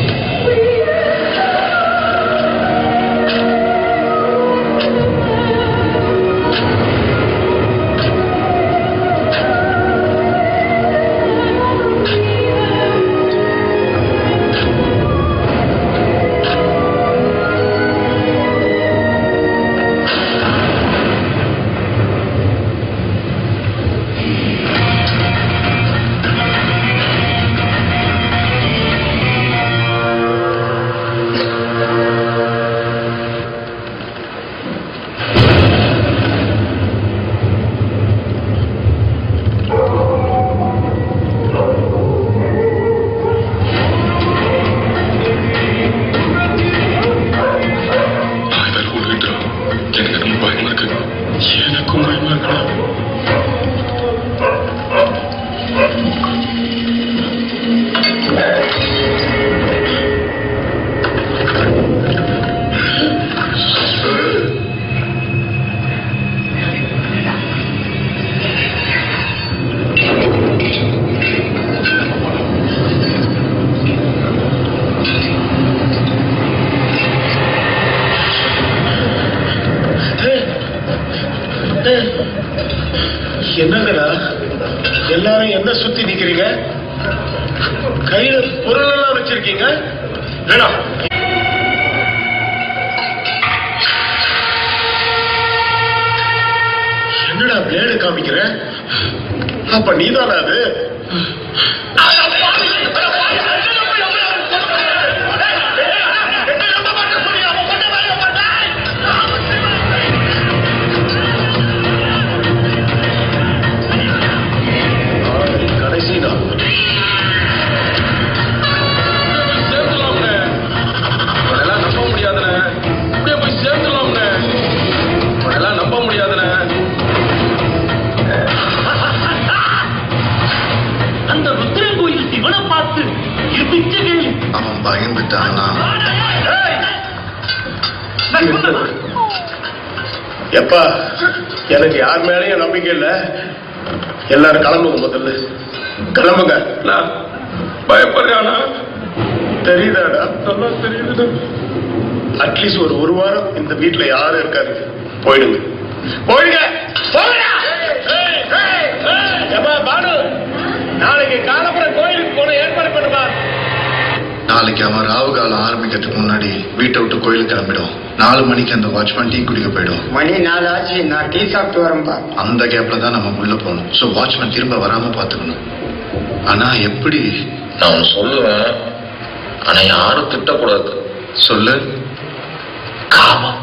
என்னங்கடா எல்லாரும் என்ன சுத்தி நிக்கிறீங்க? கையில பொருள் எல்லாம் வச்சிருக்கீங்க. வேணாம் என்னடா பிளேடு காமிக்கிற? அப்ப நீதானா அது? அவன் பயந்துட்டானா? எப்பா எனக்கு யார் மேலேயும் நம்பிக்கை இல்ல. எல்லாரும் கிளம்புங்க. முதல்ல கிளம்புங்க. பயப்படுறானா? தெரியுதாடா? நல்லா தெரியுது. அட்லீஸ்ட் ஒரு ஒரு வாரம் இந்த வீட்டுல யாரும் இருக்காது. போயிடுங்க போயிடுங்க போயிடுங்க. பானு நாளைக்கு காலப்புறம் கோயிலுக்கு போன ஏற்பாடு பண்ணுமா? நாளைக்கு அவன் ராவு காலம் ஆரம்பிக்கிறதுக்கு முன்னாடி வீட்டை விட்டு கோயிலுக்கு கிளம்பிடும். நாலு மணிக்கு அந்த வாட்ச்மேன் டீ குடிக்க போயிடும். மணி நாலு ஆச்சு, நான் டீ சாப்பிட்டு வரேன்பா. அந்த கேப்ல தான் நம்ம உள்ள போகணும். ஸோ வாட்ச்மேன் திரும்ப வராம பாத்துக்கணும். ஆனா எப்படி? நான் சொல்லுவேன், ஆனா யாரும் திட்டக்கூடாது. சொல்லு. காமம்.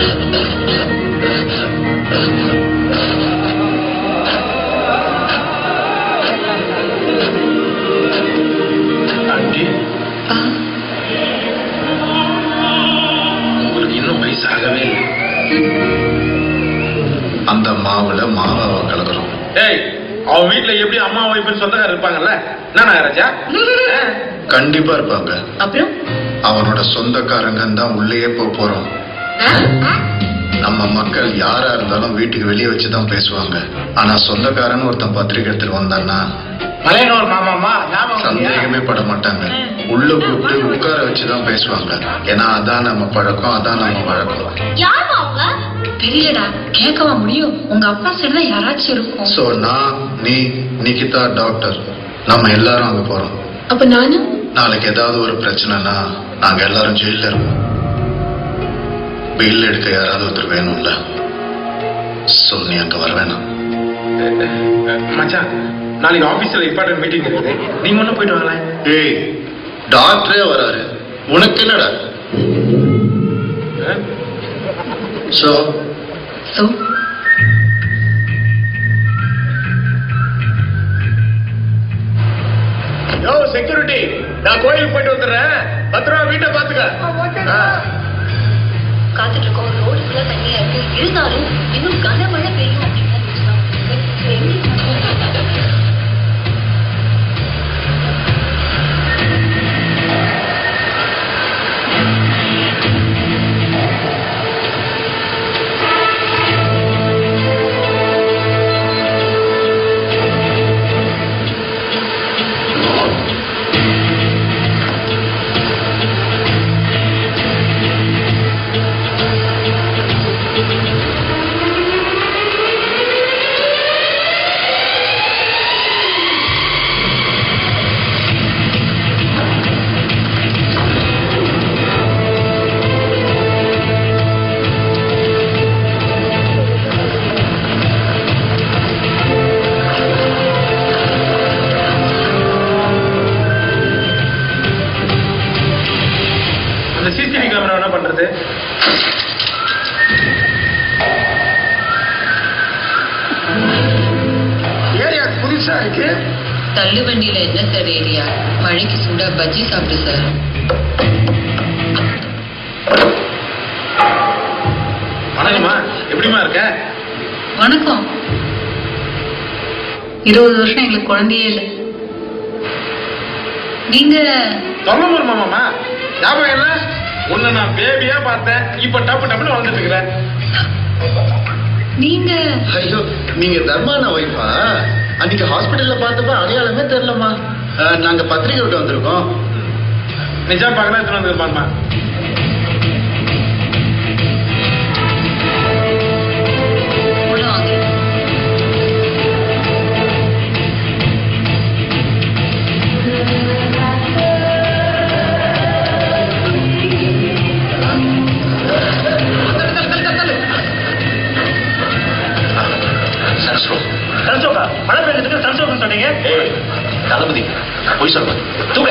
ஆண்டி உங்களுக்கு இன்னும் வயசாகவே இல்லை. அந்த மாவுல மாவாவை கலக்குறோம். ஏய் அவன் வீட்டுல எப்படி அம்மா ஒய்ஃப்னு சொந்தக்காரர் இருப்பாங்கல்ல என்ன ராஜா? கண்டிப்பா இருப்பாங்க. அப்புறம் அவனோட சொந்தக்காரங்க தான் உள்ளேயே போக போறோம். நம்ம மக்கள் யாரா இருந்தாலும் வீட்டுக்கு வெளியே வச்சுதான் பேசுவாங்க. ஆனா சொந்தக்காரன் ஒருத்தன் பத்திரிக்கை எடுத்துட்டு வந்தான்னா மலையனூர் மாமாமா சந்தேகமே பட மாட்டாங்க. உள்ள கூப்பிட்டு உட்கார வச்சுதான் பேசுவாங்க. ஏன்னா அதான் நம்ம பழக்கம், அதான் நம்ம வழக்கம். யாருமா அவங்க? தெரியலடா, கேட்கவா முடியும்? உங்க அப்பா சைடுல யாராச்சும் இருக்கும். சோ நான், நீ, நிகிதா, டாக்டர் நம்ம எல்லாரும் அங்க போறோம். அப்ப நானு நாளைக்கு ஏதாவது ஒரு பிரச்சனைனா நாங்க எல்லாரும் ஜெயில இருப்போம். பில் எடுக்க யாராவது ஒருத்தர் வேணும்ல. சோ நீ அங்க வர வேணாம். மச்சான், நாளைக்கு ஆபீஸ்ல இம்பார்ட்டன்ட் மீட்டிங் இருக்குது. நீங்க ஒன்னும் போயிட்டு வாங்களேன். ஏய், டாக்டரே வராரு, உனக்கு என்னடா? சோ சோ யோ செக்யூரிட்டி, நான் கோயிலுக்கு போயிட்டு வந்துடுறேன். பத்திரமா வீட்டை பாத்துக்க. காத்துட்டு இருக்கோம். ரோடு ஃபுல்லா தண்ணியா இருக்கு. இருந்தாலும் இன்னும் கனமழை பெய்யும் அப்படின்னு சிசிடிவி கேமரா என்ன பண்றது? ஏரியா புதுசா இருக்கு. தள்ளு வண்டியில என்ன சார் ஏரியா? மழைக்கு சூடா பஜ்ஜி சாப்பிடு சார். வணக்கம்மா, எப்படிமா இருக்க? வணக்கம். இருபது வருஷம் எங்களுக்கு குழந்தையே இல்லை. நீங்க தொல்லமூர் மாமாமா, ஞாபகம் இல்ல? உன்னை நான் பேபியா பார்த்தேன். இப்ப டப்பு டப்புன்னு வந்துட்டு இருக்கிறேன். நீங்க ஐயோ, நீங்க தர்மானா வைஃபா? அன்னைக்கு ஹாஸ்பிட்டல்ல பார்த்தப்ப அடையாளமே தெரியலம்மா. நாங்க பத்திரிக்கை விட்டு வந்திருக்கோம். நிஜா பார்க்கலாம் எடுத்துட்டு வந்துருப்பான்மா. மழை பெய்யறதுக்கு சன்சோகம் சொன்னீங்க. தளபதி போய் சொல்லுங்க. தூங்க.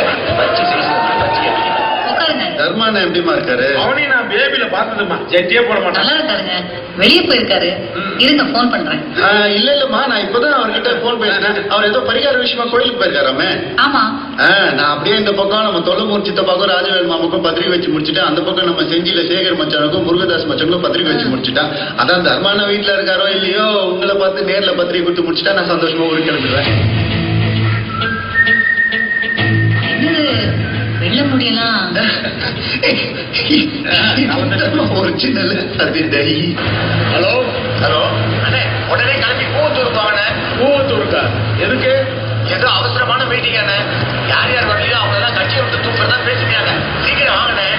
தர்மானா எப்படிமா இருக்காரு? அவனையும் நான் பேபில பார்த்ததுமா. ஜெட்டியே போட மாட்டான். நல்லா இருக்காருங்க. வெளியே போயிருக்காரு. இருங்க, போன் பண்றேன். இல்ல இல்லம்மா, நான் இப்பதான் அவர்கிட்ட போன் பேசினேன். அவர் ஏதோ பரிகார விஷயமா கோயிலுக்கு போயிருக்காராமே. ஆமா. நான் அப்படியே இந்த பக்கம் நம்ம தொல்லமூர் சித்தப்பாக்கும் ராஜவேல் மாமுக்கும் பத்திரிக்கை வச்சு முடிச்சுட்டேன். அந்த பக்கம் நம்ம செஞ்சியில சேகர் மச்சானுக்கும் முருகதாஸ் மச்சானுக்கும் பத்திரிக்கை வச்சு முடிச்சுட்டான். அதான் தர்மானா வீட்டுல இருக்காரோ இல்லையோ, உங்களை பார்த்து நேர்ல பத்திரிக்கை கொடுத்து முடிச்சுட்டா நான் சந்தோஷமா ஊருக்கு கிளம்பிடுவேன். வெள்ள முடியலாம். ஒரிஜினல் அது டை. ஹலோ ஹலோ அண்ணே, உடனே கிளம்பி பூவத்தூர் போவானே. பூவத்தூருக்கா? எதுக்கு? ஏதோ அவசரமான மீட்டிங் அண்ணே. யார் யார் வரலையோ அவங்க எல்லாம் கட்சியை விட்டு தூக்குறதா பேசுறாங்க. சீக்கிரம் வாங்கண்ணே.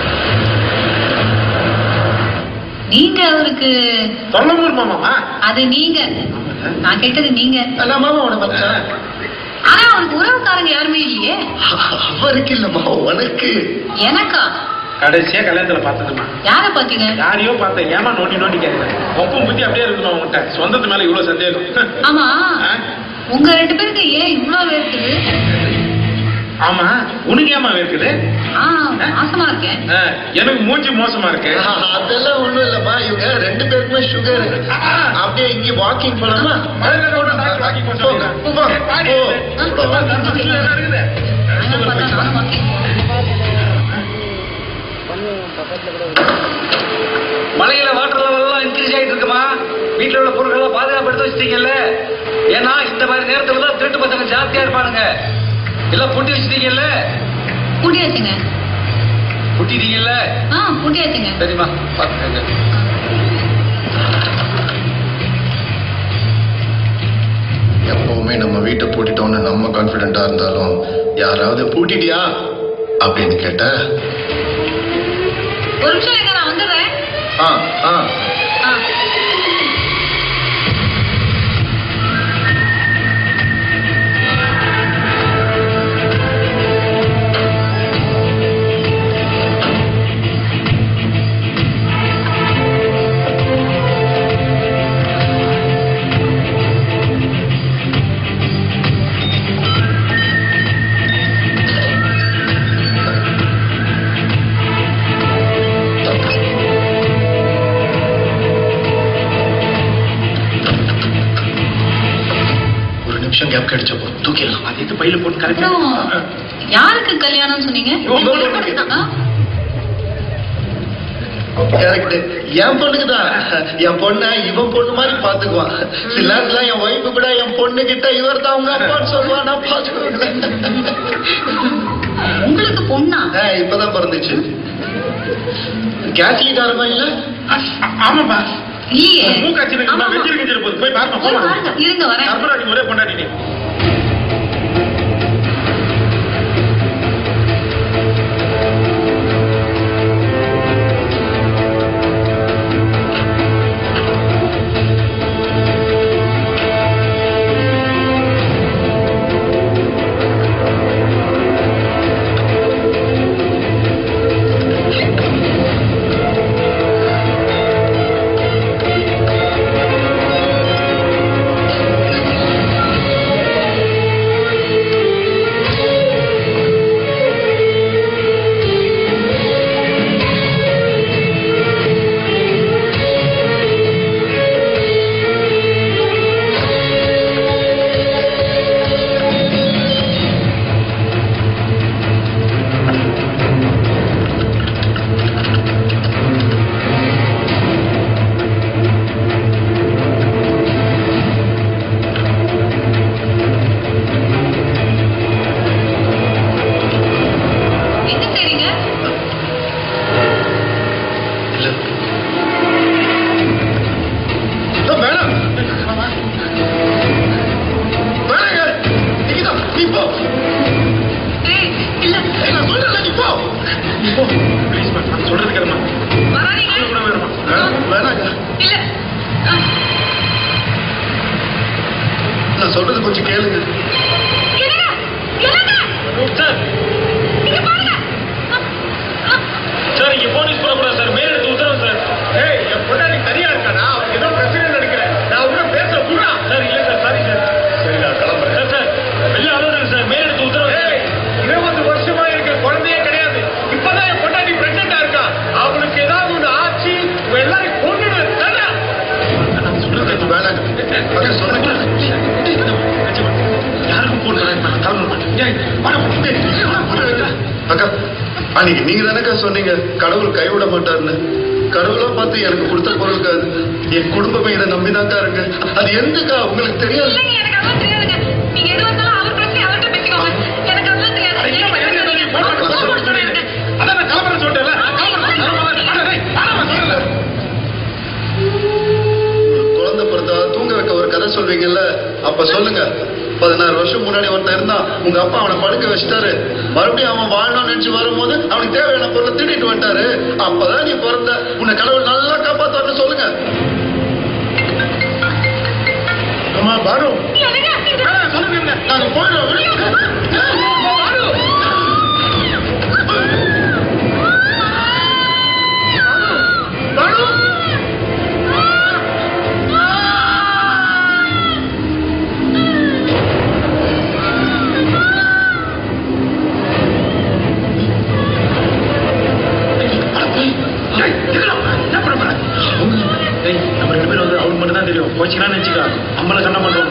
நீங்க அவருக்கு தொல்லமூர் மாமாமா? அது நீங்க. நான் கேட்டது நீங்க. மாமாவோட மச்சான். ஆனா அவருக்கு உறவுக்காரங்க யாருமே இல்லையே. அவருக்கு இல்லம்மா, உனக்கு. எனக்கா? கடைசியா கல்யாணத்துல பார்த்ததுமா. யார பாத்தீங்க? யாரையோ பார்த்தேன். ஏமா நோண்டி நோண்டி கேட்கிறேன். ஒப்பும் புத்தி அப்படியே இருக்கணும் அவங்ககிட்ட. சொந்தத்து மேல இவ்வளவு சந்தேகம். ஆமா, உங்க ரெண்டு பேருக்கு ஏன் இவ்வளவு வேர்க்குது? ஆமா, உனக்கு ஏமா இருக்குது? மாசமா இருக்கேன். எனக்கு மூஞ்சி மோசமா இருக்கு. அதெல்லாம் ஒண்ணும் இல்லம்மா, இவங்க ரெண்டு பேருக்குமே சுகர். அப்படியே இங்க வாக்கிங் போலாமா? மலையில வாட்டர் லெவல் எல்லாம் இன்க்ரீஸ் ஆயிட்டு இருக்குமா? வீட்டுல உள்ள பொருட்களை பாதுகாப்பு எடுத்து வச்சிட்டீங்கல்ல? ஏன்னா இந்த மாதிரி நேரத்துல தான் திருட்டு பசங்க ஜாஸ்தியா இருப்பானுங்க. எல்லாம் பூட்டி வச்சிட்டீங்கல்ல? பூட்டியாச்சுங்க. பூட்டிட்டீங்கல்ல? ஆ பூட்டியாச்சுங்க. சரிம்மா பாத்துக்கங்க. எப்பவுமே நம்ம வீட்டை பூட்டிட்டோம்னு நம்ம கான்பிடென்டா இருந்தாலும் யாராவது பூட்டிட்டியா அப்படின்னு கேட்ட ஒரு நிமிஷம் எங்க நான் வந்துடுறேன். ஆ ஆ ஆ கேப் கிடைச்சப்போ தூக்கிடலாம். அது எது பையில போட்டு கரெக்ட். யாருக்கு கல்யாணம் சொன்னீங்க? கரெக்ட். என் பொண்ணுக்குதான். என் பொண்ண இவன் பொண்ணு மாதிரி பாத்துக்குவான். சில நேரத்துல என் ஒய்ஃபு கூட என் பொண்ணு கிட்ட இவர் தான் உங்க அப்பான்னு சொல்லுவான். நான் பாத்துக்குவேன். உங்களுக்கு பொண்ணா? இப்பதான் பிறந்துச்சு. கேஸ் லீக் ஆரம்பா இல்ல? ஆமாப்பா. இல்லையே. மூக்காச்சி வெஞ்சிருக்கிற போது போய் பாருங்க. இருங்க வரேன். கர்ப்பராட்டி ஒரே பொண்டாட்டி. நான் சொல்றது கொஞ்சம் கேளுங்க. சார் இங்க போலீஸ் போடக்கூடாது சார். மேலெடுத்து உத்தரவு சார். ஏய் என் பொண்டாட்டி சரியா இருக்கானா? அவருக்கு ஏதோ பிரச்சனை நினைக்கிறேன். நான் உள்ள பேச கூடா சார். இல்ல சார் சாரி சார். சரி நான் கிளம்புறேன். சார் சார் வெளில அலோடு சார். மேலெடுத்து உத்தரவு. ஏய் இருபது வருஷமா இருக்க குழந்தையே கிடையாது. இப்பதான் என் பொண்டாட்டி பிரெக்னெண்டா இருக்கா. அவனுக்கு ஏதாவது ஒண்ணு ஆச்சு எல்லாரும் கொண்டுடுவேன். சொல்றது வேணாங்க. யாருக்கும் போடுறேன். அக்கா அன்னைக்கு நீங்க தானக்கா சொன்னீங்க கடவுள் கைவிட மாட்டாருன்னு. கடவுளா பார்த்து எனக்கு கொடுத்த பொருளுக்கு அது என் குடும்பமே இதை நம்பிதாக்கா இருக்கு. அது எந்தக்கா உங்களுக்கு தெரியாது? குழந்தை பிறந்தா தூங்க வைக்க ஒரு கதை சொல்வீங்கல்ல, அப்ப சொல்லுங்க. பதினாறு வருஷம் முன்னாடி ஒருத்தன் இருந்தான். உங்க அப்பா அவனை படுக்க வச்சுட்டாரு. மறுபடியும் அவன் வாழணும்னு நினைச்சு வரும்போது அவனுக்கு தேவையான பொருளை திருடிட்டு வந்துட்டாரு. அப்பதான் நீ பிறந்த. உன்னை கடவுள் நல்லா காப்பாத்தாருன்னு சொல்லுங்க. பாரு சொல்லுங்க. நாங்க போயிடுவோம். நம்ம ரெண்டு பேரும் வந்து அவனுக்கு மட்டும் தான் தெரியும். போச்சுன்னா நினைச்சுக்கா நம்மள சண்டை பண்றோம்.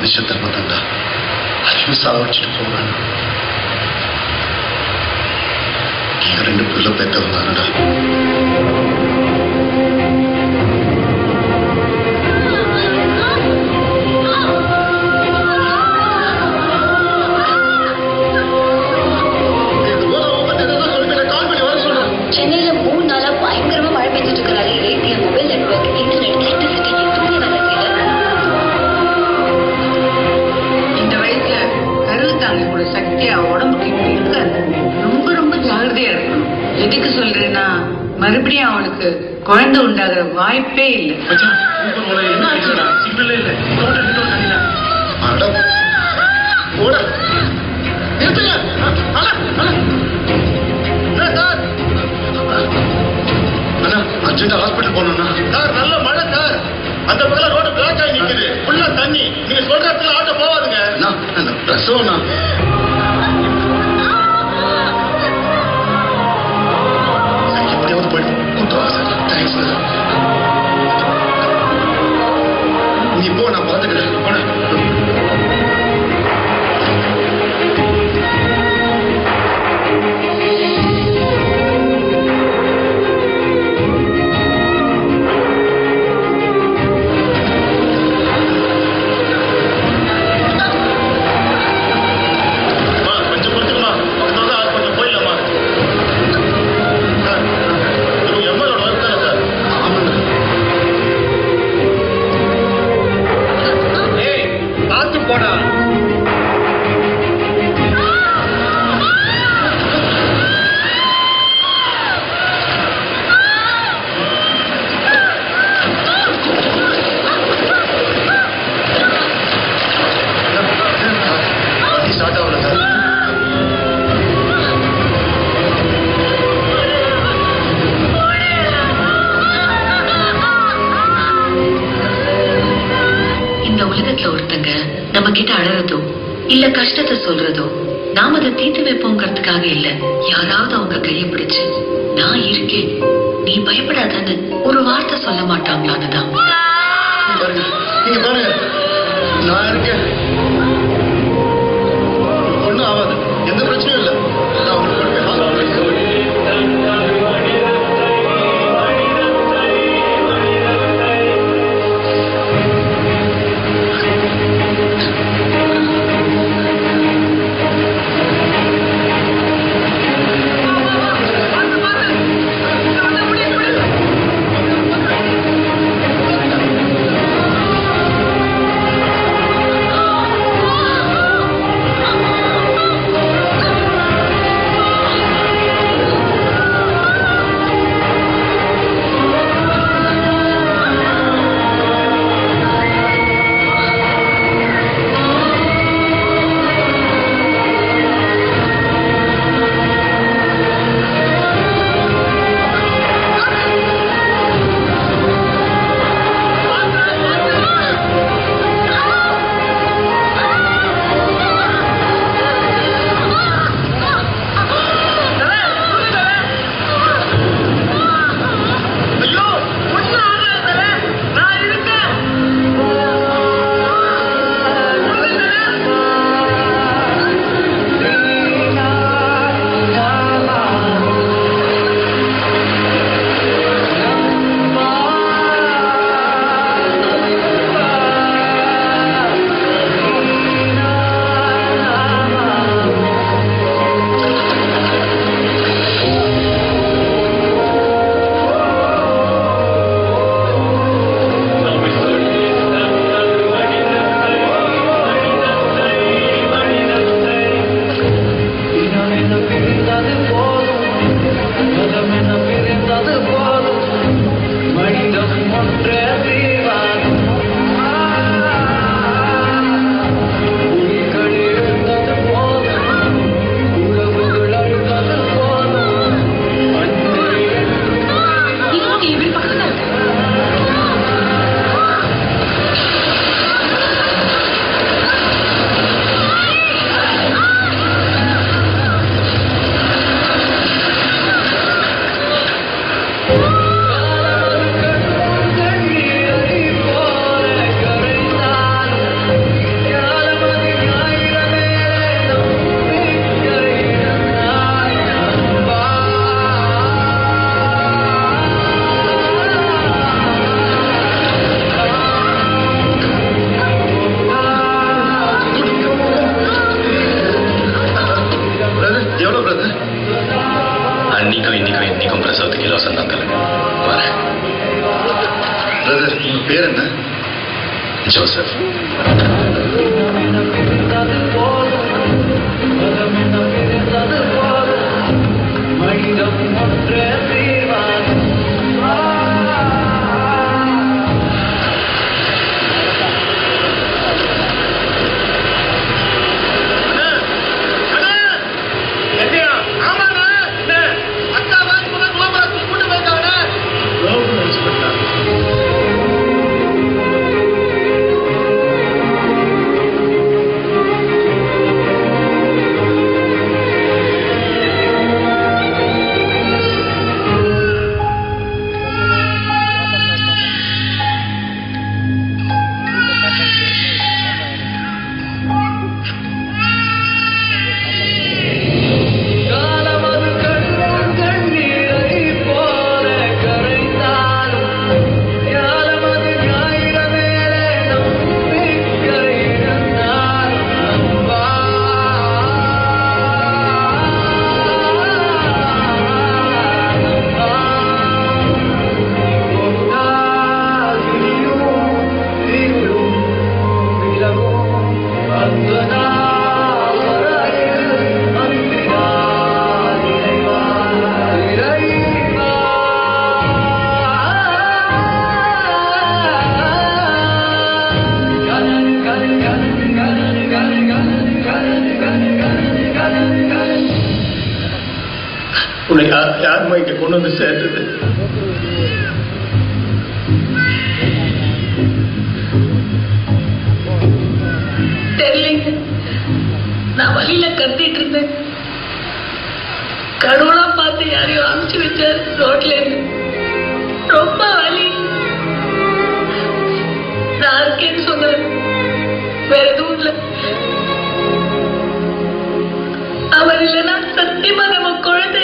மனுஷத்தன்மை தந்தா அதையும் சாவடிச்சுட்டு போவேன். நீங்க ரெண்டு பிள்ளை பெற்றவங்க தானடா. சென்னையில மூணு நாளா பயங்கரமா மழை பெஞ்சிட்டு இருக்கிறாரு. ATM, mobile network, internet, electricity எதுவுமே வேலை செய்யல. இந்த வயசுல கருவு தாங்கக்கூடிய சக்தி அவன் உடம்புக்கு இப்படி இருக்காது. ரொம்ப ரொம்ப ஜாகிரதையா இருக்கணும். எதுக்கு சொல்றேன்னா மறுபடியும் அவனுக்கு குழந்தை உண்டாகிற வாய்ப்பே இல்லை. அர்ஜென்ட் ஹாஸ்பிட்டல் போகணும்னா சார் நல்ல மழை சார். அந்த பக்கம் ரோடு பிளாக் ஆகி நிக்குது. ஃபுல்லா தண்ணி. நீங்க சொல்ற இடத்துல ஆட்டோ போவாதுங்க. பிரசவம்னா எப்படியாவது போயிடும். கூட்டுவாங்க சார். Thanks sir. நீ போ, நான் பார்த்துக்கிறேன். போனேன். நம்ம கிட்ட அழறதோ இல்ல கஷ்டத்தை சொல்றதோ நாம அதை தீர்த்து வைப்போங்கிறதுக்காக இல்ல. யாராவது அவங்க கையை பிடிச்சு நான் இருக்கேன், நீ பயப்படாதான்னு ஒரு வார்த்தை சொல்ல மாட்டாங்களான்னுதான். நீங்க பாருங்க, நான் இருக்கேன், ஒண்ணும் ஆகாது, எந்த பிரச்சனையும் இல்லை. நான் உங்களுக்கு ஆ எவ்வளவு பிரதர்? அன்னைக்கும் இன்னைக்கும் இன்னைக்கும் பிரசவத்துக்கு இலவசம் தான் தரேன். வரேன். பிரதர் உங்க பேர் என்ன? ஜோசப். உன்னை யாருமா இங்க கொண்டு வந்து சேர்த்தது? தெரியலைங்க. நான் வழியில கத்திட்டு இருந்தேன். கடவுளா பார்த்து யாரையும் அனுப்பிச்சு வச்சாரு ரோட்ல இருந்து. ரொம்ப வலி. நான் இருக்கேன்னு சொன்னாரு. வேற எதுவும் இல்லை. அவர் இல்லைன்னா சத்தியமா நம்ம குழந்தை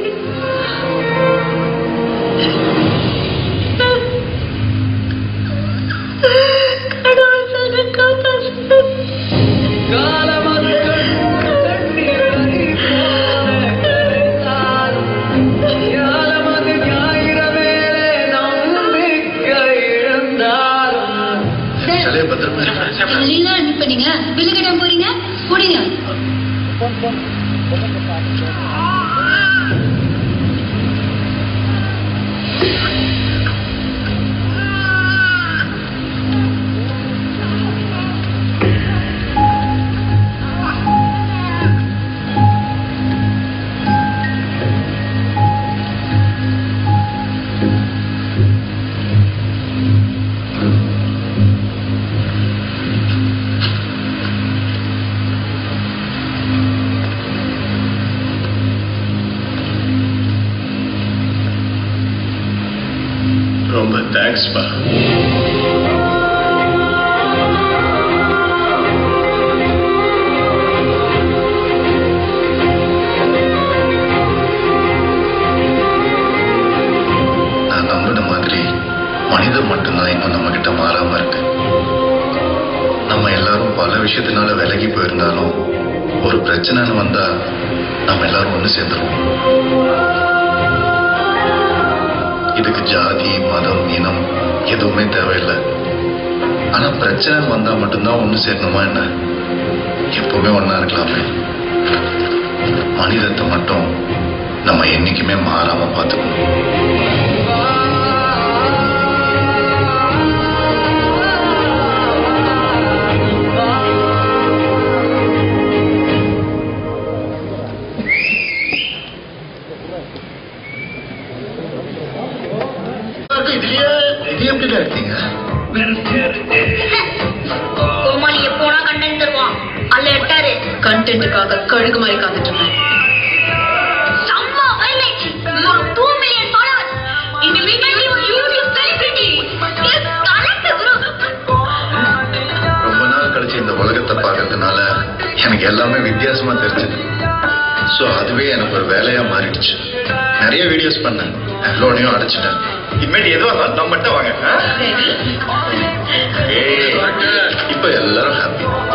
இப்ப நீங்க பில்லு கட்ட போறீங்க போடுங்க. ரொம்ப தேங்க்ஸ் பா. நான் நம்பின மாதிரி மனிதன் மட்டும்தான் இன்னும் நம்ம கிட்ட மாறாம இருக்கு. நம்ம எல்லாரும் பல விஷயத்தினால விலகி போயிருந்தாலும் ஒரு பிரச்சனைன்னு வந்தா நம்ம எல்லாரும் ஒண்ணு சேர்ந்துருவோம். இதுக்கு ஜாதி மதம் இனம் எதுவுமே தேவையில்லை. ஆனா பிரச்சனை வந்தா மட்டும்தான் ஒண்ணு சேரணுமா என்ன? எப்பவுமே ஒன்னா இருக்கலாமே. மனிதத்தை மட்டும் நம்ம என்னைக்குமே மாறாம பார்த்துக்கணும். கோமாளி எப்போனா கண்டென்ட் தருவான். அல்ல எட்டாரு கண்டென்ட்டுக்காக கழுகு மாதிரி காத்துட்டு இருந்தேன். சம்மா வயலேஜ் டூ மில்லியன் ஃபாலோவர்ஸ் இந்த video YouTube celebrities collect bro. ரொம்ப நாள் கழிச்சு இந்த உலகத்தை பார்க்கறதுனால எனக்கு எல்லாமே வித்தியாசமா தெரிஞ்சது. ஸோ அதுவே எனக்கு ஒரு வேலையா மாறிடுச்சு. நிறைய வீடியோஸ் பண்ணேன், லோனையும் அடைச்சிட்டேன். இனிமேட்டு எதுவாக நம்மகிட்ட வாங்க. இப்ப எல்லாரும் ஹாப்பி.